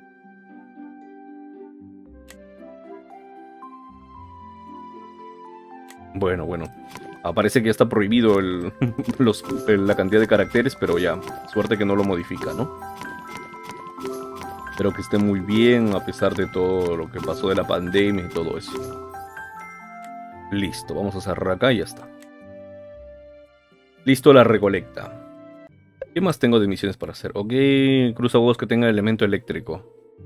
Bueno. Parece que ya está prohibido la cantidad de caracteres, pero ya, suerte que no lo modifica, ¿no? Espero que esté muy bien a pesar de todo lo que pasó de la pandemia y todo eso. Listo, vamos a cerrar acá y ya está. Listo la recolecta. ¿Qué más tengo de misiones para hacer? Ok, cruzahuevos que tenga elemento eléctrico.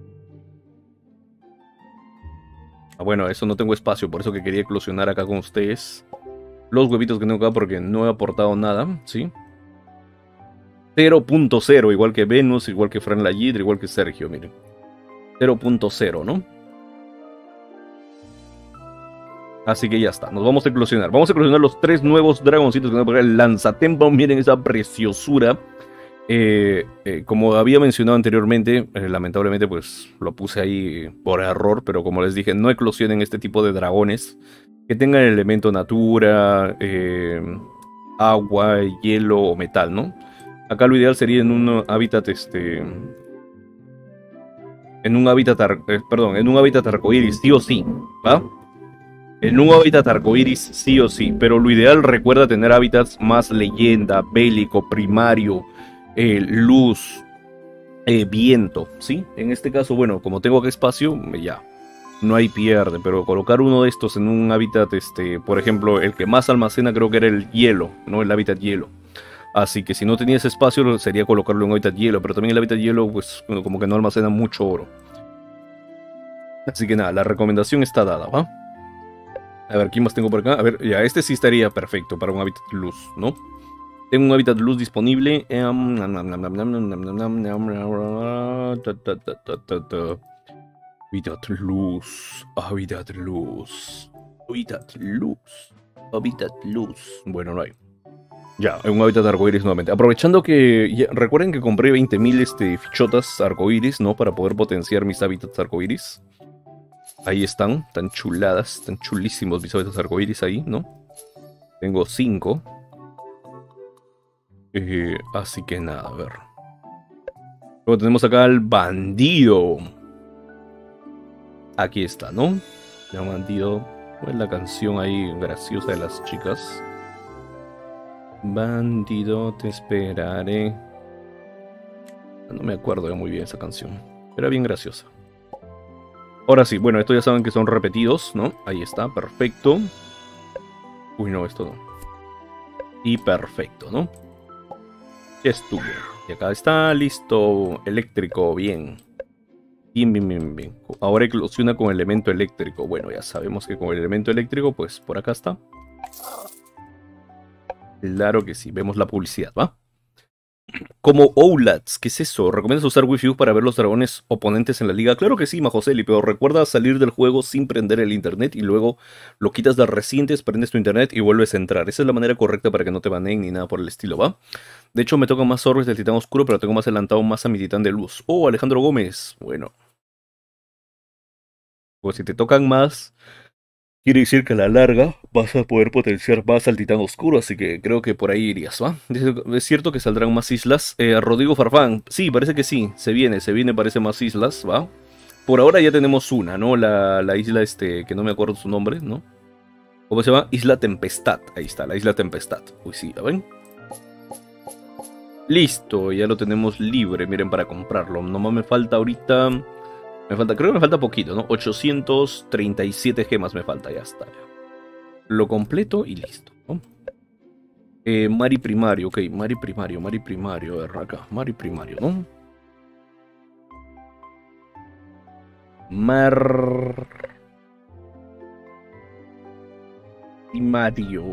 Bueno, eso no tengo espacio, por eso que quería eclosionar acá con ustedes. Los huevitos que tengo acá porque no he aportado nada, ¿sí? 0.0, igual que Venus, igual que Fran Lagidra, igual que Sergio, miren. 0.0, ¿no? Así que ya está, nos vamos a eclosionar. Vamos a eclosionar los 3 nuevos dragoncitos que tengo por acá. El lanzatempo, miren esa preciosura. Como había mencionado anteriormente, lamentablemente pues lo puse ahí por error, pero como les dije, no eclosionen este tipo de dragones que tengan el elemento natura, agua, hielo o metal, ¿no? Acá lo ideal sería en un hábitat, en un hábitat, en un hábitat arcoíris, sí o sí, ¿va? En un hábitat arcoíris, sí o sí, pero lo ideal, recuerda tener hábitats más leyenda, bélico, primario, luz, viento, ¿sí? En este caso, bueno, como tengo aquí espacio, ya, no hay pierde, pero colocar uno de estos en un hábitat, por ejemplo, el que más almacena creo que era el hielo, ¿no? El hábitat hielo. Así que si no tenías espacio, sería colocarlo en un hábitat hielo. Pero también el hábitat hielo, pues, bueno, como que no almacena mucho oro. Así que nada, la recomendación está dada, ¿va? A ver, ¿quién más tengo por acá? A ver, ya, este sí estaría perfecto para un hábitat luz, ¿no? Tengo un hábitat luz disponible. Hábitat luz, hábitat luz, hábitat luz, hábitat luz. Bueno, no hay. Ya, un hábitat arcoíris nuevamente. Aprovechando que... recuerden que compré 20.000 fichotas arcoíris, ¿no? Para poder potenciar mis hábitats arcoíris. Ahí están, tan chuladas, tan chulísimos mis hábitats arcoíris ahí, ¿no? Tengo 5. Así que nada, a ver. Luego tenemos acá al bandido. Aquí está, ¿no? El bandido. ¿Cuál es la canción ahí graciosa de las chicas? Bandido, te esperaré. No me acuerdo muy bien esa canción. Era bien graciosa. Ahora sí, bueno, esto ya saben que son repetidos, ¿no? Ahí está, perfecto. Uy, no, esto no. Y perfecto, ¿no? Ya estuvo. Y acá está, listo. Eléctrico, bien. Bien, bien, bien, bien. Ahora eclosiona con elemento eléctrico. Bueno, ya sabemos que con el elemento eléctrico, pues por acá está. Claro que sí, vemos la publicidad, ¿va? Como OLADs, ¿qué es eso? ¿Recomiendas usar Wi-Fi para ver los dragones oponentes en la liga? Claro que sí, Majoseli, pero recuerda salir del juego sin prender el internet y luego lo quitas de recientes, prendes tu internet y vuelves a entrar. Esa es la manera correcta para que no te baneen ni nada por el estilo, ¿va? De hecho, me tocan más orbes del titán oscuro, pero tengo más adelantado más a mi titán de luz. Oh, Alejandro Gómez. Bueno. Pues si te tocan más... quiere decir que a la larga vas a poder potenciar más al titán oscuro, así que creo que por ahí irías, ¿va? Es cierto que saldrán más islas. Rodrigo Farfán, sí, parece que sí, se viene, parece más islas, ¿va? Por ahora ya tenemos una, ¿no? La isla, que no me acuerdo su nombre, ¿no? ¿Cómo se llama? Isla Tempestad, ahí está, la Isla Tempestad. Uy, sí, ¿ya ven? Listo, ya lo tenemos libre, miren, para comprarlo. Nomás me falta ahorita... creo que me falta poquito, ¿no? 837 gemas me falta, ya está. Lo completo y listo, ¿no? Mari primario, ok, Mari primario, a ver, acá, Mari primario, ¿no? Mar... primario.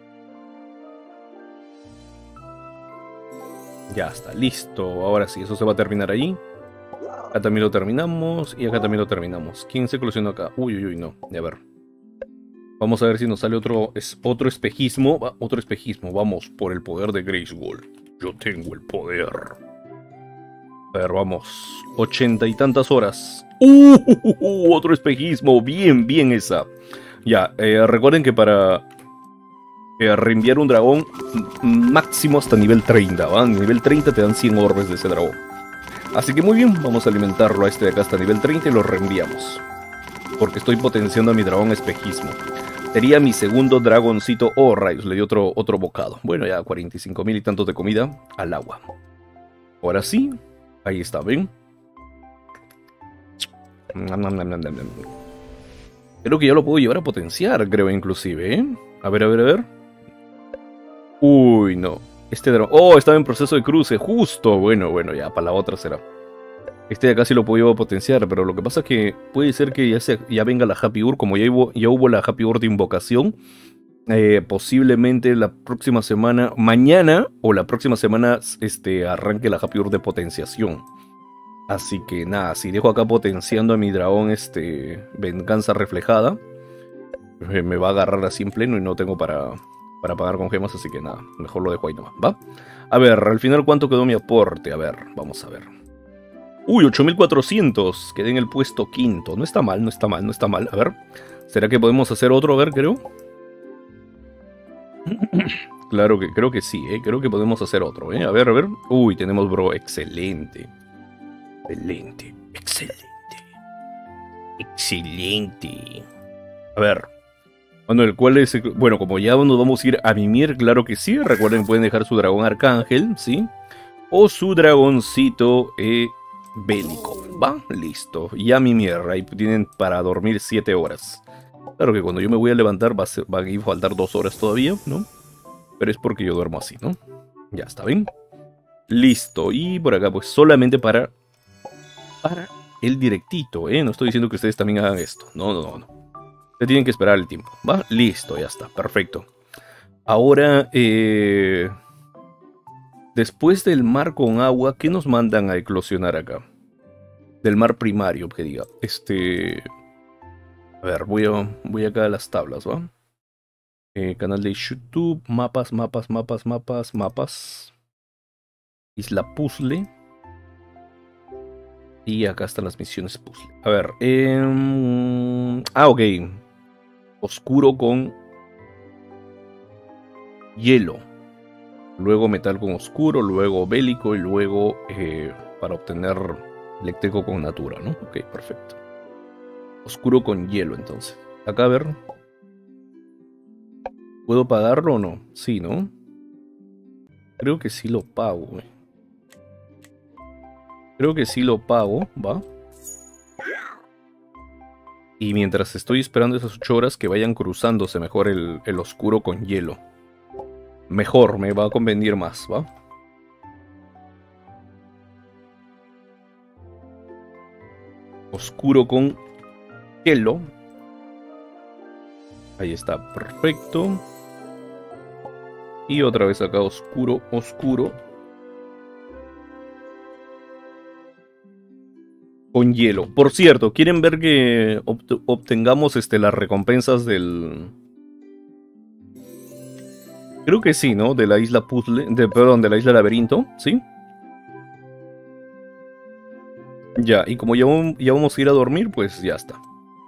Ya está, listo. Ahora sí, eso se va a terminar ahí. Acá también lo terminamos y acá también lo terminamos. ¿Quién se colisionó acá? Uy, uy, uy, no. A ver. Vamos a ver si nos sale otro espejismo. Otro espejismo. Vamos por el poder de Grayskull. Yo tengo el poder. A ver, vamos. 80 y tantas horas. Otro espejismo. Bien, bien esa. Ya, recuerden que para reenviar un dragón máximo hasta nivel 30, ¿va? En nivel 30 te dan 100 orbes de ese dragón. Así que muy bien, vamos a alimentarlo a este de acá hasta nivel 30 y lo reenviamos. Porque estoy potenciando a mi dragón espejismo. Sería mi segundo dragoncito. Oh, rayos, le di otro bocado. Bueno, ya 45.000 y tantos de comida al agua. Ahora sí, ahí está, ¿ven? Creo que ya lo puedo llevar a potenciar, creo, inclusive, ¿eh? A ver, a ver, a ver. Uy, no. Este dragón... Oh, estaba en proceso de cruce, justo. Bueno, ya, para la otra será. Este de acá sí lo puedo potenciar, pero lo que pasa es que puede ser que ya venga la Happy Ur, como ya hubo la Happy Ur de invocación. Posiblemente la próxima semana, mañana o la próxima semana, arranque la Happy Ur de potenciación. Así que nada, si dejo acá potenciando a mi dragón, venganza reflejada, me va a agarrar así en pleno y no tengo para pagar con gemas, así que nada, mejor lo dejo ahí nomás, ¿va? A ver, al final, ¿cuánto quedó mi aporte? A ver, vamos a ver. Uy, 8.400, quedé en el puesto quinto. No está mal, no está mal, no está mal. A ver, ¿será que podemos hacer otro? A ver, creo. Claro que creo que sí, creo que podemos hacer otro, A ver, a ver. Uy, tenemos, bro, excelente. Excelente, excelente. Excelente. A ver. Manuel, ¿cuál es? Bueno, como ya nos vamos a ir a mimir, claro que sí. Recuerden, pueden dejar su dragón arcángel, ¿sí? O su dragoncito bélico. ¿Va? Listo. Ya mimir. Ahí tienen para dormir 7 horas. Claro que cuando yo me voy a levantar va a faltar 2 horas todavía, ¿no? Pero es porque yo duermo así, ¿no? Ya está, ¿ven? Listo. Y por acá, pues solamente para el directito, ¿eh? No estoy diciendo que ustedes también hagan esto. No, no, no, no. Ustedes tienen que esperar el tiempo, ¿va? Listo, ya está, perfecto. Ahora, después del mar con agua, ¿qué nos mandan a eclosionar acá? Del mar primario, que diga. A ver, voy acá a las tablas, ¿va? Canal de YouTube, mapas. Isla Puzzle. Y acá están las misiones puzzle. A ver. Ok. Oscuro con hielo. Luego metal con oscuro. Luego bélico. Y luego para obtener eléctrico con natura, ¿no? Ok, perfecto. Oscuro con hielo, entonces. Acá, a ver. ¿Puedo pagarlo o no? Sí, ¿no? Creo que sí lo pago, güey. Creo que sí lo pago, ¿va? Y mientras estoy esperando esas 8 horas, que vayan cruzándose mejor el oscuro con hielo. Mejor, me va a convenir más, ¿va? Oscuro con hielo. Ahí está, perfecto. Y otra vez acá oscuro. Con hielo. Por cierto, ¿quieren ver que obtengamos las recompensas del... Creo que sí, ¿no? De la isla puzzle... Perdón, de la isla laberinto, ¿sí? Ya, y como ya vamos a ir a dormir, pues ya está.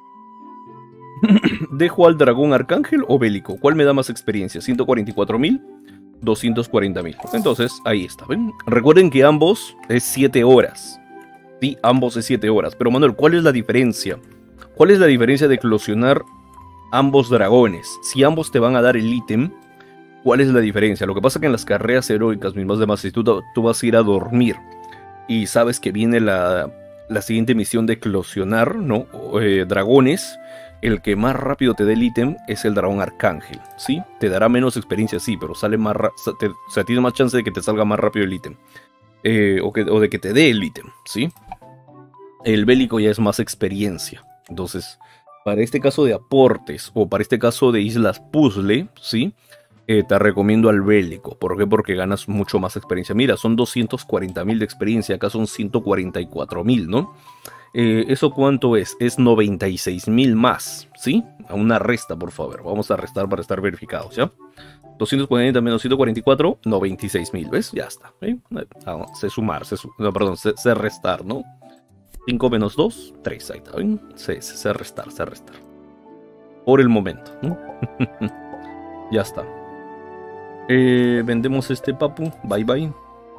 ¿Dejo al dragón arcángel o bélico? ¿Cuál me da más experiencia? 144.000, 240.000. Entonces, ahí está, ¿ven? Recuerden que ambos es 7 horas. Sí, ambos es 7 horas. Pero Manuel, ¿cuál es la diferencia? ¿Cuál es la diferencia de eclosionar ambos dragones? Si ambos te van a dar el ítem, ¿cuál es la diferencia? Lo que pasa es que en las carreras heroicas, mismas demás, si tú vas a ir a dormir y sabes que viene la siguiente misión de eclosionar, ¿no? Dragones, el que más rápido te dé el ítem es el dragón arcángel, ¿sí? Te dará menos experiencia, sí, pero sale más o sea, tienes más chance de que te salga más rápido el ítem. O de que te dé el ítem, ¿sí? El bélico ya es más experiencia. Entonces, para este caso de aportes o para este caso de islas puzzle, ¿sí? Te recomiendo al bélico. ¿Por qué? Porque ganas mucho más experiencia. Mira, son 240.000 de experiencia, acá son 144.000, ¿no? ¿Eso cuánto es? Es 96.000 más, ¿sí? A una resta, por favor. Vamos a restar para estar verificados, ¿ya? 240 menos 144, 96.000, ¿ves? Ya está. ¿Eh? Se sumar, no, perdón, se restar, ¿no? 5 menos 2, 3, ahí está, ¿ven? Se restar. Por el momento, ¿no? Ya está. Vendemos este papu. Bye bye.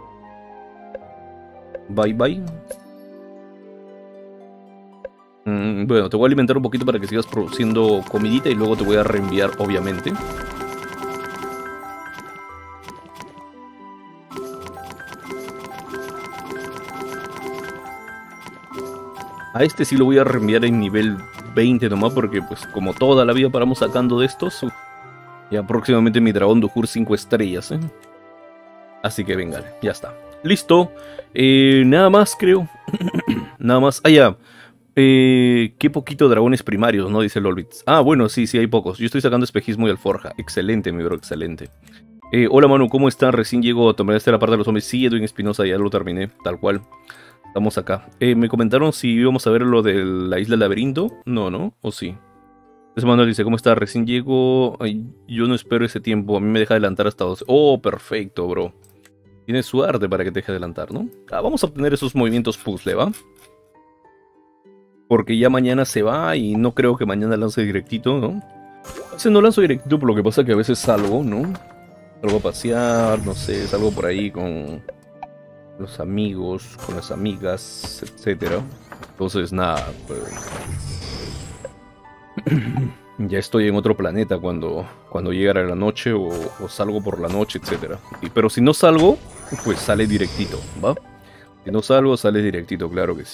Bye bye. Bueno, te voy a alimentar un poquito para que sigas produciendo comidita y luego te voy a reenviar, obviamente. A este sí lo voy a reenviar en nivel 20 nomás, porque pues como toda la vida paramos sacando de estos. Ya próximamente mi dragón Duhur 5 estrellas, ¿eh? Así que venga, ya está. Listo. Nada más, creo. Nada más. Ah, ya. Qué poquito dragones primarios, ¿no? Dice Lolbits. Ah, bueno, sí, hay pocos. Yo estoy sacando espejismo y alforja. Excelente, mi bro, excelente. Hola, Manu, ¿cómo están? Recién llego. ¿Terminaste la parte de los zombies? Sí, Edwin Espinosa, ya lo terminé, tal cual. Estamos acá. Me comentaron si íbamos a ver lo de la isla laberinto. No, ¿o sí? Ese Manuel dice, ¿cómo está? Recién llego. Ay, yo no espero ese tiempo. A mí me deja adelantar hasta 12. Oh, perfecto, bro. Tienes suerte para que te deje adelantar, ¿no? Vamos a obtener esos movimientos puzzle, ¿va? Porque ya mañana se va y no creo que mañana lance directito, ¿no? A veces no lanzo directito por lo que pasa que a veces salgo, ¿no? Salgo a pasear, no sé, salgo por ahí con los amigos, con las amigas, etcétera. Entonces, nada, pues... ya estoy en otro planeta cuando llegara la noche o salgo por la noche, etcétera. Pero si no salgo, pues sale directito, ¿va? Si no salgo, sale directito, claro que sí.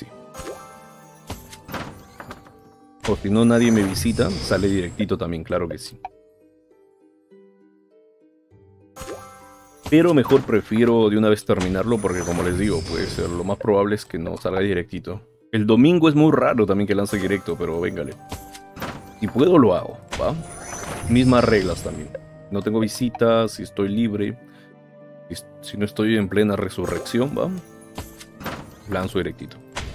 O si no nadie me visita, sale directito también, claro que sí. Pero mejor prefiero de una vez terminarlo porque como les digo, pues lo más probable es que no salga directito. El domingo es muy raro también que lance directo, pero véngale. Si puedo lo hago, ¿va? Mismas reglas también. No tengo visitas, si estoy libre. Si no estoy en plena resurrección, ¿va? Lanzo directito.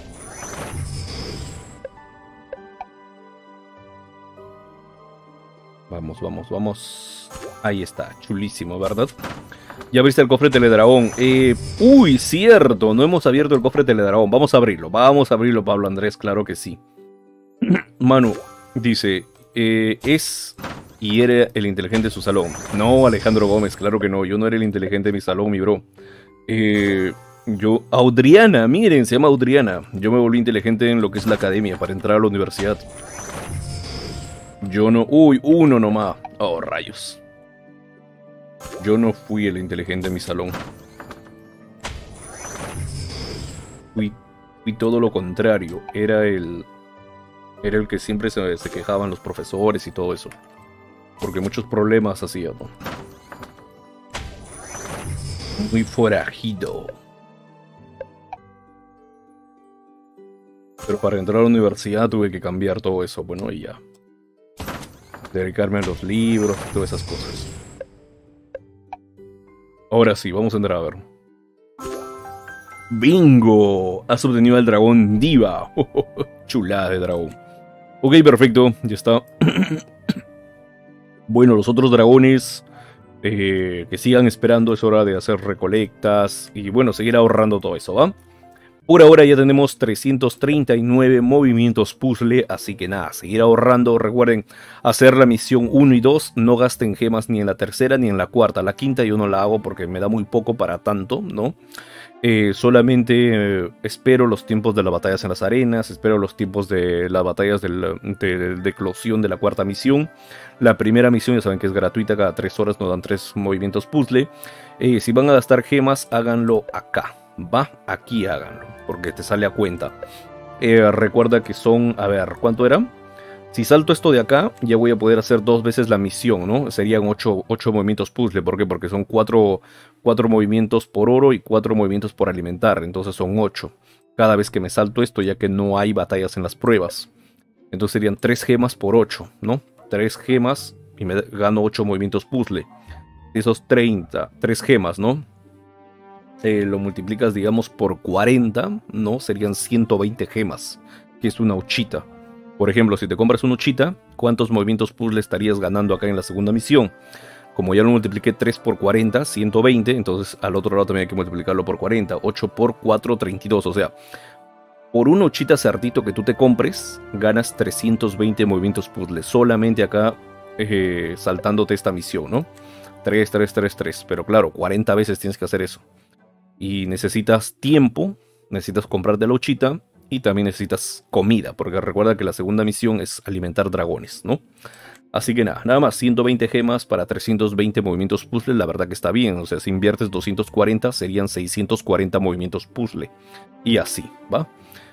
Vamos, vamos, vamos. Ahí está, chulísimo, ¿verdad? Ya abriste el cofre Teledragón. Uy, cierto, no hemos abierto el cofre Teledragón. Vamos a abrirlo, Pablo Andrés, claro que sí. Manu dice, es y era el inteligente de su salón. No, Alejandro Gómez, claro que no. Yo no era el inteligente de mi salón, mi bro. Audriana, miren, se llama Audriana. Yo me volví inteligente en lo que es la academia para entrar a la universidad. Yo no... Uy, uno nomás. Oh, rayos. Yo no fui el inteligente en mi salón. Fui todo lo contrario. Era el que siempre se quejaban los profesores y todo eso. Porque muchos problemas hacía, ¿no? Muy forajido. Pero para entrar a la universidad tuve que cambiar todo eso, bueno, y ya. Dedicarme a los libros y todas esas cosas. Ahora sí, vamos a entrar a ver. ¡Bingo! Has obtenido al dragón Diva. Chulada de dragón. Ok, perfecto, ya está. Bueno, los otros dragones que sigan esperando, es hora de hacer recolectas y bueno, seguir ahorrando todo eso, ¿va? Por ahora ya tenemos 339 movimientos puzzle, así que nada, seguir ahorrando. Recuerden hacer la misión 1 y 2, no gasten gemas ni en la tercera ni en la cuarta. La quinta yo no la hago porque me da muy poco para tanto, ¿no? Solamente espero los tiempos de las batallas en las arenas, espero los tiempos de las batallas de eclosión de la cuarta misión. La primera misión ya saben que es gratuita, cada 3 horas nos dan 3 movimientos puzzle. Si van a gastar gemas, háganlo acá. Va, aquí háganlo, porque te sale a cuenta. Recuerda que son, a ver, ¿cuánto era? Si salto esto de acá, ya voy a poder hacer 2 veces la misión, ¿no? Serían 8 movimientos puzzle, ¿por qué? Porque son 4 movimientos por oro y 4 movimientos por alimentar, entonces son 8. Cada vez que me salto esto, ya que no hay batallas en las pruebas. Entonces serían 3 gemas por 8, ¿no? 3 gemas y me gano 8 movimientos puzzle. Esos 30, 3 gemas, ¿no? Lo multiplicas, digamos, por 40, ¿no? Serían 120 gemas, que es una ochita. Por ejemplo, si te compras una ochita, ¿cuántos movimientos puzzle estarías ganando acá en la segunda misión? Como ya lo multipliqué 3 por 40, 120, entonces al otro lado también hay que multiplicarlo por 40. 8 por 4, 32, o sea, por una ochita cerdito que tú te compres, ganas 320 movimientos puzzle, solamente acá saltándote esta misión, ¿no? 3, 3, 3, 3, pero claro, 40 veces tienes que hacer eso. Y necesitas tiempo, necesitas comprarte la ochita y también necesitas comida, porque recuerda que la segunda misión es alimentar dragones, ¿no? Así que nada más, 120 gemas para 320 movimientos puzzle, la verdad que está bien. O sea, si inviertes 240 serían 640 movimientos puzzle. Y así, ¿va?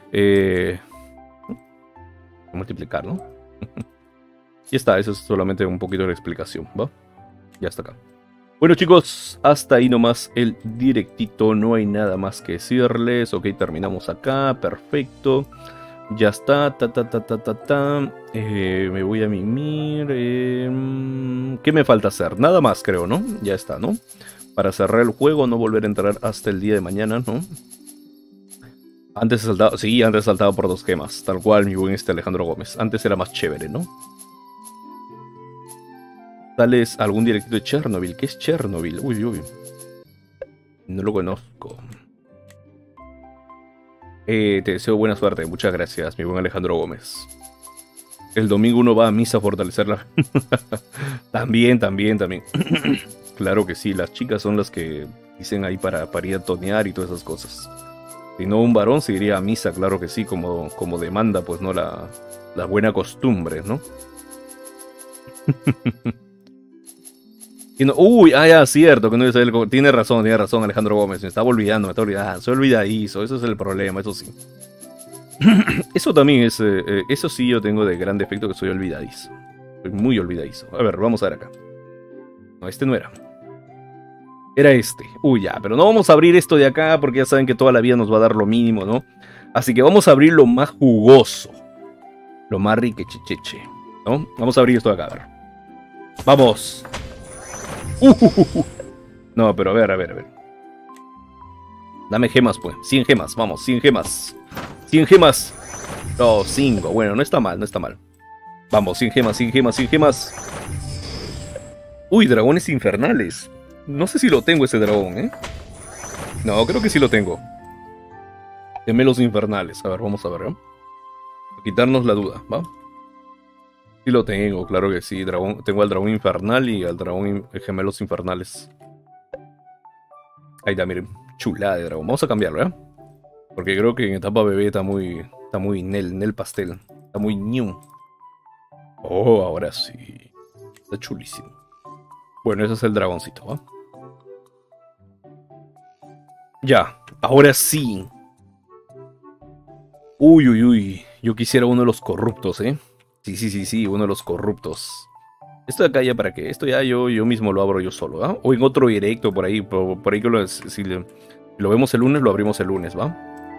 Multiplicar, ¿no? Y está, eso es solamente un poquito de explicación, ¿va? Ya está acá. Bueno chicos, hasta ahí nomás el directito, no hay nada más que decirles. Ok, terminamos acá, perfecto. Ya está, me voy a mimir. ¿Qué me falta hacer? Nada más creo, ¿no? Ya está, ¿no? Para cerrar el juego, no volver a entrar hasta el día de mañana, ¿no? Antes he saltado, sí, antes he saltado por 2 gemas, tal cual mi buen Alejandro Gómez. Antes era más chévere, ¿no? Tales algún directito de Chernobyl. ¿Qué es Chernobyl? Uy, uy. No lo conozco. Te deseo buena suerte. Muchas gracias, mi buen Alejandro Gómez. El domingo uno va a misa a fortalecerla. También. Claro que sí, las chicas son las que dicen ahí para ir a tonear y todas esas cosas. Si no, un varón se iría a misa, claro que sí, como demanda, pues no la buena costumbre, ¿no? Uy, ya, cierto, que no es tiene razón, Alejandro Gómez, me estaba olvidando, soy olvidadizo, eso es el problema, eso sí. Eso también es, eso sí yo tengo de gran defecto, que soy olvidadizo. Soy muy olvidadizo. A ver, vamos a ver acá. No, este no era. Era este. Uy, ya, pero no vamos a abrir esto de acá porque ya saben que toda la vida nos va a dar lo mínimo, ¿no? Así que vamos a abrir lo más jugoso. Lo más riquechecheche, ¿no? Vamos a abrir esto de acá, a ver. ¡Vamos! No, pero a ver, a ver, a ver. Dame gemas, pues. 100 gemas, vamos, 100 gemas. 100 gemas. No, 5. Bueno, no está mal, no está mal. Vamos, 100 gemas, 100 gemas, 100 gemas. Uy, dragones infernales. No sé si lo tengo ese dragón, ¿eh? No, creo que sí lo tengo. Gemelos infernales. A ver, vamos a ver, ¿eh? Quitarnos la duda, ¿va? Sí lo tengo, claro que sí. Dragón, tengo al dragón infernal y al dragón gemelos infernales. Ahí está, miren. Chulada de dragón. Vamos a cambiarlo, ¿eh? Porque creo que en etapa bebé está muy Nel pastel. Está muy new. Oh, ahora sí. Está chulísimo. Bueno, ese es el dragoncito, ¿va? Ya, ahora sí. Uy, uy, uy. Yo quisiera uno de los corruptos, ¿eh? Sí, sí, sí, sí, uno de los corruptos. Esto de acá ya para qué. Esto ya yo mismo lo abro yo solo, ¿va? O en otro directo por ahí. Por ahí que si lo vemos el lunes, lo abrimos el lunes, ¿va?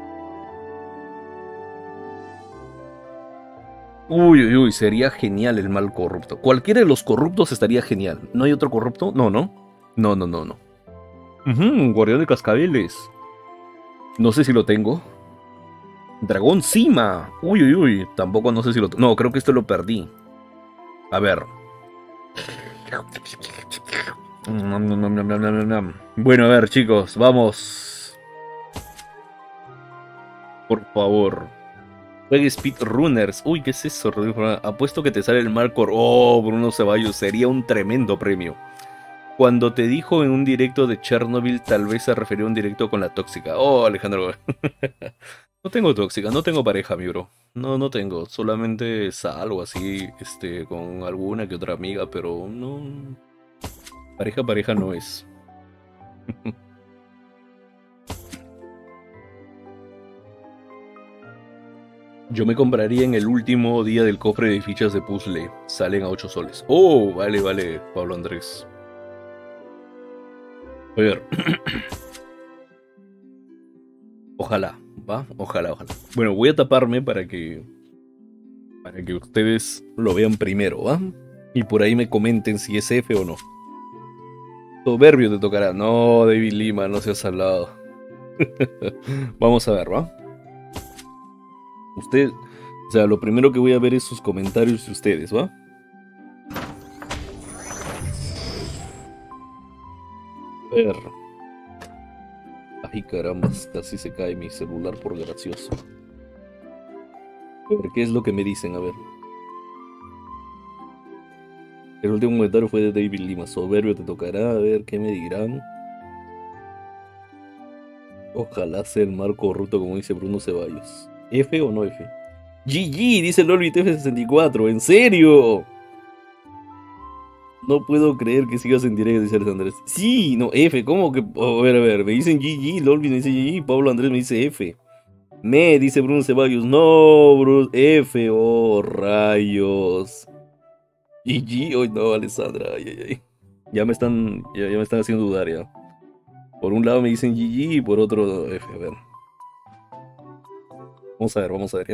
Uy, uy, uy, sería genial el mal corrupto. Cualquiera de los corruptos estaría genial. ¿No hay otro corrupto? No, no. No, no, no, no. Guardián de cascabeles. No sé si lo tengo. Dragón Cima. Uy, uy, uy. Tampoco no sé si lo... No, creo que esto lo perdí. A ver. Bueno, a ver, chicos. Vamos. Por favor. Juegue Speedrunners. Uy, ¿qué es eso? Apuesto que te sale el Marcor. Oh, Bruno Ceballos. Sería un tremendo premio. Cuando te dijo en un directo de Chernobyl, tal vez se refería a un directo con la tóxica. Oh, Alejandro. No tengo tóxica, no tengo pareja, mi bro. No, no tengo. Solamente salgo así, con alguna que otra amiga, pero no. Pareja, pareja no es. Yo me compraría en el último día del cofre de fichas de puzzle. Salen a 8 soles. Oh, vale, vale, Pablo Andrés. A ver. Ojalá, ¿va? Ojalá, ojalá. Bueno, voy a taparme para que ustedes lo vean primero, ¿va? Y por ahí me comenten si es F o no. Soberbio te tocará. No, David Lima, no seas salado. Vamos a ver, ¿va? Usted, o sea, lo primero que voy a ver es sus comentarios de ustedes, ¿va? A ver. Ay, caramba, casi se cae mi celular por gracioso. A ver, ¿qué es lo que me dicen? A ver. El último comentario fue de David Lima. Soberbio te tocará. A ver, ¿qué me dirán? Ojalá sea el mar corrupto como dice Bruno Ceballos. ¿F o no F? GG, dice Lolbit F64. ¿En serio? No puedo creer que sigas en directo, dice Andrés. Sí, no, F, ¿cómo que? A ver, me dicen GG, Lolbit me dice GG, Pablo Andrés me dice F. Me dice Bruno Ceballos. No, Bruno, F, oh, rayos. GG, hoy no, Alessandra, ay, ay, ay. Ya me están haciendo dudar ya. Por un lado me dicen GG y por otro F, a ver. Vamos a ver, ¿ya?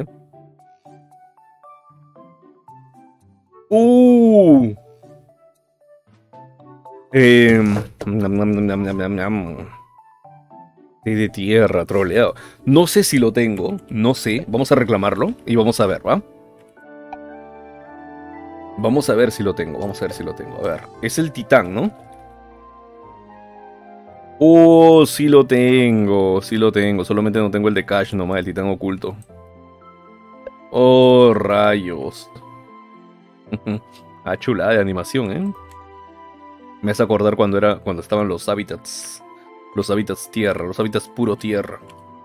¡Uh! De tierra, troleado. No sé si lo tengo, no sé. Vamos a reclamarlo y vamos a ver, ¿va? Vamos a ver si lo tengo, vamos a ver si lo tengo. A ver, es el titán, ¿no? Oh, sí lo tengo, sí lo tengo. Solamente no tengo el de Cash nomás, el titán oculto. Oh, rayos. Ah, chulada de animación, ¿eh? Me hace acordar cuando estaban los hábitats. Los hábitats tierra, los hábitats puro tierra.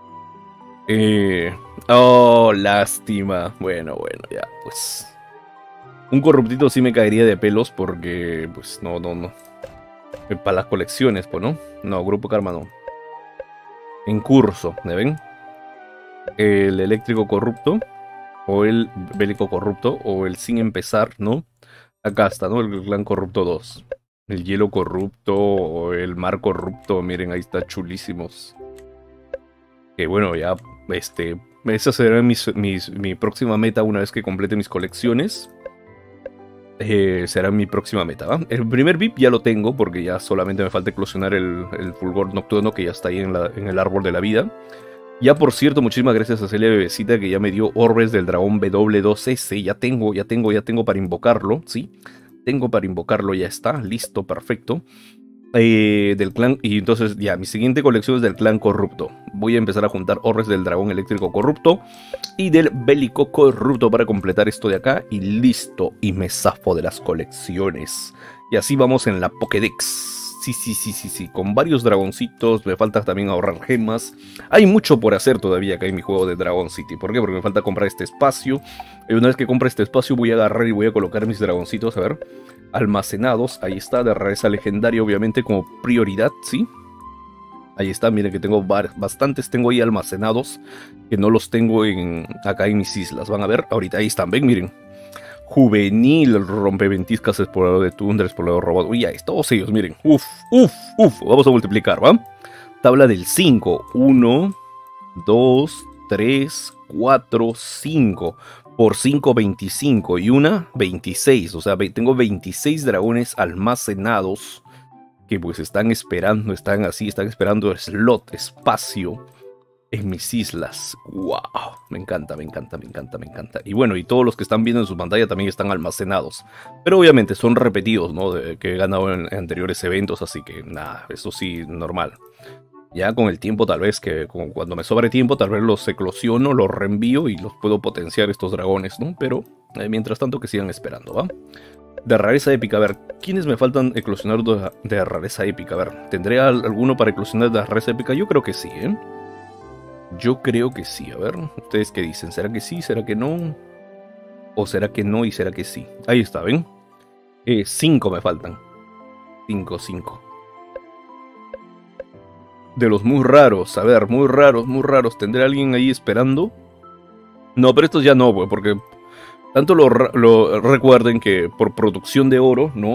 Oh, lástima. Bueno, ya, pues. Un corruptito sí me caería de pelos porque, pues, no. Para las colecciones, pues, ¿no? No, Grupo Karma no. En curso, ¿me ven? El eléctrico corrupto, o el bélico corrupto, o el sin empezar, ¿no? Acá está, ¿no? El clan corrupto 2. El hielo corrupto o el mar corrupto, miren, ahí está chulísimos. Que bueno, ya, esa será mi próxima meta una vez que complete mis colecciones. Será mi próxima meta, ¿va? El primer VIP ya lo tengo porque ya solamente me falta eclosionar el fulgor nocturno que ya está ahí en el árbol de la vida. Ya por cierto, muchísimas gracias a Celia Bebecita que ya me dio orbes del dragón W2S. Ya tengo para invocarlo, ¿sí? Tengo para invocarlo, ya está, listo, perfecto. Del clan, y entonces ya, mi siguiente colección es del clan corrupto. Voy a empezar a juntar orbes del dragón eléctrico corrupto y del bélico corrupto para completar esto de acá. Y listo, y me zafo de las colecciones. Y así vamos en la Pokédex. Sí, con varios dragoncitos. Me falta también ahorrar gemas. Hay mucho por hacer todavía acá en mi juego de Dragon City. ¿Por qué? Porque me falta comprar este espacio. Y una vez que compre este espacio voy a agarrar y voy a colocar mis dragoncitos, a ver, almacenados. Ahí está, de rareza legendaria obviamente como prioridad, ¿sí? Ahí está, miren que tengo bastantes, tengo ahí almacenados. Que no los tengo acá en mis islas. Van a ver, ahorita ahí están, ven, miren. Juvenil, rompeventiscas, explorador de tundra, explorador robot. Uy, ahí, todos ellos, miren. Uf. Vamos a multiplicar, ¿va? Tabla del 5. 1, 2, 3, 4, 5. Por 5, 25. Y una, 26. O sea, tengo 26 dragones almacenados. Que pues están esperando, están esperando slot, espacio en mis islas. ¡Wow! Me encanta. Y bueno, y todos los que están viendo en su pantalla también están almacenados. Pero obviamente son repetidos, ¿no? Que he ganado en anteriores eventos, así que nada, eso sí, normal. Ya con el tiempo, tal vez, cuando me sobre tiempo, tal vez los eclosiono, los reenvío y los puedo potenciar estos dragones, ¿no? Pero mientras tanto que sigan esperando, ¿va? De rareza épica, a ver, ¿quiénes me faltan eclosionar de rareza épica? A ver, ¿tendré alguno para eclosionar de rareza épica? Yo creo que sí, ¿eh? Yo creo que sí, a ver, ¿ustedes qué dicen? ¿Será que sí? ¿Será que no? ¿O será que no y será que sí? Ahí está, ¿ven? 5 me faltan. 5. De los muy raros, a ver, muy raros. ¿Tendré alguien ahí esperando? No, pero estos ya no, pues, porque tanto recuerden que por producción de oro, ¿no?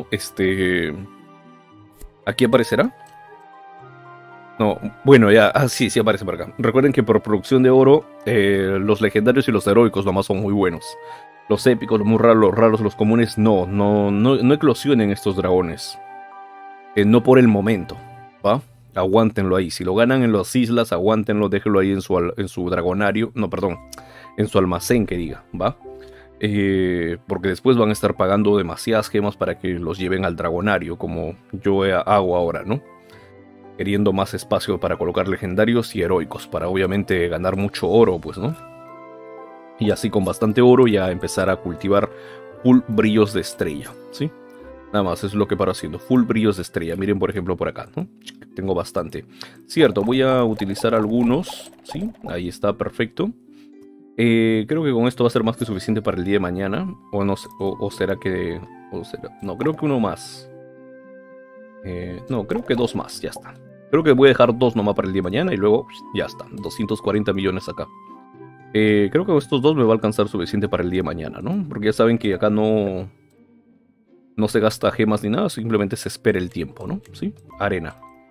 ¿Aquí aparecerá? No, bueno, ya, sí aparece por acá. Recuerden que por producción de oro, los legendarios y los heroicos nomás son muy buenos. Los épicos, los muy raros, los comunes, no eclosionen estos dragones. No por el momento, ¿va? Aguántenlo ahí. Si lo ganan en las islas, aguántenlo, déjenlo ahí en su dragonario. No, perdón, en su almacén, que diga, ¿va? Porque después van a estar pagando demasiadas gemas para que los lleven al dragonario, como yo hago ahora, ¿no? Queriendo más espacio para colocar legendarios y heroicos, para obviamente ganar mucho oro, pues, ¿no? Y así con bastante oro ya empezar a cultivar full brillos de estrella, ¿sí? Nada más, es lo que paro haciendo, full brillos de estrella. Miren, por ejemplo, por acá, ¿no? Tengo bastante. Cierto, voy a utilizar algunos, ¿sí? Ahí está, perfecto. Creo que con esto va a ser más que suficiente para el día de mañana. O no sé, o será que... no, creo que uno más. No, creo que 2 más, ya está. Creo que voy a dejar 2 nomás para el día de mañana y luego ya está, 240 millones acá. Creo que estos 2 me va a alcanzar suficiente para el día de mañana, ¿no? Porque ya saben que acá no se gasta gemas ni nada, simplemente se espera el tiempo, ¿no? ¿Sí? Arena.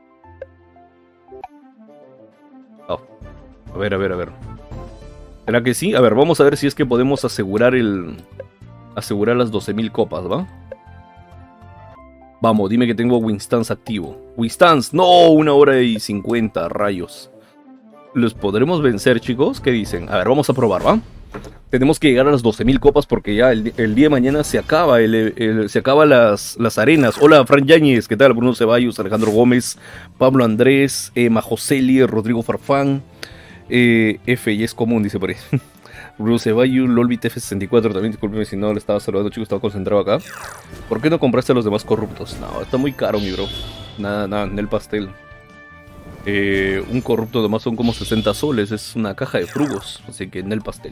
Oh. A ver. ¿Será que sí? A ver, vamos a ver si es que podemos asegurar las 12.000 copas, ¿va? Vamos, dime que tengo Winstance activo. Winstance, no, 1 hora y 50, rayos. ¿Los podremos vencer, chicos? ¿Qué dicen? A ver, vamos a probar, ¿va? Tenemos que llegar a las 12.000 copas porque ya el día de mañana se acaba se acaban las arenas. Hola, Fran Yáñez, ¿qué tal? Bruno Ceballos, Alejandro Gómez, Pablo Andrés, Majoseli, Rodrigo Farfán, F, y es común, dice por ahí. Bruno Ceballos, Lolbit F64, también discúlpeme si no le estaba saludando, chicos, estaba concentrado acá. ¿Por qué no compraste a los demás corruptos? No, está muy caro, mi bro. Nada, en el pastel. Un corrupto además son como 60 soles, es una caja de frugos, así que en el pastel.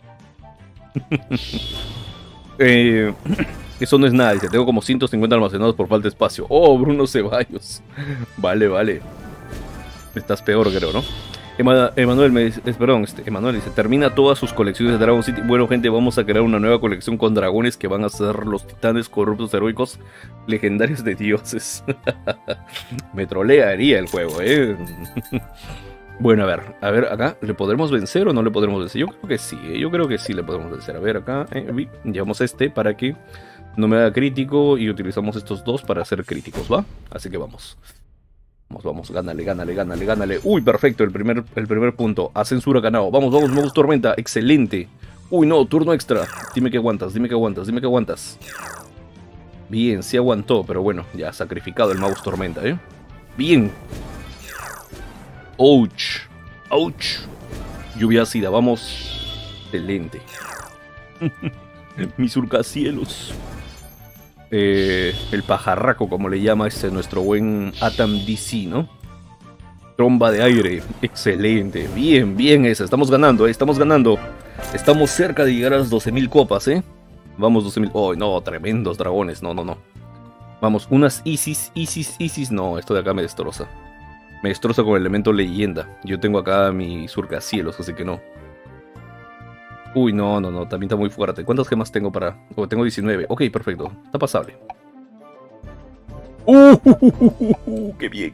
Eso no es nada, dice, tengo como 150 almacenados por falta de espacio. Oh, Bruno Ceballos. Vale. Estás peor, creo, ¿no? Emanuel me dice, perdón, Emanuel dice, termina todas sus colecciones de Dragon City. Bueno, gente, vamos a crear una nueva colección con dragones que van a ser los titanes corruptos heroicos legendarios de dioses. Me trolearía el juego, Bueno, a ver, acá, ¿le podremos vencer o no le podremos vencer? Yo creo que sí, yo creo que sí le podemos vencer. A ver, acá, llevamos para que no me haga crítico y utilizamos estos dos para hacer críticos, ¿va? Así que vamos. Vamos, gánale. Uy, perfecto, el primer punto. Ascenso huracanado. Vamos, Magus Tormenta. Excelente. Uy, no, turno extra. Dime que aguantas. Bien, sí aguantó, pero bueno, ya sacrificado el Magus Tormenta, Bien. Ouch. Lluvia ácida, vamos. Excelente. Mis surcacielos. El pajarraco, como le llama nuestro buen Atam DC, ¿no? Tromba de aire, excelente, bien esa, estamos ganando, estamos cerca de llegar a las 12.000 copas, vamos, 12.000, oh no, tremendos dragones, no, vamos, unas Isis, no, esto de acá me destroza con el elemento leyenda, yo tengo acá mi surcacielos, así que no. Uy, no, también está muy fuerte. ¿Cuántas gemas tengo para...? Oh, tengo 19. Ok, perfecto. Está pasable. ¡Qué bien!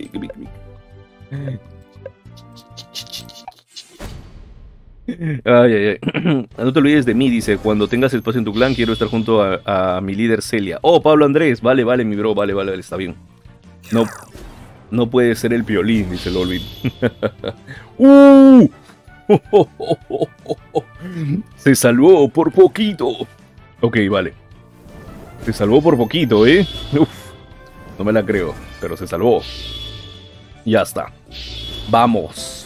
Ay. No te olvides de mí, dice. Cuando tengas espacio en tu clan, quiero estar junto a mi líder Celia. Oh, Pablo Andrés. Vale, mi bro. Vale, está bien. No puede ser el Piolín, dice Lolvin. Se salvó por poquito. Ok, vale. Se salvó por poquito, Uf, no me la creo, pero se salvó. Ya está. Vamos.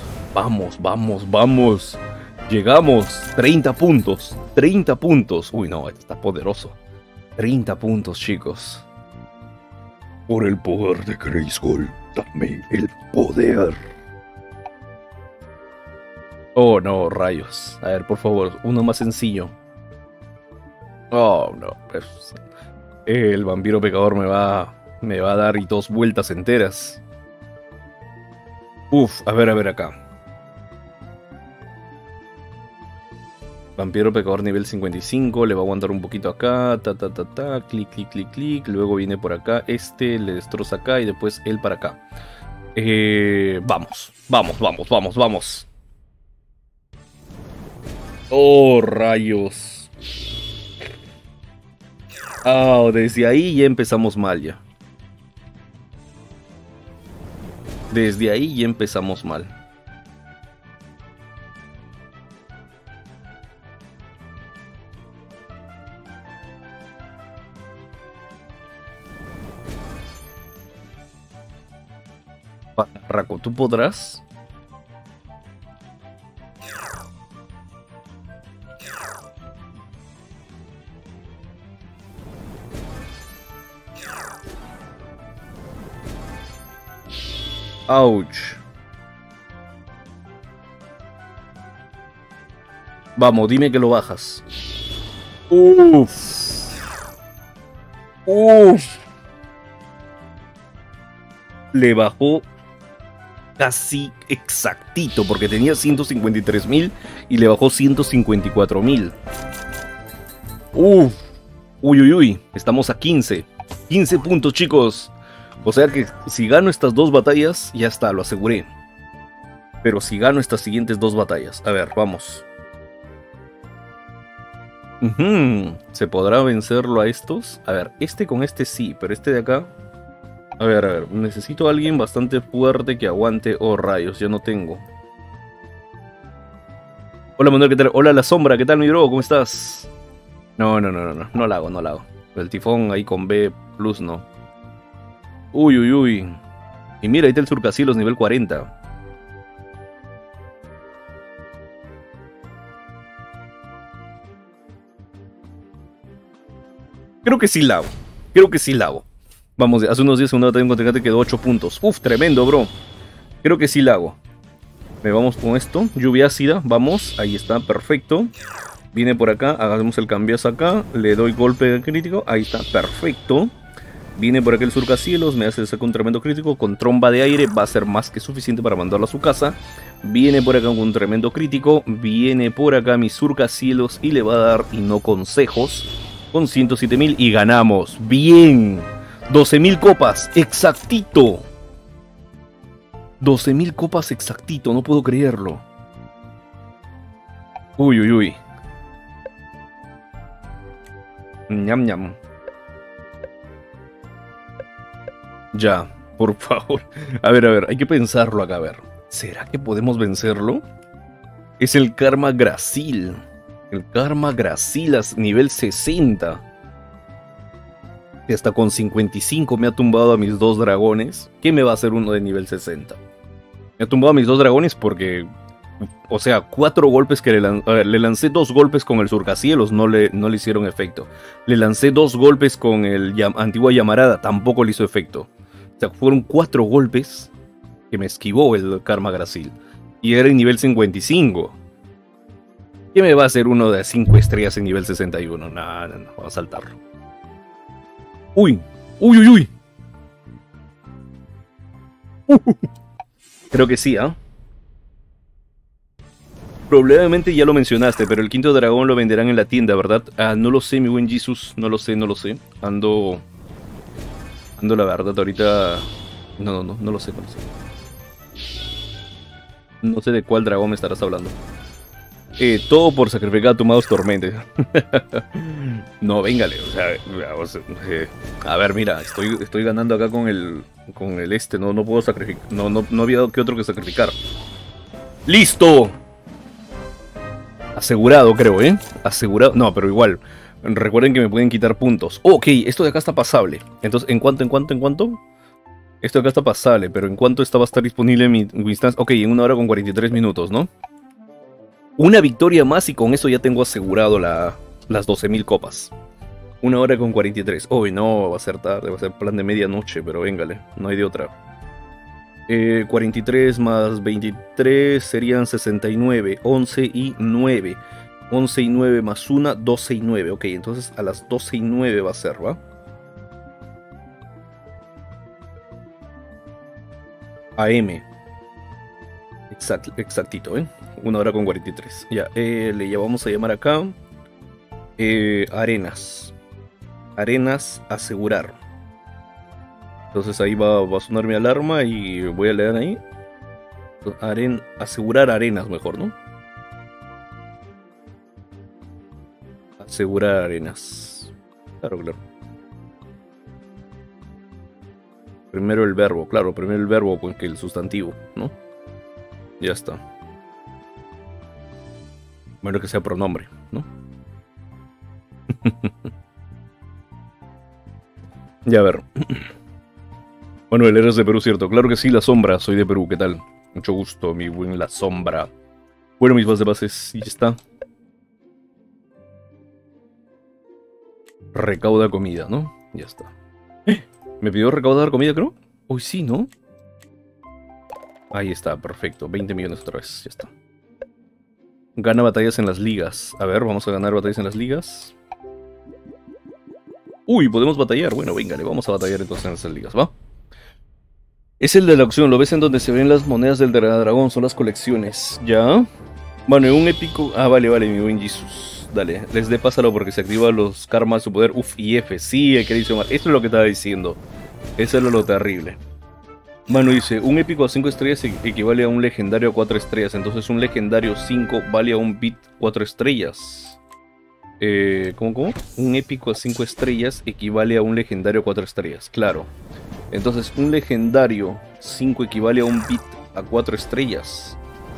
Llegamos. 30 puntos. Uy, no, esto está poderoso. 30 puntos, chicos. Por el poder de Grayskull, dame el poder. Oh, no, rayos. A ver, por favor, uno más sencillo. Oh, no. Pues, el vampiro pecador me va a dar y 2 vueltas enteras. Uf, a ver acá. Vampiro pecador nivel 55. Le va a aguantar un poquito acá. Clic. Luego viene por acá. Le destroza acá y después él para acá. Vamos. Oh, rayos. Oh, desde ahí ya empezamos mal ya. Pajarraco, ¿tú podrás? Ouch. Vamos, dime que lo bajas. Uf. Le bajó casi exactito, porque tenía 153.000 y le bajó 154.000. Uy. Estamos a 15 puntos, chicos. O sea que si gano estas 2 batallas, ya está, lo aseguré. Pero si gano estas siguientes 2 batallas, a ver, vamos. ¿Se podrá vencerlo a estos? A ver, con este sí, pero este de acá... A ver, necesito a alguien bastante fuerte que aguante. Oh, rayos, ya no tengo. Hola, Manuel, ¿qué tal? Hola, La Sombra, ¿qué tal, mi bro? ¿Cómo estás? No la hago. El tifón ahí con B+, no. Uy. Y mira, ahí está el surcacielos nivel 40. Creo que sí la hago. Vamos, hace unos días una batalla en contrincante quedó 8 puntos. Uf, tremendo, bro. Creo que sí la hago. Me vamos con esto. Lluvia ácida, vamos. Ahí está, perfecto. Viene por acá, hagamos el cambiazo acá. Le doy golpe crítico. Ahí está, perfecto. Viene por aquí el surcacielos, me hace sacar un tremendo crítico. Con tromba de aire va a ser más que suficiente para mandarlo a su casa. Viene por acá con un tremendo crítico. Viene por acá mi surcacielos y le va a dar y no consejos. Con 107.000 y ganamos. Bien. 12.000 copas. Exactito. 12.000 copas exactito. No puedo creerlo. Uy, uy, uy. Ñam, ñam. Ya, por favor. A ver, hay que pensarlo acá, a ver. ¿Será que podemos vencerlo? Es el Karma Grasil. El Karma Grasil a nivel 60. Y hasta con 55 me ha tumbado a mis 2 dragones. ¿Qué me va a hacer uno de nivel 60? Me ha tumbado a mis 2 dragones porque... O sea, 4 golpes que le lancé 2 golpes con el surcacielos, no le hicieron efecto. Le lancé 2 golpes con el antigua llamarada, tampoco le hizo efecto. O sea, fueron 4 golpes que me esquivó el Karma Grasil. Y era en nivel 55. ¿Qué me va a hacer uno de 5 estrellas en nivel 61? No, vamos a saltarlo. Uy, uy, uy, uy. Creo que sí, ¿ah? Probablemente ya lo mencionaste, pero el quinto dragón lo venderán en la tienda, ¿verdad? Ah, no lo sé, mi buen Jesus, no lo sé. Ando la verdad ahorita... No lo sé. No sé de cuál dragón me estarás hablando. Todo por sacrificar a tu mouse tormente. No, véngale, o sea, a ver, mira, estoy ganando acá con el este, no puedo sacrificar, no había que otro que sacrificar. ¡Listo! Asegurado, creo, asegurado, no, pero igual, recuerden que me pueden quitar puntos. Ok, esto de acá está pasable. Entonces, ¿en cuánto? Esto de acá está pasable, pero ¿en cuánto esta va a estar disponible mi instancia? Ok, en 1 hora con 43 minutos, ¿no? Una victoria más y con eso ya tengo asegurado las 12.000 copas. 1 hora con 43. Uy, no, va a ser tarde, va a ser plan de medianoche, pero véngale, no hay de otra. 43 más 23 serían 69, 11 y 9. 11 y 9 más 1, 12 y 9. Ok, entonces a las 12 y 9 va a ser, ¿va? AM. Exactito, 1 hora con 43. Ya, le vamos a llamar acá. Arenas. Arenas asegurar. Entonces ahí va a sonar mi alarma y voy a leer ahí. Asegurar arenas mejor, ¿no? Asegurar arenas. Claro. Primero el verbo, claro, primero el verbo que el sustantivo, ¿no? Ya está. Bueno, que sea pronombre, ¿no? Ya a ver. Bueno, el eres de Perú, ¿cierto? Claro que sí, La Sombra, soy de Perú, ¿qué tal? Mucho gusto, mi buen La Sombra. Bueno, mis bases, ya está. Recauda comida, ¿no? Ya está. ¿Me pidió recaudar comida, creo? Uy, sí, ¿no? Ahí está, perfecto. 20 millones otra vez, ya está. Gana batallas en las ligas. A ver, vamos a ganar batallas en las ligas. Uy, podemos batallar. Bueno, venga, le vamos a batallar entonces en esas ligas, ¿va? Es el de la opción, lo ves en donde se ven las monedas del dragón, son las colecciones. ¿Ya? Bueno, en un épico... Ah, vale, mi buen Jesus. Dale, les dé pásalo porque se activa los karmas de su poder. Uf, y F, sí, el que dice Omar. Esto es lo que estaba diciendo. Eso es lo terrible. Bueno, dice, un épico a 5 estrellas equivale a un legendario a 4 estrellas. Entonces un legendario 5 vale a un bit 4 estrellas. ¿Cómo? Un épico a 5 estrellas equivale a un legendario 4 estrellas, claro. Entonces un legendario 5 equivale a un bit a 4 estrellas.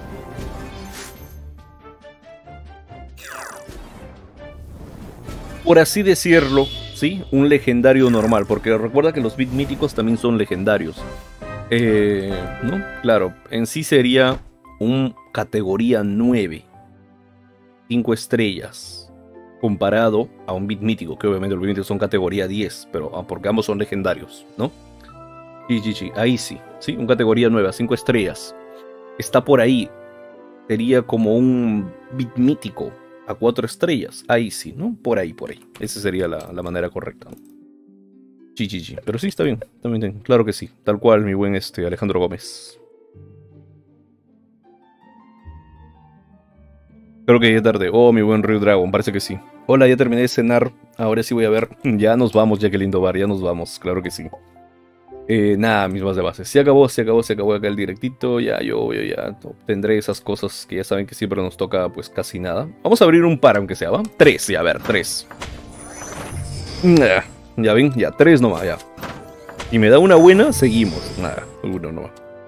Por así decirlo, ¿sí? Un legendario normal, porque recuerda que los bit míticos también son legendarios. ¿No? Claro, en sí sería un categoría 9. 5 estrellas. Comparado a un bit mítico, que obviamente los bit míticos son categoría 10, pero porque ambos son legendarios, ¿no? Sí, ahí sí, un categoría 9 a 5 estrellas. Está por ahí. Sería como un bit mítico a 4 estrellas. Ahí sí, ¿no? Por ahí. Esa sería la manera correcta. Sí. Pero sí, está bien. Claro que sí. Tal cual, mi buen Alejandro Gómez. Creo que ya es tarde. Oh, mi buen Ryu Dragon, parece que sí. Hola, ya terminé de cenar. Ahora sí voy a ver. Ya nos vamos, ya que lindo bar, ya nos vamos. Claro que sí. Nada, mis más de base. Se acabó acá el directito. Ya, yo ya obtendré esas cosas que ya saben que siempre nos toca, pues casi nada. Vamos a abrir un par, aunque sea, ¿va? Tres, ya, a ver, tres. Ya ven, ya, tres nomás, ya. Y me da una buena, seguimos. Nada, uno nomás.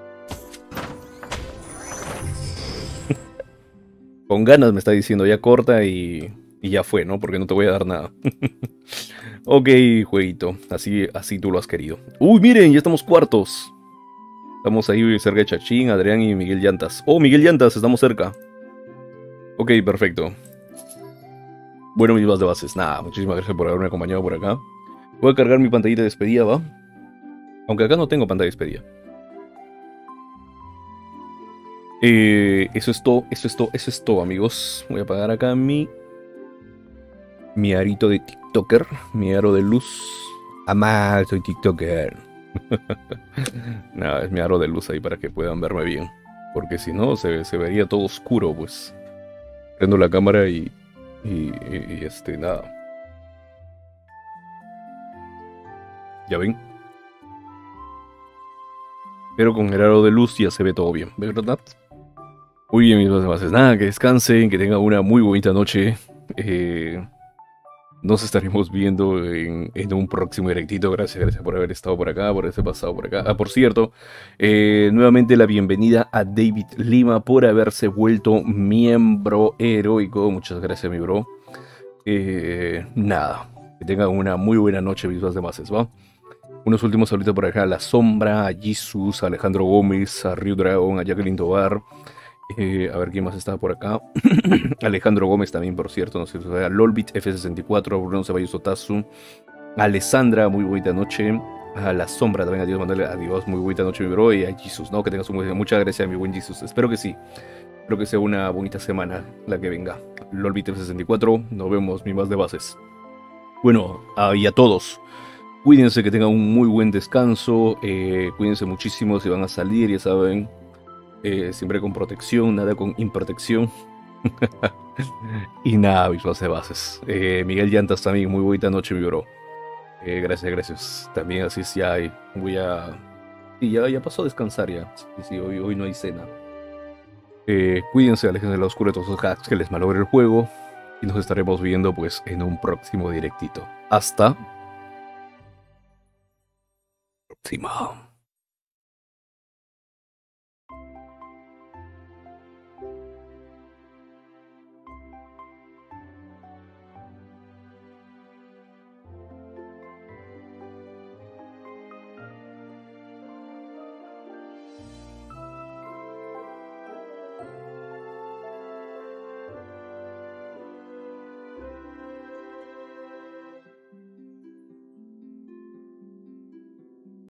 Con ganas me está diciendo, ya corta y ya fue, ¿no? Porque no te voy a dar nada. Ok, jueguito, así tú lo has querido. Uy, miren, ya estamos cuartos. Estamos ahí cerca de Chachín, Adrián y Miguel Llantas. Oh, Miguel Llantas, estamos cerca. Ok, perfecto. Bueno, mis más de bases. Nada, muchísimas gracias por haberme acompañado por acá. Voy a cargar mi pantallita de despedida, ¿va? Aunque acá no tengo pantalla de despedida. Eso es todo, amigos. Voy a apagar acá mi arito de TikToker, mi aro de luz. Amá, soy TikToker. Nada, es mi aro de luz ahí para que puedan verme bien. Porque si no, se vería todo oscuro, pues. Prendo la cámara y nada. Ya ven. Pero con el aro de luz ya se ve todo bien, ¿verdad? Muy bien, mis bases. Nada, que descansen, que tengan una muy bonita noche. Nos estaremos viendo en un próximo directito. Gracias por haber estado por acá, por haberse pasado por acá. Ah, por cierto, nuevamente la bienvenida a David Lima por haberse vuelto miembro heroico. Muchas gracias, mi bro. Nada, que tengan una muy buena noche, mis bases, ¿va? Unos últimos saludos por acá, a La Sombra, a Jesus, a Alejandro Gómez, a Ryu Dragon, a Jacqueline Tobar. A ver quién más está por acá. Alejandro Gómez también, por cierto. No sé si a Lolbit F64, Bruno Ceballos Otazu. A Alessandra, muy bonita noche. A La Sombra también, adiós, mandarle adiós, muy bonita noche, mi bro. Y a Jesus, ¿no? Que tengas un buen día. Muchas gracias, mi buen Jesus. Espero que sí. Espero que sea una bonita semana la que venga. Lolbit F64, nos vemos, mi más de bases. Bueno, y a todos. Cuídense, que tengan un muy buen descanso. Cuídense muchísimo si van a salir, ya saben. Siempre con protección, nada con improtección. Y nada, mis bases. Miguel Llantas también, muy bonita noche, mi bro. Gracias. También así es, ya voy a... Y ya pasó a descansar ya. Sí, hoy no hay cena. Cuídense, aléjense de la oscura de todos esos hacks que les malogre el juego. Y nos estaremos viendo pues en un próximo directito. Hasta... próxima.